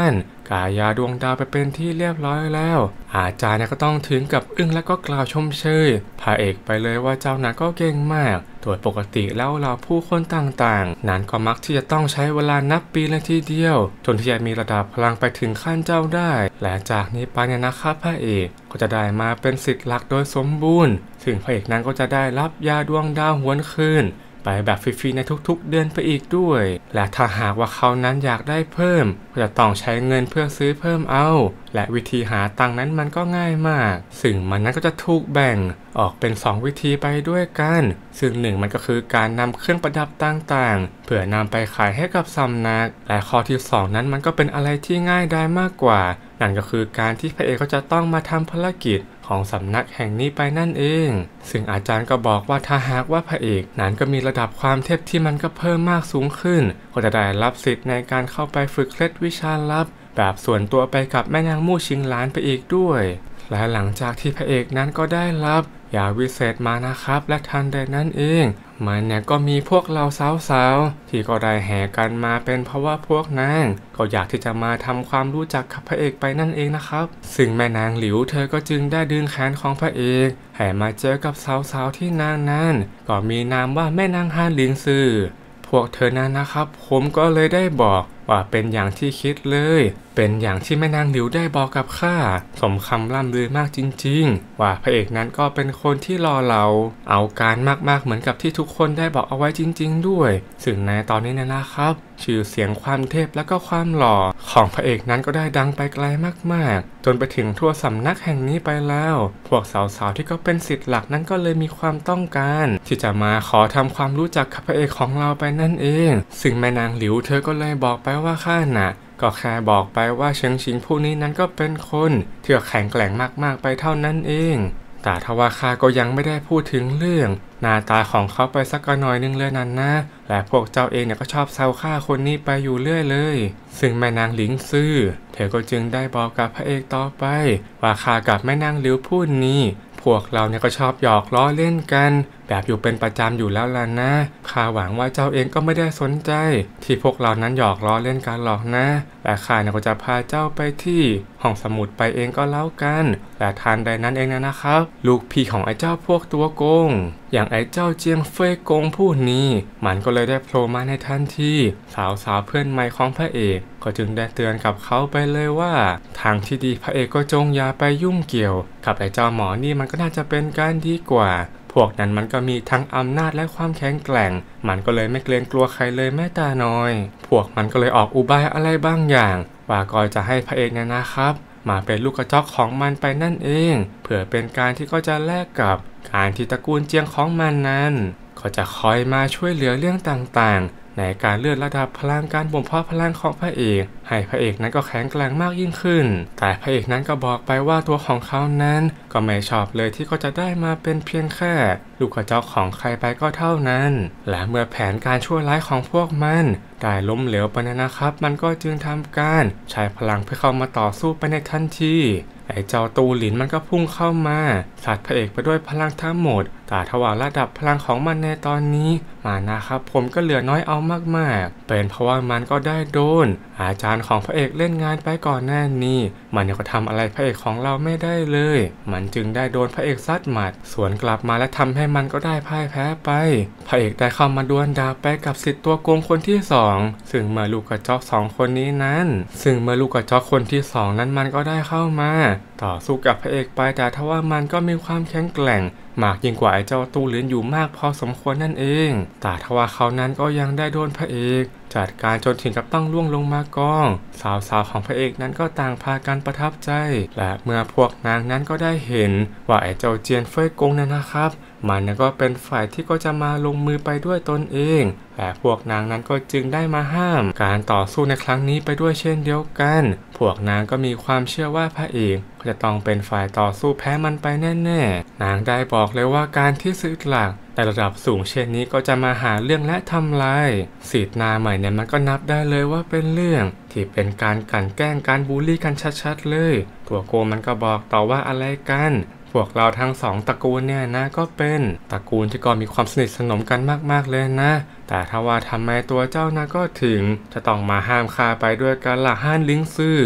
กายาดวงดาวไปเป็นที่เรียบร้อยแล้วอาจารย์เนี่ยก็ต้องถึงกับอึ้งและก็กล่าวชมเชยพระเอกไปเลยว่าเจ้าน่ะก็เก่งมากโดยปกติแล้วเราผู้คนต่างๆนั้นก็มักที่จะต้องใช้เวลานับปีเลยทีเดียวจนที่จะมีระดับพลังไปถึงขั้นเจ้าได้และจากนี้ไปเนี่ยนะครับพระเอกก็จะได้มาเป็นศิษย์หลักโดยสมบูรณ์ซึ่งพระเอกนั้นก็จะได้รับยาดวงดาวหวนคืนไปแบบฟรีๆในทุกๆเดือนไปอีกด้วยและถ้าหากว่าเขานั้นอยากได้เพิ่มก็จะต้องใช้เงินเพื่อซื้อเพิ่มเอาและวิธีหาตังค์นั้นมันก็ง่ายมากซึ่งมันนั้นก็จะถูกแบ่งออกเป็นสองวิธีไปด้วยกันซึ่งหนึ่งมันก็คือการนำเครื่องประดับต่างๆเพื่อนำไปขายให้กับสำนักและข้อที่สองนั้นมันก็เป็นอะไรที่ง่ายได้มากกว่านั่นก็คือการที่พระเอกก็จะต้องมาทำภารกิจของสำนักแห่งนี้ไปนั่นเองซึ่งอาจารย์ก็บอกว่าถ้าหากว่าพระเอกนั้นก็มีระดับความเทพที่มันก็เพิ่มมากสูงขึ้นก็จะได้รับสิทธิ์ในการเข้าไปฝึกเคล็ดวิชาลับแบบส่วนตัวไปกับแม่นางมู่ชิงหลานไปอีกด้วยและหลังจากที่พระเอกนั้นก็ได้รับยาวิเศษมานะครับและทันใดนั้นเองมันเนี่ยก็มีพวกเราสาวๆที่ก็ได้แห่กันมาเป็นเพราะว่าพวกนางก็อยากที่จะมาทำความรู้จักกับพระเอกไปนั่นเองนะครับซึ่งแม่นางหลิวเธอก็จึงได้ดึงแขนของพระเอกให้มาเจอกับสาวๆที่นางนั้นก็มีนามว่าแม่นางฮานหลิงซือพวกเธอนั้นนะครับผมก็เลยได้บอกว่าเป็นอย่างที่คิดเลยเป็นอย่างที่แม่นางหลิวได้บอกกับข้าสมคำล่ำลือมากจริงๆว่าพระเอกนั้นก็เป็นคนที่รอเราเอาการมากๆเหมือนกับที่ทุกคนได้บอกเอาไว้จริงๆด้วยซึ่งในตอนนี้นะนะครับชื่อเสียงความเทพและก็ความหล่อของพระเอกนั้นก็ได้ดังไปไกลมากๆจนไปถึงทั่วสำนักแห่งนี้ไปแล้วพวกสาวๆที่ก็เป็นศิษย์หลักนั้นก็เลยมีความต้องการที่จะมาขอทำความรู้จักกับพระเอกของเราไปนั่นเองซึ่งแม่นางหลิวเธอก็เลยบอกไปว่าข้าน่ะก็แค่บอกไปว่าเฉิงชิงผู้นี้นั้นก็เป็นคนที่แข็งแกร่งมากๆไปเท่านั้นเองแต่ทว่าข้าก็ยังไม่ได้พูดถึงเรื่องหน้าตาของเขาไปสักหน่อยนึงเลยนั่นนะและพวกเจ้าเองเนี่ยก็ชอบแซวข้าคนนี้ไปอยู่เรื่อยเลยซึ่งแม่นางหลิงซื่อเธอก็จึงได้บอกกับพระเอกต่อไปว่าข้ากับแม่นางหลิวผู้นี้พวกเราเนี่ยก็ชอบหยอกล้อเล่นกันแบบอยู่เป็นประจำอยู่แล้วล่ะนะข้าหวังว่าเจ้าเองก็ไม่ได้สนใจที่พวกเรานั้นหยอกล้อเล่นกันหรอกนะและข้าเนี่ยก็จะพาเจ้าไปที่ห้องสมุดไปเองก็แล้วกันและทันใดนั้นเองนะนะครับลูกพี่ของไอ้เจ้าพวกตัวโกงอย่างไอ้เจ้าเจียงเฟยกงผู้นี้มันก็เลยได้โผล่มาในทันทีสาวๆเพื่อนใหม่ของพระเอกก็จึงได้เตือนกับเขาไปเลยว่าทางที่ดีพระเอกก็จงอย่าไปยุ่งเกี่ยวกับไอ้เจ้าหมอนี่มันก็น่าจะเป็นการดีกว่าพวกนั้นมันก็มีทั้งอำนาจและความแข็งแกร่งมันก็เลยไม่เกรงกลัวใครเลยแม้แต่น้อยพวกมันก็เลยออกอุบายอะไรบางอย่างว่าก็จะให้พระเอกเนี่ยนะครับมาเป็นลูกกระจอกของมันไปนั่นเองเพื่อเป็นการที่ก็จะแลกกับการที่ตระกูลเจียงของมันนั้นก็จะคอยมาช่วยเหลือเรื่องต่างๆในการเลื่อนระดับพลังการบ่มเพาะพลังของพระเอกให้พระเอกนั้นก็แข็งแกร่งมากยิ่งขึ้นแต่พระเอกนั้นก็บอกไปว่าตัวของเขานั้นก็ไม่ชอบเลยที่เขาจะได้มาเป็นเพียงแค่ลูกกระจอกของใครไปก็เท่านั้นและเมื่อแผนการชั่วร้ายของพวกมันได้ล้มเหลวไปนะครับมันก็จึงทำการใช้พลังเพื่อเข้ามาต่อสู้ไปในทันทีไอ้เจ้าตูหลินมันก็พุ่งเข้ามาสัตว์พระเอกไปด้วยพลังทั้งหมดแต่ทว่าระดับพลังของมันในตอนนี้มานะครับผมก็เหลือน้อยเอามากๆเป็นเพราะว่ามันก็ได้โดนอาจารย์ของพระเอกเล่นงานไปก่อนหน้านี้มันก็ทำอะไรพระเอกของเราไม่ได้เลยมันจึงได้โดนพระเอกซัดหมัดสวนกลับมาและทำให้มันก็ได้พ่ายแพ้ไปพระเอกได้เข้ามาดวลดาบไปกับศิษย์ตัวโกงคนที่สองซึ่งเมื่อลูกกระจอกสองคนนี้นั้นซึ่งเมื่อลูกกระจอกคนที่สองนั้นมันก็ได้เข้ามาต่อสู้กับพระเอกไปแต่ทว่ามันก็มีความแข็งแกร่งมากยิ่งกว่าไอ้เจ้าตูเหรียญอยู่มากพอสมควรนั่นเองแต่ทว่าเขานั้นก็ยังได้โดนพระเอกจัดการจนถึงกับต้องล่วงลงมากองสาวๆของพระเอกนั้นก็ต่างพากันประทับใจและเมื่อพวกนางนั้นก็ได้เห็นว่าไอ้เจ้าเจียนเฟยกงนั้นนะครับมันก็เป็นฝ่ายที่ก็จะมาลงมือไปด้วยตนเองและพวกนางนั้นก็จึงได้มาห้ามการต่อสู้ในครั้งนี้ไปด้วยเช่นเดียวกันพวกนางก็มีความเชื่อว่าพระเอกจะต้องเป็นฝ่ายต่อสู้แพ้มันไปแน่ๆนางได้บอกเลยว่าการที่ศิษย์หลักในระดับสูงเช่นนี้ก็จะมาหาเรื่องและทำลายศิษย์นาใหม่เนี่ยมันก็นับได้เลยว่าเป็นเรื่องที่เป็นการกลั่นแกล้งการบูลลี่กันชัดๆเลยตัวโกมันก็บอกต่อว่าอะไรกันพวกเราทั้งสองตระกูลเนี่ยนะก็เป็นตระกูลที่ก็มีความสนิทสนมกันมากๆเลยนะแต่ถ้าว่าทำไมตัวเจ้านะก็ถึงจะต้องมาห้ามข้าไปด้วยกันล่ะฮั่นลิงซื่อ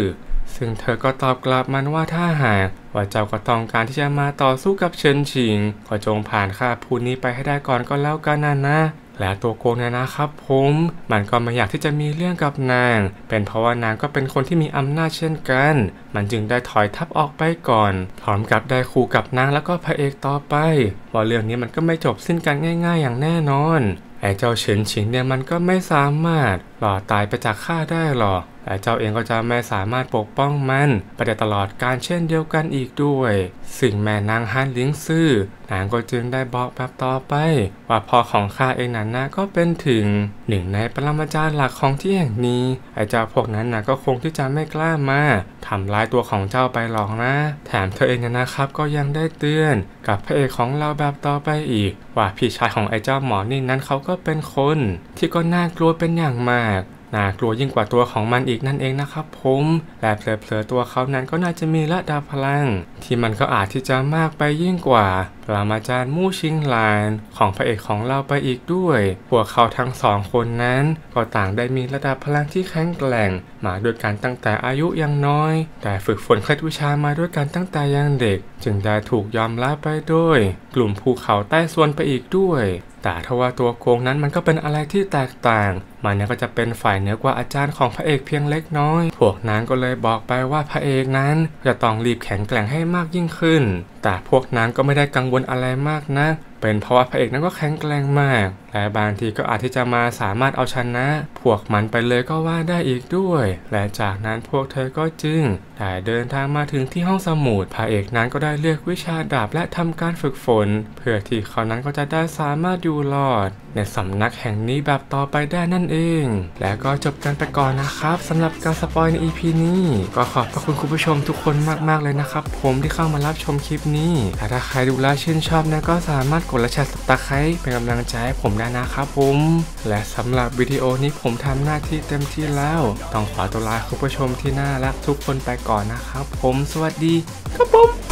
ซึ่งเธอก็ตอบกลับมันว่าถ้าหากว่าเจ้าก็ต้องการที่จะมาต่อสู้กับเฉินชิงก็จงผ่านข้าผู้นี้ไปให้ได้ก่อนก็แล้วกันนะนะและตัวโกงเนี่ยนะครับผมมันก็ไม่อยากที่จะมีเรื่องกับนางเป็นเพราะว่านางก็เป็นคนที่มีอำนาจเช่นกันมันจึงได้ถอยทัพออกไปก่อนพร้อมกับได้คู่กับนางแล้วก็พระเอกต่อไปว่าเรื่องนี้มันก็ไม่จบสิ้นกันง่ายๆอย่างแน่นอนไอ้เจ้าเฉินชิงเนี่ยมันก็ไม่สามารถหลอดตายไปจากข้าได้หรอกแต่เจ้าเองก็จะไม่สามารถปกป้องมันไปได้ตลอดการเช่นเดียวกันอีกด้วยสิ่งแม่นางฮันลิงซื่อนางก็จึงได้บอกแบบต่อไปว่าพ่อของข้าเองนั้นนะก็เป็นถึงหนึ่งในปรมาจารย์หลักของที่แห่งนี้ไอ้เจ้าพวกนั้นนะก็คงที่จะไม่กล้ามาทำร้ายตัวของเจ้าไปหรอกนะแถมเธอเองนะครับก็ยังได้เตือนกับพระเอกของเราแบบต่อไปอีกว่าพี่ชายของไอ้เจ้าหมอนี่นั้นเขาก็เป็นคนที่ก็น่ากลัวเป็นอย่างมากน่ากลัวยิ่งกว่าตัวของมันอีกนั่นเองนะครับผมและเผลอๆตัวเขานั้นก็น่าจะมีระดับพลังที่มันก็อาจที่จะมากไปยิ่งกว่าปรมาจารย์มู่ชิงหลานของพระเอกของเราไปอีกด้วยพวกเขาทั้งสองคนนั้นก็ต่างได้มีระดับพลังที่แข็งแกร่งมาด้วยกันตั้งแต่อายุยังน้อยแต่ฝึกฝนเคล็ดวิชามาด้วยกันตั้งแต่ยังเด็กจึงได้ถูกยอมรับไปด้วยกลุ่มภูเขาใต้ส่วนไปอีกด้วยแต่ทว่าตัวโกงนั้นมันก็เป็นอะไรที่แตกต่างมันเนี่ยก็จะเป็นฝ่ายเหนือกว่าอาจารย์ของพระเอกเพียงเล็กน้อยพวกนั้นก็เลยบอกไปว่าพระเอกนั้นจะต้องรีบแข็งแกร่งให้มากยิ่งขึ้นแต่พวกนั้นก็ไม่ได้กังวลอะไรมากนักเป็นเพราะว่าพระเอกนั้นก็แข็งแกร่งมากและบางทีก็อาจที่จะมาสามารถเอาชนะพวกมันไปเลยก็ว่าได้อีกด้วยและจากนั้นพวกเธอก็จึงได้เดินทางมาถึงที่ห้องสมุดพระเอกนั้นก็ได้เลือกวิชาดาบและทำการฝึกฝนเพื่อที่เขานั้นก็จะได้สามารถอยู่รอดในสำนักแห่งนี้แบบต่อไปได้นั่นเองและก็จบกันไปก่อนนะครับสำหรับการสปอยใน อี พี นี้ก็ขอบพระคุณคุณผู้ชมทุกคนมากๆเลยนะครับผมที่เข้ามารับชมคลิปนี้ถ้าใครดูแลชื่นชอบนะก็สามารถกดและแชร์ตะไคร้เป็นกำลังใจให้ผมได้นะครับผมและสำหรับวิดีโอนี้ผมทำหน้าที่เต็มที่แล้วต้องขอตัวลาคุณผู้ชมที่น่ารักทุกคนไปก่อนนะครับผมสวัสดีครับผม